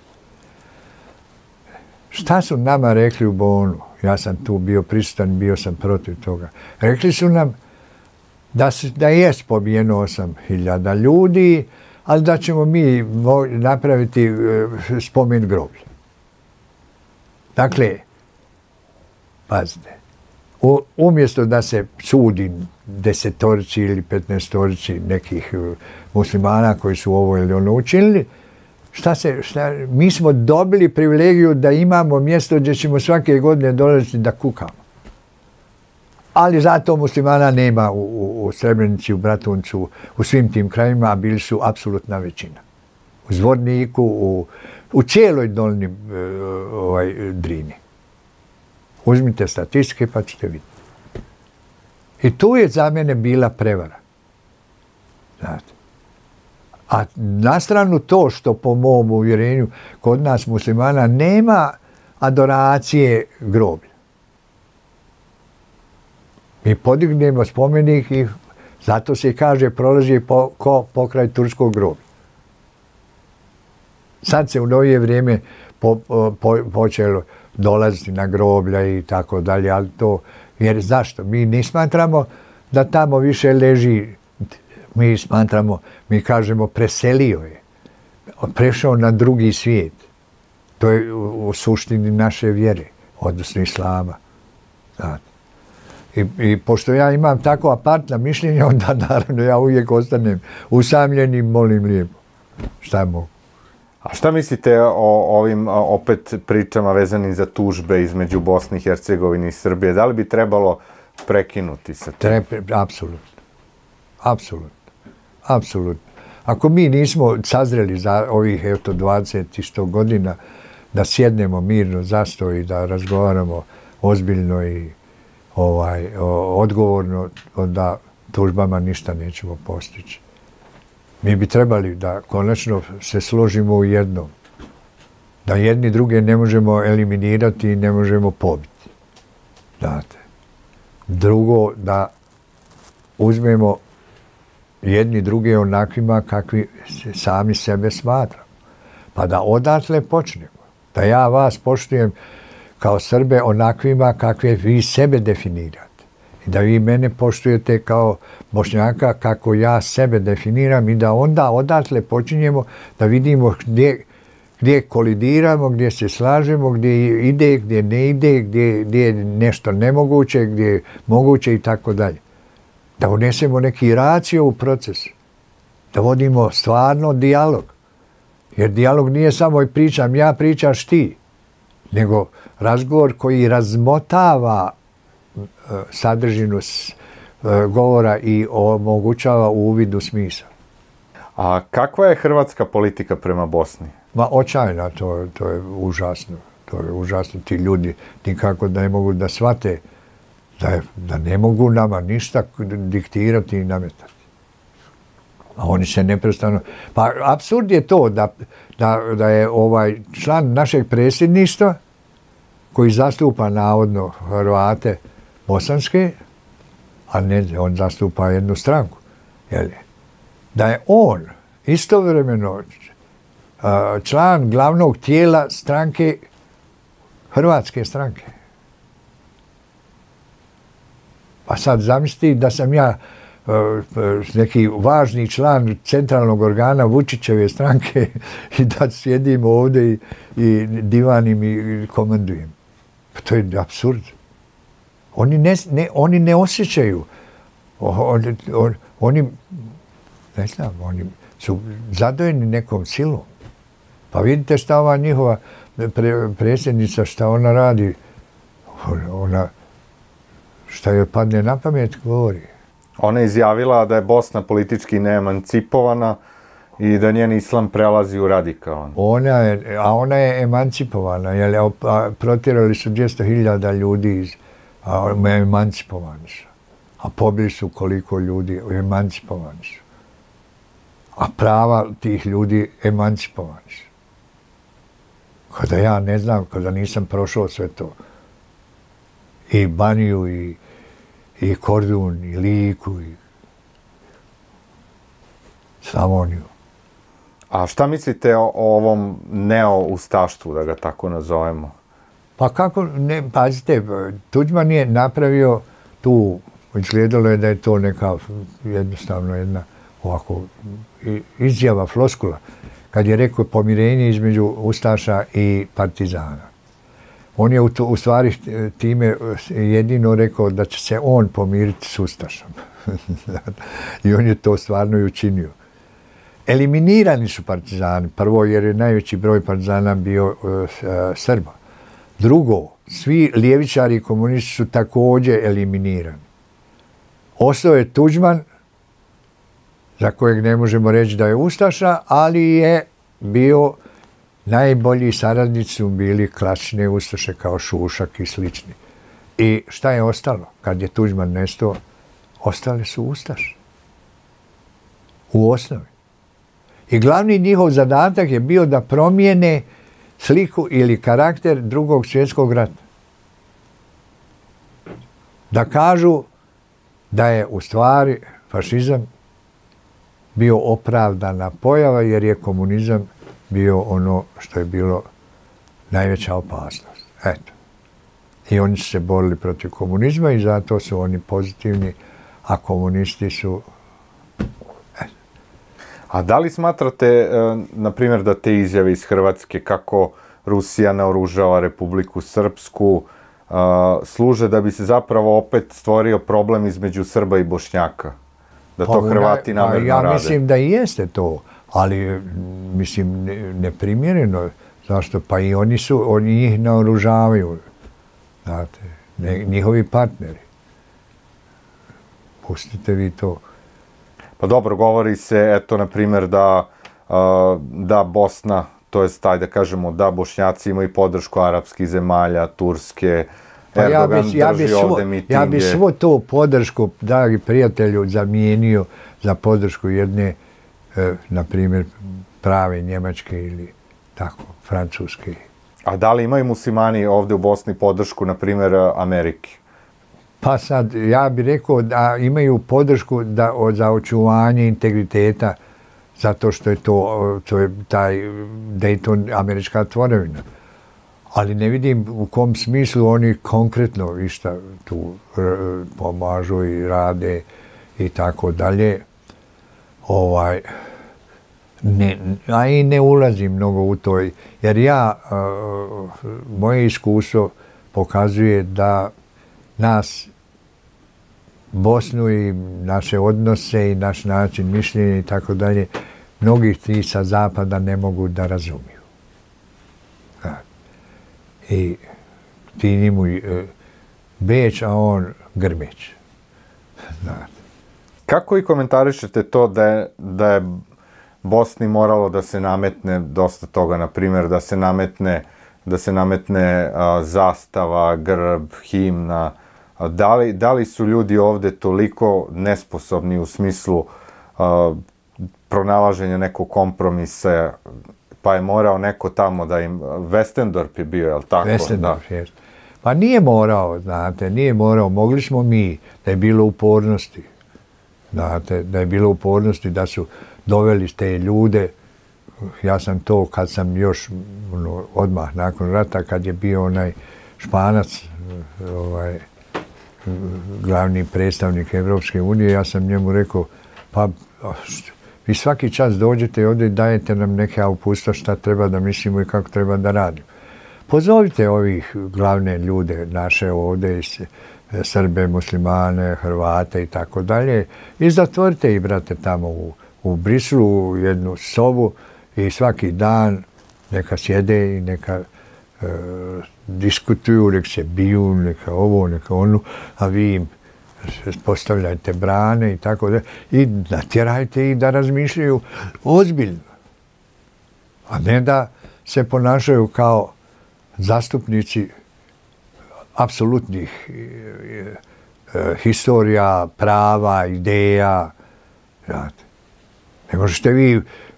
Šta su nama rekli u Bonu? Ja sam tu bio prisutan, bio sam protiv toga. Rekli su nam da, su, da je pobijeno osam hiljada ljudi, ali da ćemo mi napraviti spomen groblja. Dakle, pazite, u, umjesto da se sudi desetorici ili petnaestorici nekih muslimana koji su ovo ili ono učinili, šta se, šta, mi smo dobili privilegiju da imamo mjesto gdje ćemo svake godine dolaziti da kukamo. Ali zato muslimana nema u, u, u Srebrenici, u Bratuncu, u svim tim krajima, a bili su apsolutna većina. U Zvorniku, u, u cijeloj dolini ovaj, Drini. Uzmite statistike pa ćete vidjeti. I tu je za mene bila prevara. Znate. A na stranu to što po mom uvjerenju kod nas muslimana nema adoracije groblja. Mi podignemo spomenik i zato se kaže prolazi po, ko pokraj turskog groblja. Sad se u novije vrijeme po, po, počelo dolaziti na groblja i tako dalje, ali to, jer zašto? Mi ne smatramo da tamo više leži, mi smatramo, mi kažemo preselio je, prešao na drugi svijet. To je u, u suštini naše vjere, odnosno islama. Znate. I, I pošto ja imam tako apartna mišljenja, onda naravno ja uvijek ostanem usamljen i molim lijepo. Šta mogu? A šta mislite o ovim opet pričama vezanim za tužbe između Bosne i Hercegovine i Srbije? Da li bi trebalo prekinuti sa tim? Apsolutno. Apsolutno. Apsolutno. Ako mi nismo sazreli za ovih eto dvadeset i sto godina da sjednemo mirno za sto i da razgovaramo ozbiljno i ovaj, odgovorno, onda tužbama ništa nećemo postići. Mi bi trebali da konačno se složimo u jednom. Da jedni druge ne možemo eliminirati i ne možemo pobiti. Znate. Drugo, da uzmemo jedni druge onakvima kakvi sami sebe smatramo. Pa da odatle počnemo. Da ja vas poštujem kao Srbe onakvima kakve vi sebe definirate. I da vi mene poštujete kao Bošnjaka kako ja sebe definiram i da onda odatle počinjemo da vidimo gdje, gdje kolidiramo, gdje se slažemo, gdje ide, gdje ne ide, gdje, gdje je nešto nemoguće, gdje je moguće i tako dalje. Da unesemo neki racio u proces. Da vodimo stvarno dijalog. Jer dijalog nije samo i pričam ja, pričaš ti. Nego razgovor koji razmotava sadržinu govora i omogućava uvid u smisao. A kakva je hrvatska politika prema Bosni? Ma očajna, to, to je užasno. To je užasno. Ti ljudi nikako da ne mogu da shvate da, je, da ne mogu nama ništa diktirati i nametati. A oni se neprestano... Pa apsurd je to da, da, da je ovaj član našeg predsjedništva koji zastupa navodno Hrvate bosanske, a ne, on zastupa jednu stranku. Jel? Da je on istovremeno član glavnog tijela stranke, hrvatske stranke. Pa sad zamisli da sam ja neki važni član centralnog organa Vučićeve stranke i da sjedim ovdje i, i divanim i komandujem. Pa to je apsurd. Oni ne, ne, oni ne osjećaju. Oni, on, oni, ne znam, oni su zadojeni nekom silom. Pa vidite šta ova njihova pre, predsjednica, šta ona radi. Ona, šta joj padne na pamet, govori. Ona je izjavila da je Bosna politički neemancipovana i da njen islam prelazi u radikalan. Ona je, a ona je emancipovana, jer protjerali su dvjesto hiljada ljudi iz, a emancipovani su. A pobili su koliko ljudi, emancipovani su. A prava tih ljudi emancipovani su. Kada ja ne znam, kada nisam prošao sve to. I Baniju, i i Kordun, i Liku, i Slavoniju. A šta mislite o, o ovom neo-ustaštvu, da ga tako nazovemo? Pa kako, ne, pazite, Tuđman je napravio tu, izgledalo je da je to neka jednostavno jedna ovako izjava, floskula, kad je rekao pomirenje između ustaša i partizana. On je u, to, u stvari time jedino rekao da će se on pomiriti s ustašom. I on je to stvarno i učinio. Eliminirani su partizani. Prvo jer je najveći broj partizana bio uh, Srba. Drugo, svi lijevičari i komunisti su također eliminirani. Ostao je Tuđman, za kojeg ne možemo reći da je ustaša, ali je bio najbolji saradnici su bili klasične ustaše kao Šušak i slični. I šta je ostalo? Kad je Tuđman nestao, ostale su ustaše. U osnovi. I glavni njihov zadatak je bio da promijene sliku ili karakter drugog svjetskog rata. Da kažu da je u stvari fašizam bio opravdana pojava jer je komunizam bio ono što je bilo najveća opasnost. Eto. I oni su se borili protiv komunizma i zato su oni pozitivni, a komunisti su... Eto. A da li smatrate, na primjer, da te izjave iz Hrvatske kako Rusija naoružava Republiku Srpsku, služe da bi se zapravo opet stvorio problem između Srba i Bošnjaka. Da to Hrvati namjerno ja rade. Ja mislim da i jeste to, ali mislim neprimjereno. Zašto? Pa i oni su, oni njih naoružavaju. Znate, njihovi partneri. Pustite vi to. Pa dobro, govori se, eto, na primjer, da, da Bosna, to je taj da kažemo, da Bošnjaci imaju podršku arapskih zemalja, Turske, pa Erdogan ja bi, drži ja bi ovde svo, mitinge. Ja bi svo to podršku, dragi prijatelju, zamijenio za podršku jedne, e, na primjer, prave Njemačke ili tako, Francuske. A da li imaju muslimani ovde u Bosni podršku, na primjer, Amerike? Pa sad, ja bih rekao da imaju podršku da, za očuvanje integriteta, zato što je to, to je taj Dayton američka tvorevina. Ali ne vidim u kom smislu oni konkretno išta tu pomažu i rade i tako dalje. Ovaj, ne, a i ne ulazim mnogo u to, jer ja, moje iskustvo pokazuje da nas, Bosnu i naše odnose i naš način mišljenja i tako dalje, mnogih ti sa zapada ne mogu da razumiju. I ti njemu Beč, a on Grmeć. Kako i komentarišete to da je, da je Bosni moralo da se nametne dosta toga, na primjer da se nametne, da se nametne a, zastava, grb, himna. A, da, li, da li su ljudi ovde toliko nesposobni u smislu a, pronalaženja nekog kompromisa, pa je morao neko tamo da im... Westendorp je bio, je li tako? Westendorp, da. Jest. Pa nije morao, znate, nije morao. Mogli smo mi, da je bilo upornosti. Znate, da je bilo upornosti, da su doveli te ljude. Ja sam to, kad sam još ono, odmah nakon rata, kad je bio onaj Španac, ovaj, glavni predstavnik Evropske unije, ja sam njemu rekao, pa vi svaki čas dođete ovdje i dajete nam neke upustva šta treba da mislimo i kako treba da radimo. Pozovite ovih glavne ljude naše ovdje, Srbe, Muslimane, Hrvate i tako dalje, i zatvorite ih, brate, tamo u, u Briselu, u jednu sobu i svaki dan neka sjede i neka e, diskutuju, neka se biju, neka ovo, neka ono, a vi im postavljajte brane i tako da, i natjerajte ih da razmišljaju ozbiljno. A ne da se ponašaju kao zastupnici apsolutnih e, e, historija, prava, ideja. Znate. Ne možete vi e,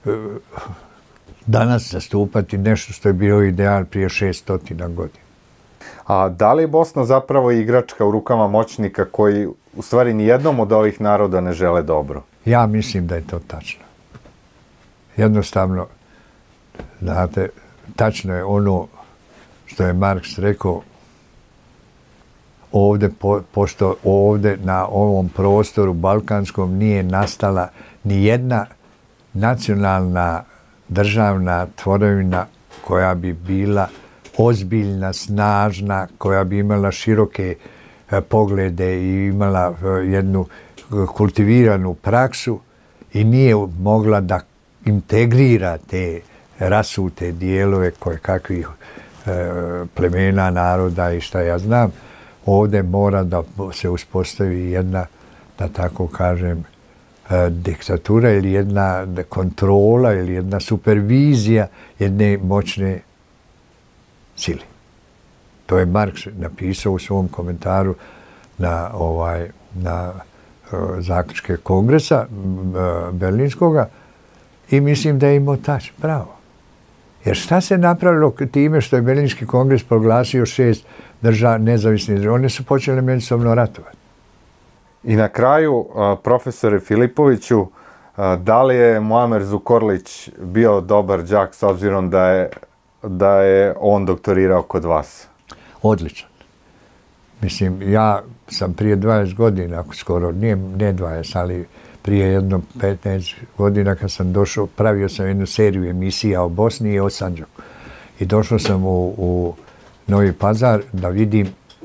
danas zastupati nešto što je bio ideal prije šeststotina godina. A da li je Bosna zapravo igračka u rukama moćnika koji u stvari nijednom od ovih naroda ne žele dobro? Ja mislim da je to tačno. Jednostavno, znate, tačno je ono što je Marks rekao, ovdje, po, pošto ovdje na ovom prostoru balkanskom nije nastala ni jedna nacionalna državna tvorevina koja bi bila ozbiljna, snažna, koja bi imala široke e, poglede i imala e, jednu kultiviranu praksu i nije mogla da integrira te rasute dijelove koje kakvih e, plemena, naroda i šta ja znam. Ovdje mora da se uspostavi jedna, da tako kažem, e, diktatura ili jedna kontrola ili jedna supervizija jedne moćne sili. To je Marks napisao u svom komentaru na ovaj na uh, zaključke kongresa uh, Berlinskoga i mislim da je imao tač pravo. Jer šta se napravilo time što je Berlinski kongres proglasio šest država nezavisnih država? One su počele međusobno ratovati. I na kraju, uh, profesore Filipoviću, uh, da li je Muamer Zukorlić bio dobar đak s obzirom da je da je on doktorirao kod vas? Odličan. Mislim, ja sam prije dvadeset godina, ako skoro, nije, ne dvadeset, ali prije jedno petnaest godina kad sam došao, pravio sam jednu seriju emisija o Bosni i o Sandžaku. I došao sam u, u Novi Pazar da vidim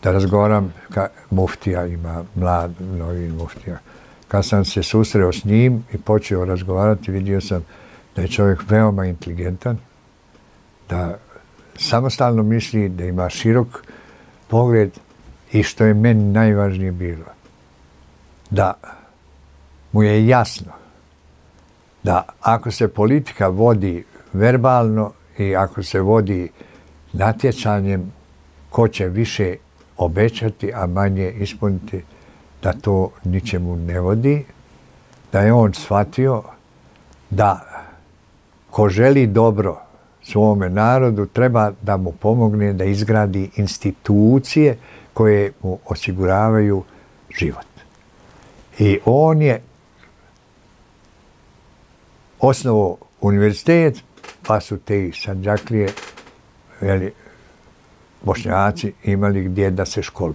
da razgovaram, ka, muftija ima, mlad, novi muftija. Kad sam se susreo s njim i počeo razgovarati, vidio sam da je čovjek veoma inteligentan, da samostalno misli, da ima širok pogled i što je meni najvažnije bilo, da mu je jasno da ako se politika vodi verbalno i ako se vodi natjecanjem ko će više obećati, a manje ispuniti, da to ničemu ne vodi, da je on shvatio da ko želi dobro svome narodu treba da mu pomogne da izgradi institucije koje mu osiguravaju život. I on je osnovao univerzitet, pa su te Sandžaklije, jeli, Bošnjaci imali gdje da se školuju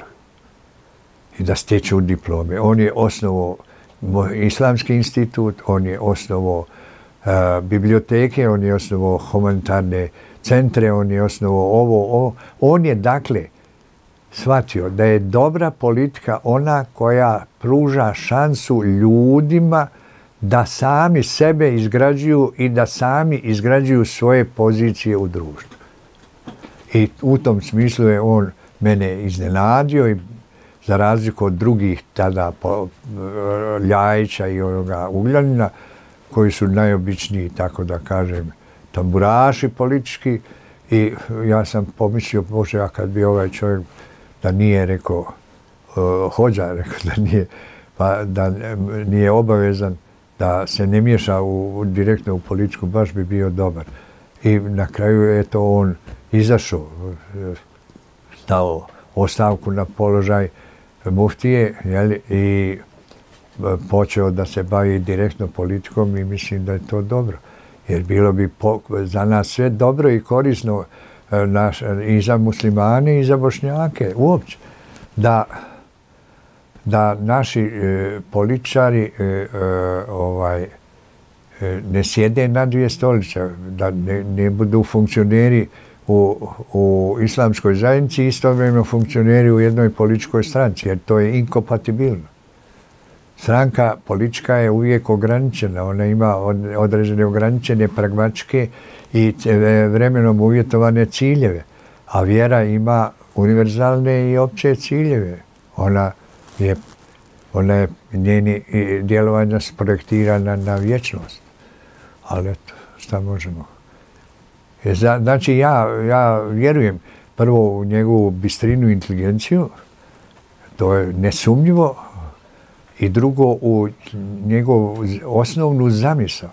i da stječu diplome. On je osnovao Islamski institut, on je osnovao uh, biblioteke, on je osnovao humanitarne centre, on je osnovao ovo, ovo. On je dakle shvatio da je dobra politika ona koja pruža šansu ljudima da sami sebe izgrađuju i da sami izgrađuju svoje pozicije u društvu. I u tom smislu je on mene iznenadio i za razliku od drugih tada po, Ljajića i onoga Ugljanina, koji su najobičniji, tako da kažem, tamburaši politički. I ja sam pomislio, Bože, a kad bi ovaj čovjek da nije rekao, uh, hođa, rekao da nije, pa da nije obavezan da se ne miješa u, direktno u politiku, baš bi bio dobar. I na kraju je to on izašao, dao ostavku na položaj muftije, jeli, i počeo da se bavi direktno politikom i mislim da je to dobro. Jer bilo bi po, za nas sve dobro i korisno naš, i za muslimane i za Bošnjake uopće. Da, da naši e, političari e, e, ovaj, e, ne sjede na dvije stolice, da ne, ne budu funkcioneri u, u islamskoj zajednici i istovremeno funkcioneri u jednoj političkoj stranci, jer to je inkompatibilno. Stranka politička je uvijek ograničena, ona ima određene ograničene pragmatičke i vremenom uvjetovane ciljeve, a vjera ima univerzalne i opće ciljeve. Ona je, ona je njeni djelovanja sprojektirana na vječnost. Ali eto, šta možemo? Znači, ja, ja vjerujem prvo u njegovu bistrinu i inteligenciju, to je nesumnjivo, i drugo u njegovu osnovnu zamisao.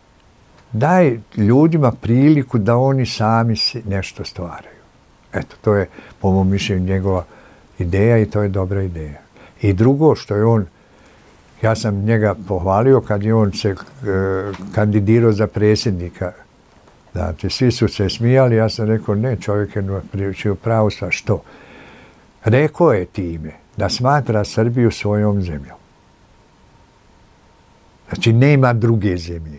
Daj ljudima priliku da oni sami nešto stvaraju. Eto, to je po mom mišljenju njegova ideja i to je dobra ideja. I drugo što je on, ja sam njega pohvalio kad je on se e, kandidirao za predsjednika. Znači, svi su se smijali, ja sam rekao, ne, čovjek je pričio pravo sa što. Rekao je time da smatra Srbiju svojom zemljom. Znači, nema druge zemlje.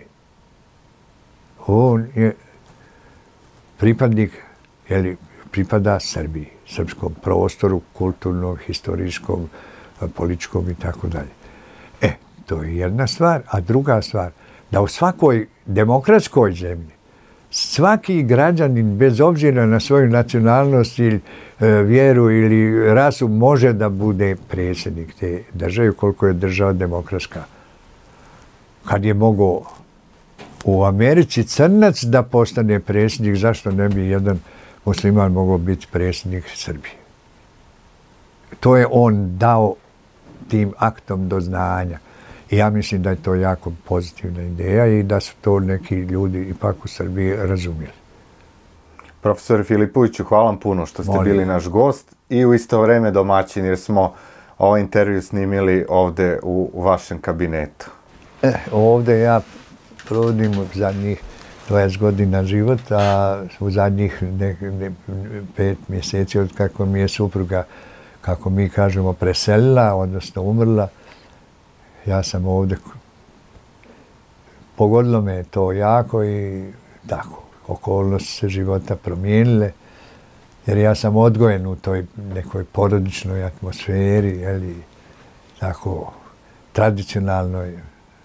On je pripadnik, jeli, pripada Srbiji, srpskom prostoru, kulturnom, historijskom, političkom i tako dalje. E, to je jedna stvar. A druga stvar, da u svakoj demokratskoj zemlji svaki građanin, bez obzira na svoju nacionalnost ili e, vjeru ili rasu, može da bude predsjednik te države, koliko je država demokratska. Kad je mogao u Americi crnac da postane predsjednik, zašto ne bi jedan musliman mogao biti predsjednik Srbije? To je on dao tim aktom do znanja. I ja mislim da je to jako pozitivna ideja i da su to neki ljudi ipak u Srbiji razumjeli. Profesor Filipoviću, hvala vam puno što ste Molim. bili naš gost i u isto vrijeme domaćin, jer smo ovaj intervju snimili ovdje u, u vašem kabinetu. E, ovdje ja provodim zadnjih dvadeset godina život, a u zadnjih ne, ne, pet mjeseci od kako mi je supruga, kako mi kažemo, preselila, odnosno umrla, ja sam ovdje, pogodilo me to jako i tako, okolnosti se života promijenile jer ja sam odgojen u toj nekoj porodičnoj atmosferi, jeli, tako tradicionalnoj.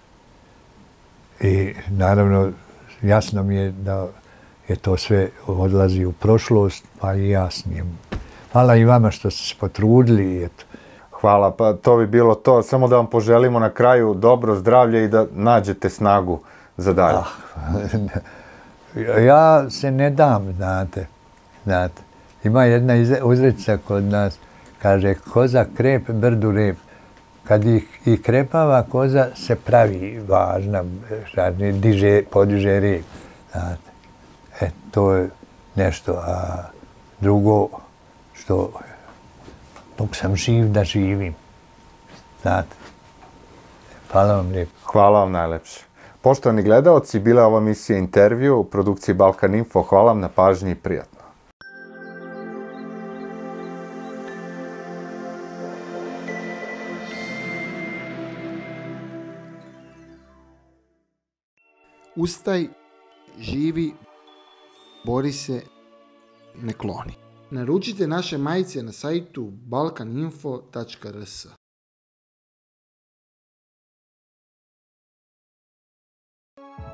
I naravno jasno mi je da je to sve odlazi u prošlost, pa i jasnijem. Hvala i vama što ste se potrudili. Eto. Hvala, pa to bi bilo to. Samo da vam poželimo na kraju dobro zdravlje i da nađete snagu za dalje. Ah, ja se ne dam, znate. znate. Ima jedna uzrečica kod nas, kaže, koza krep, brdu rep. Kad ih i krepava koza se pravi važna, diže, podiže rep. Znate. E, to je nešto. A drugo, što dok sam živ, da živim. Znate. Hvala vam lijepo. Hvala vam najlepše. Poštovani gledaoci, bila je ova emisija Intervju u produkciji Balkan Info. Hvala vam na pažnji i prijatno. Ustaj, živi, bori se, ne kloni. Naručite naše majice na sajtu balkan info tačka r s.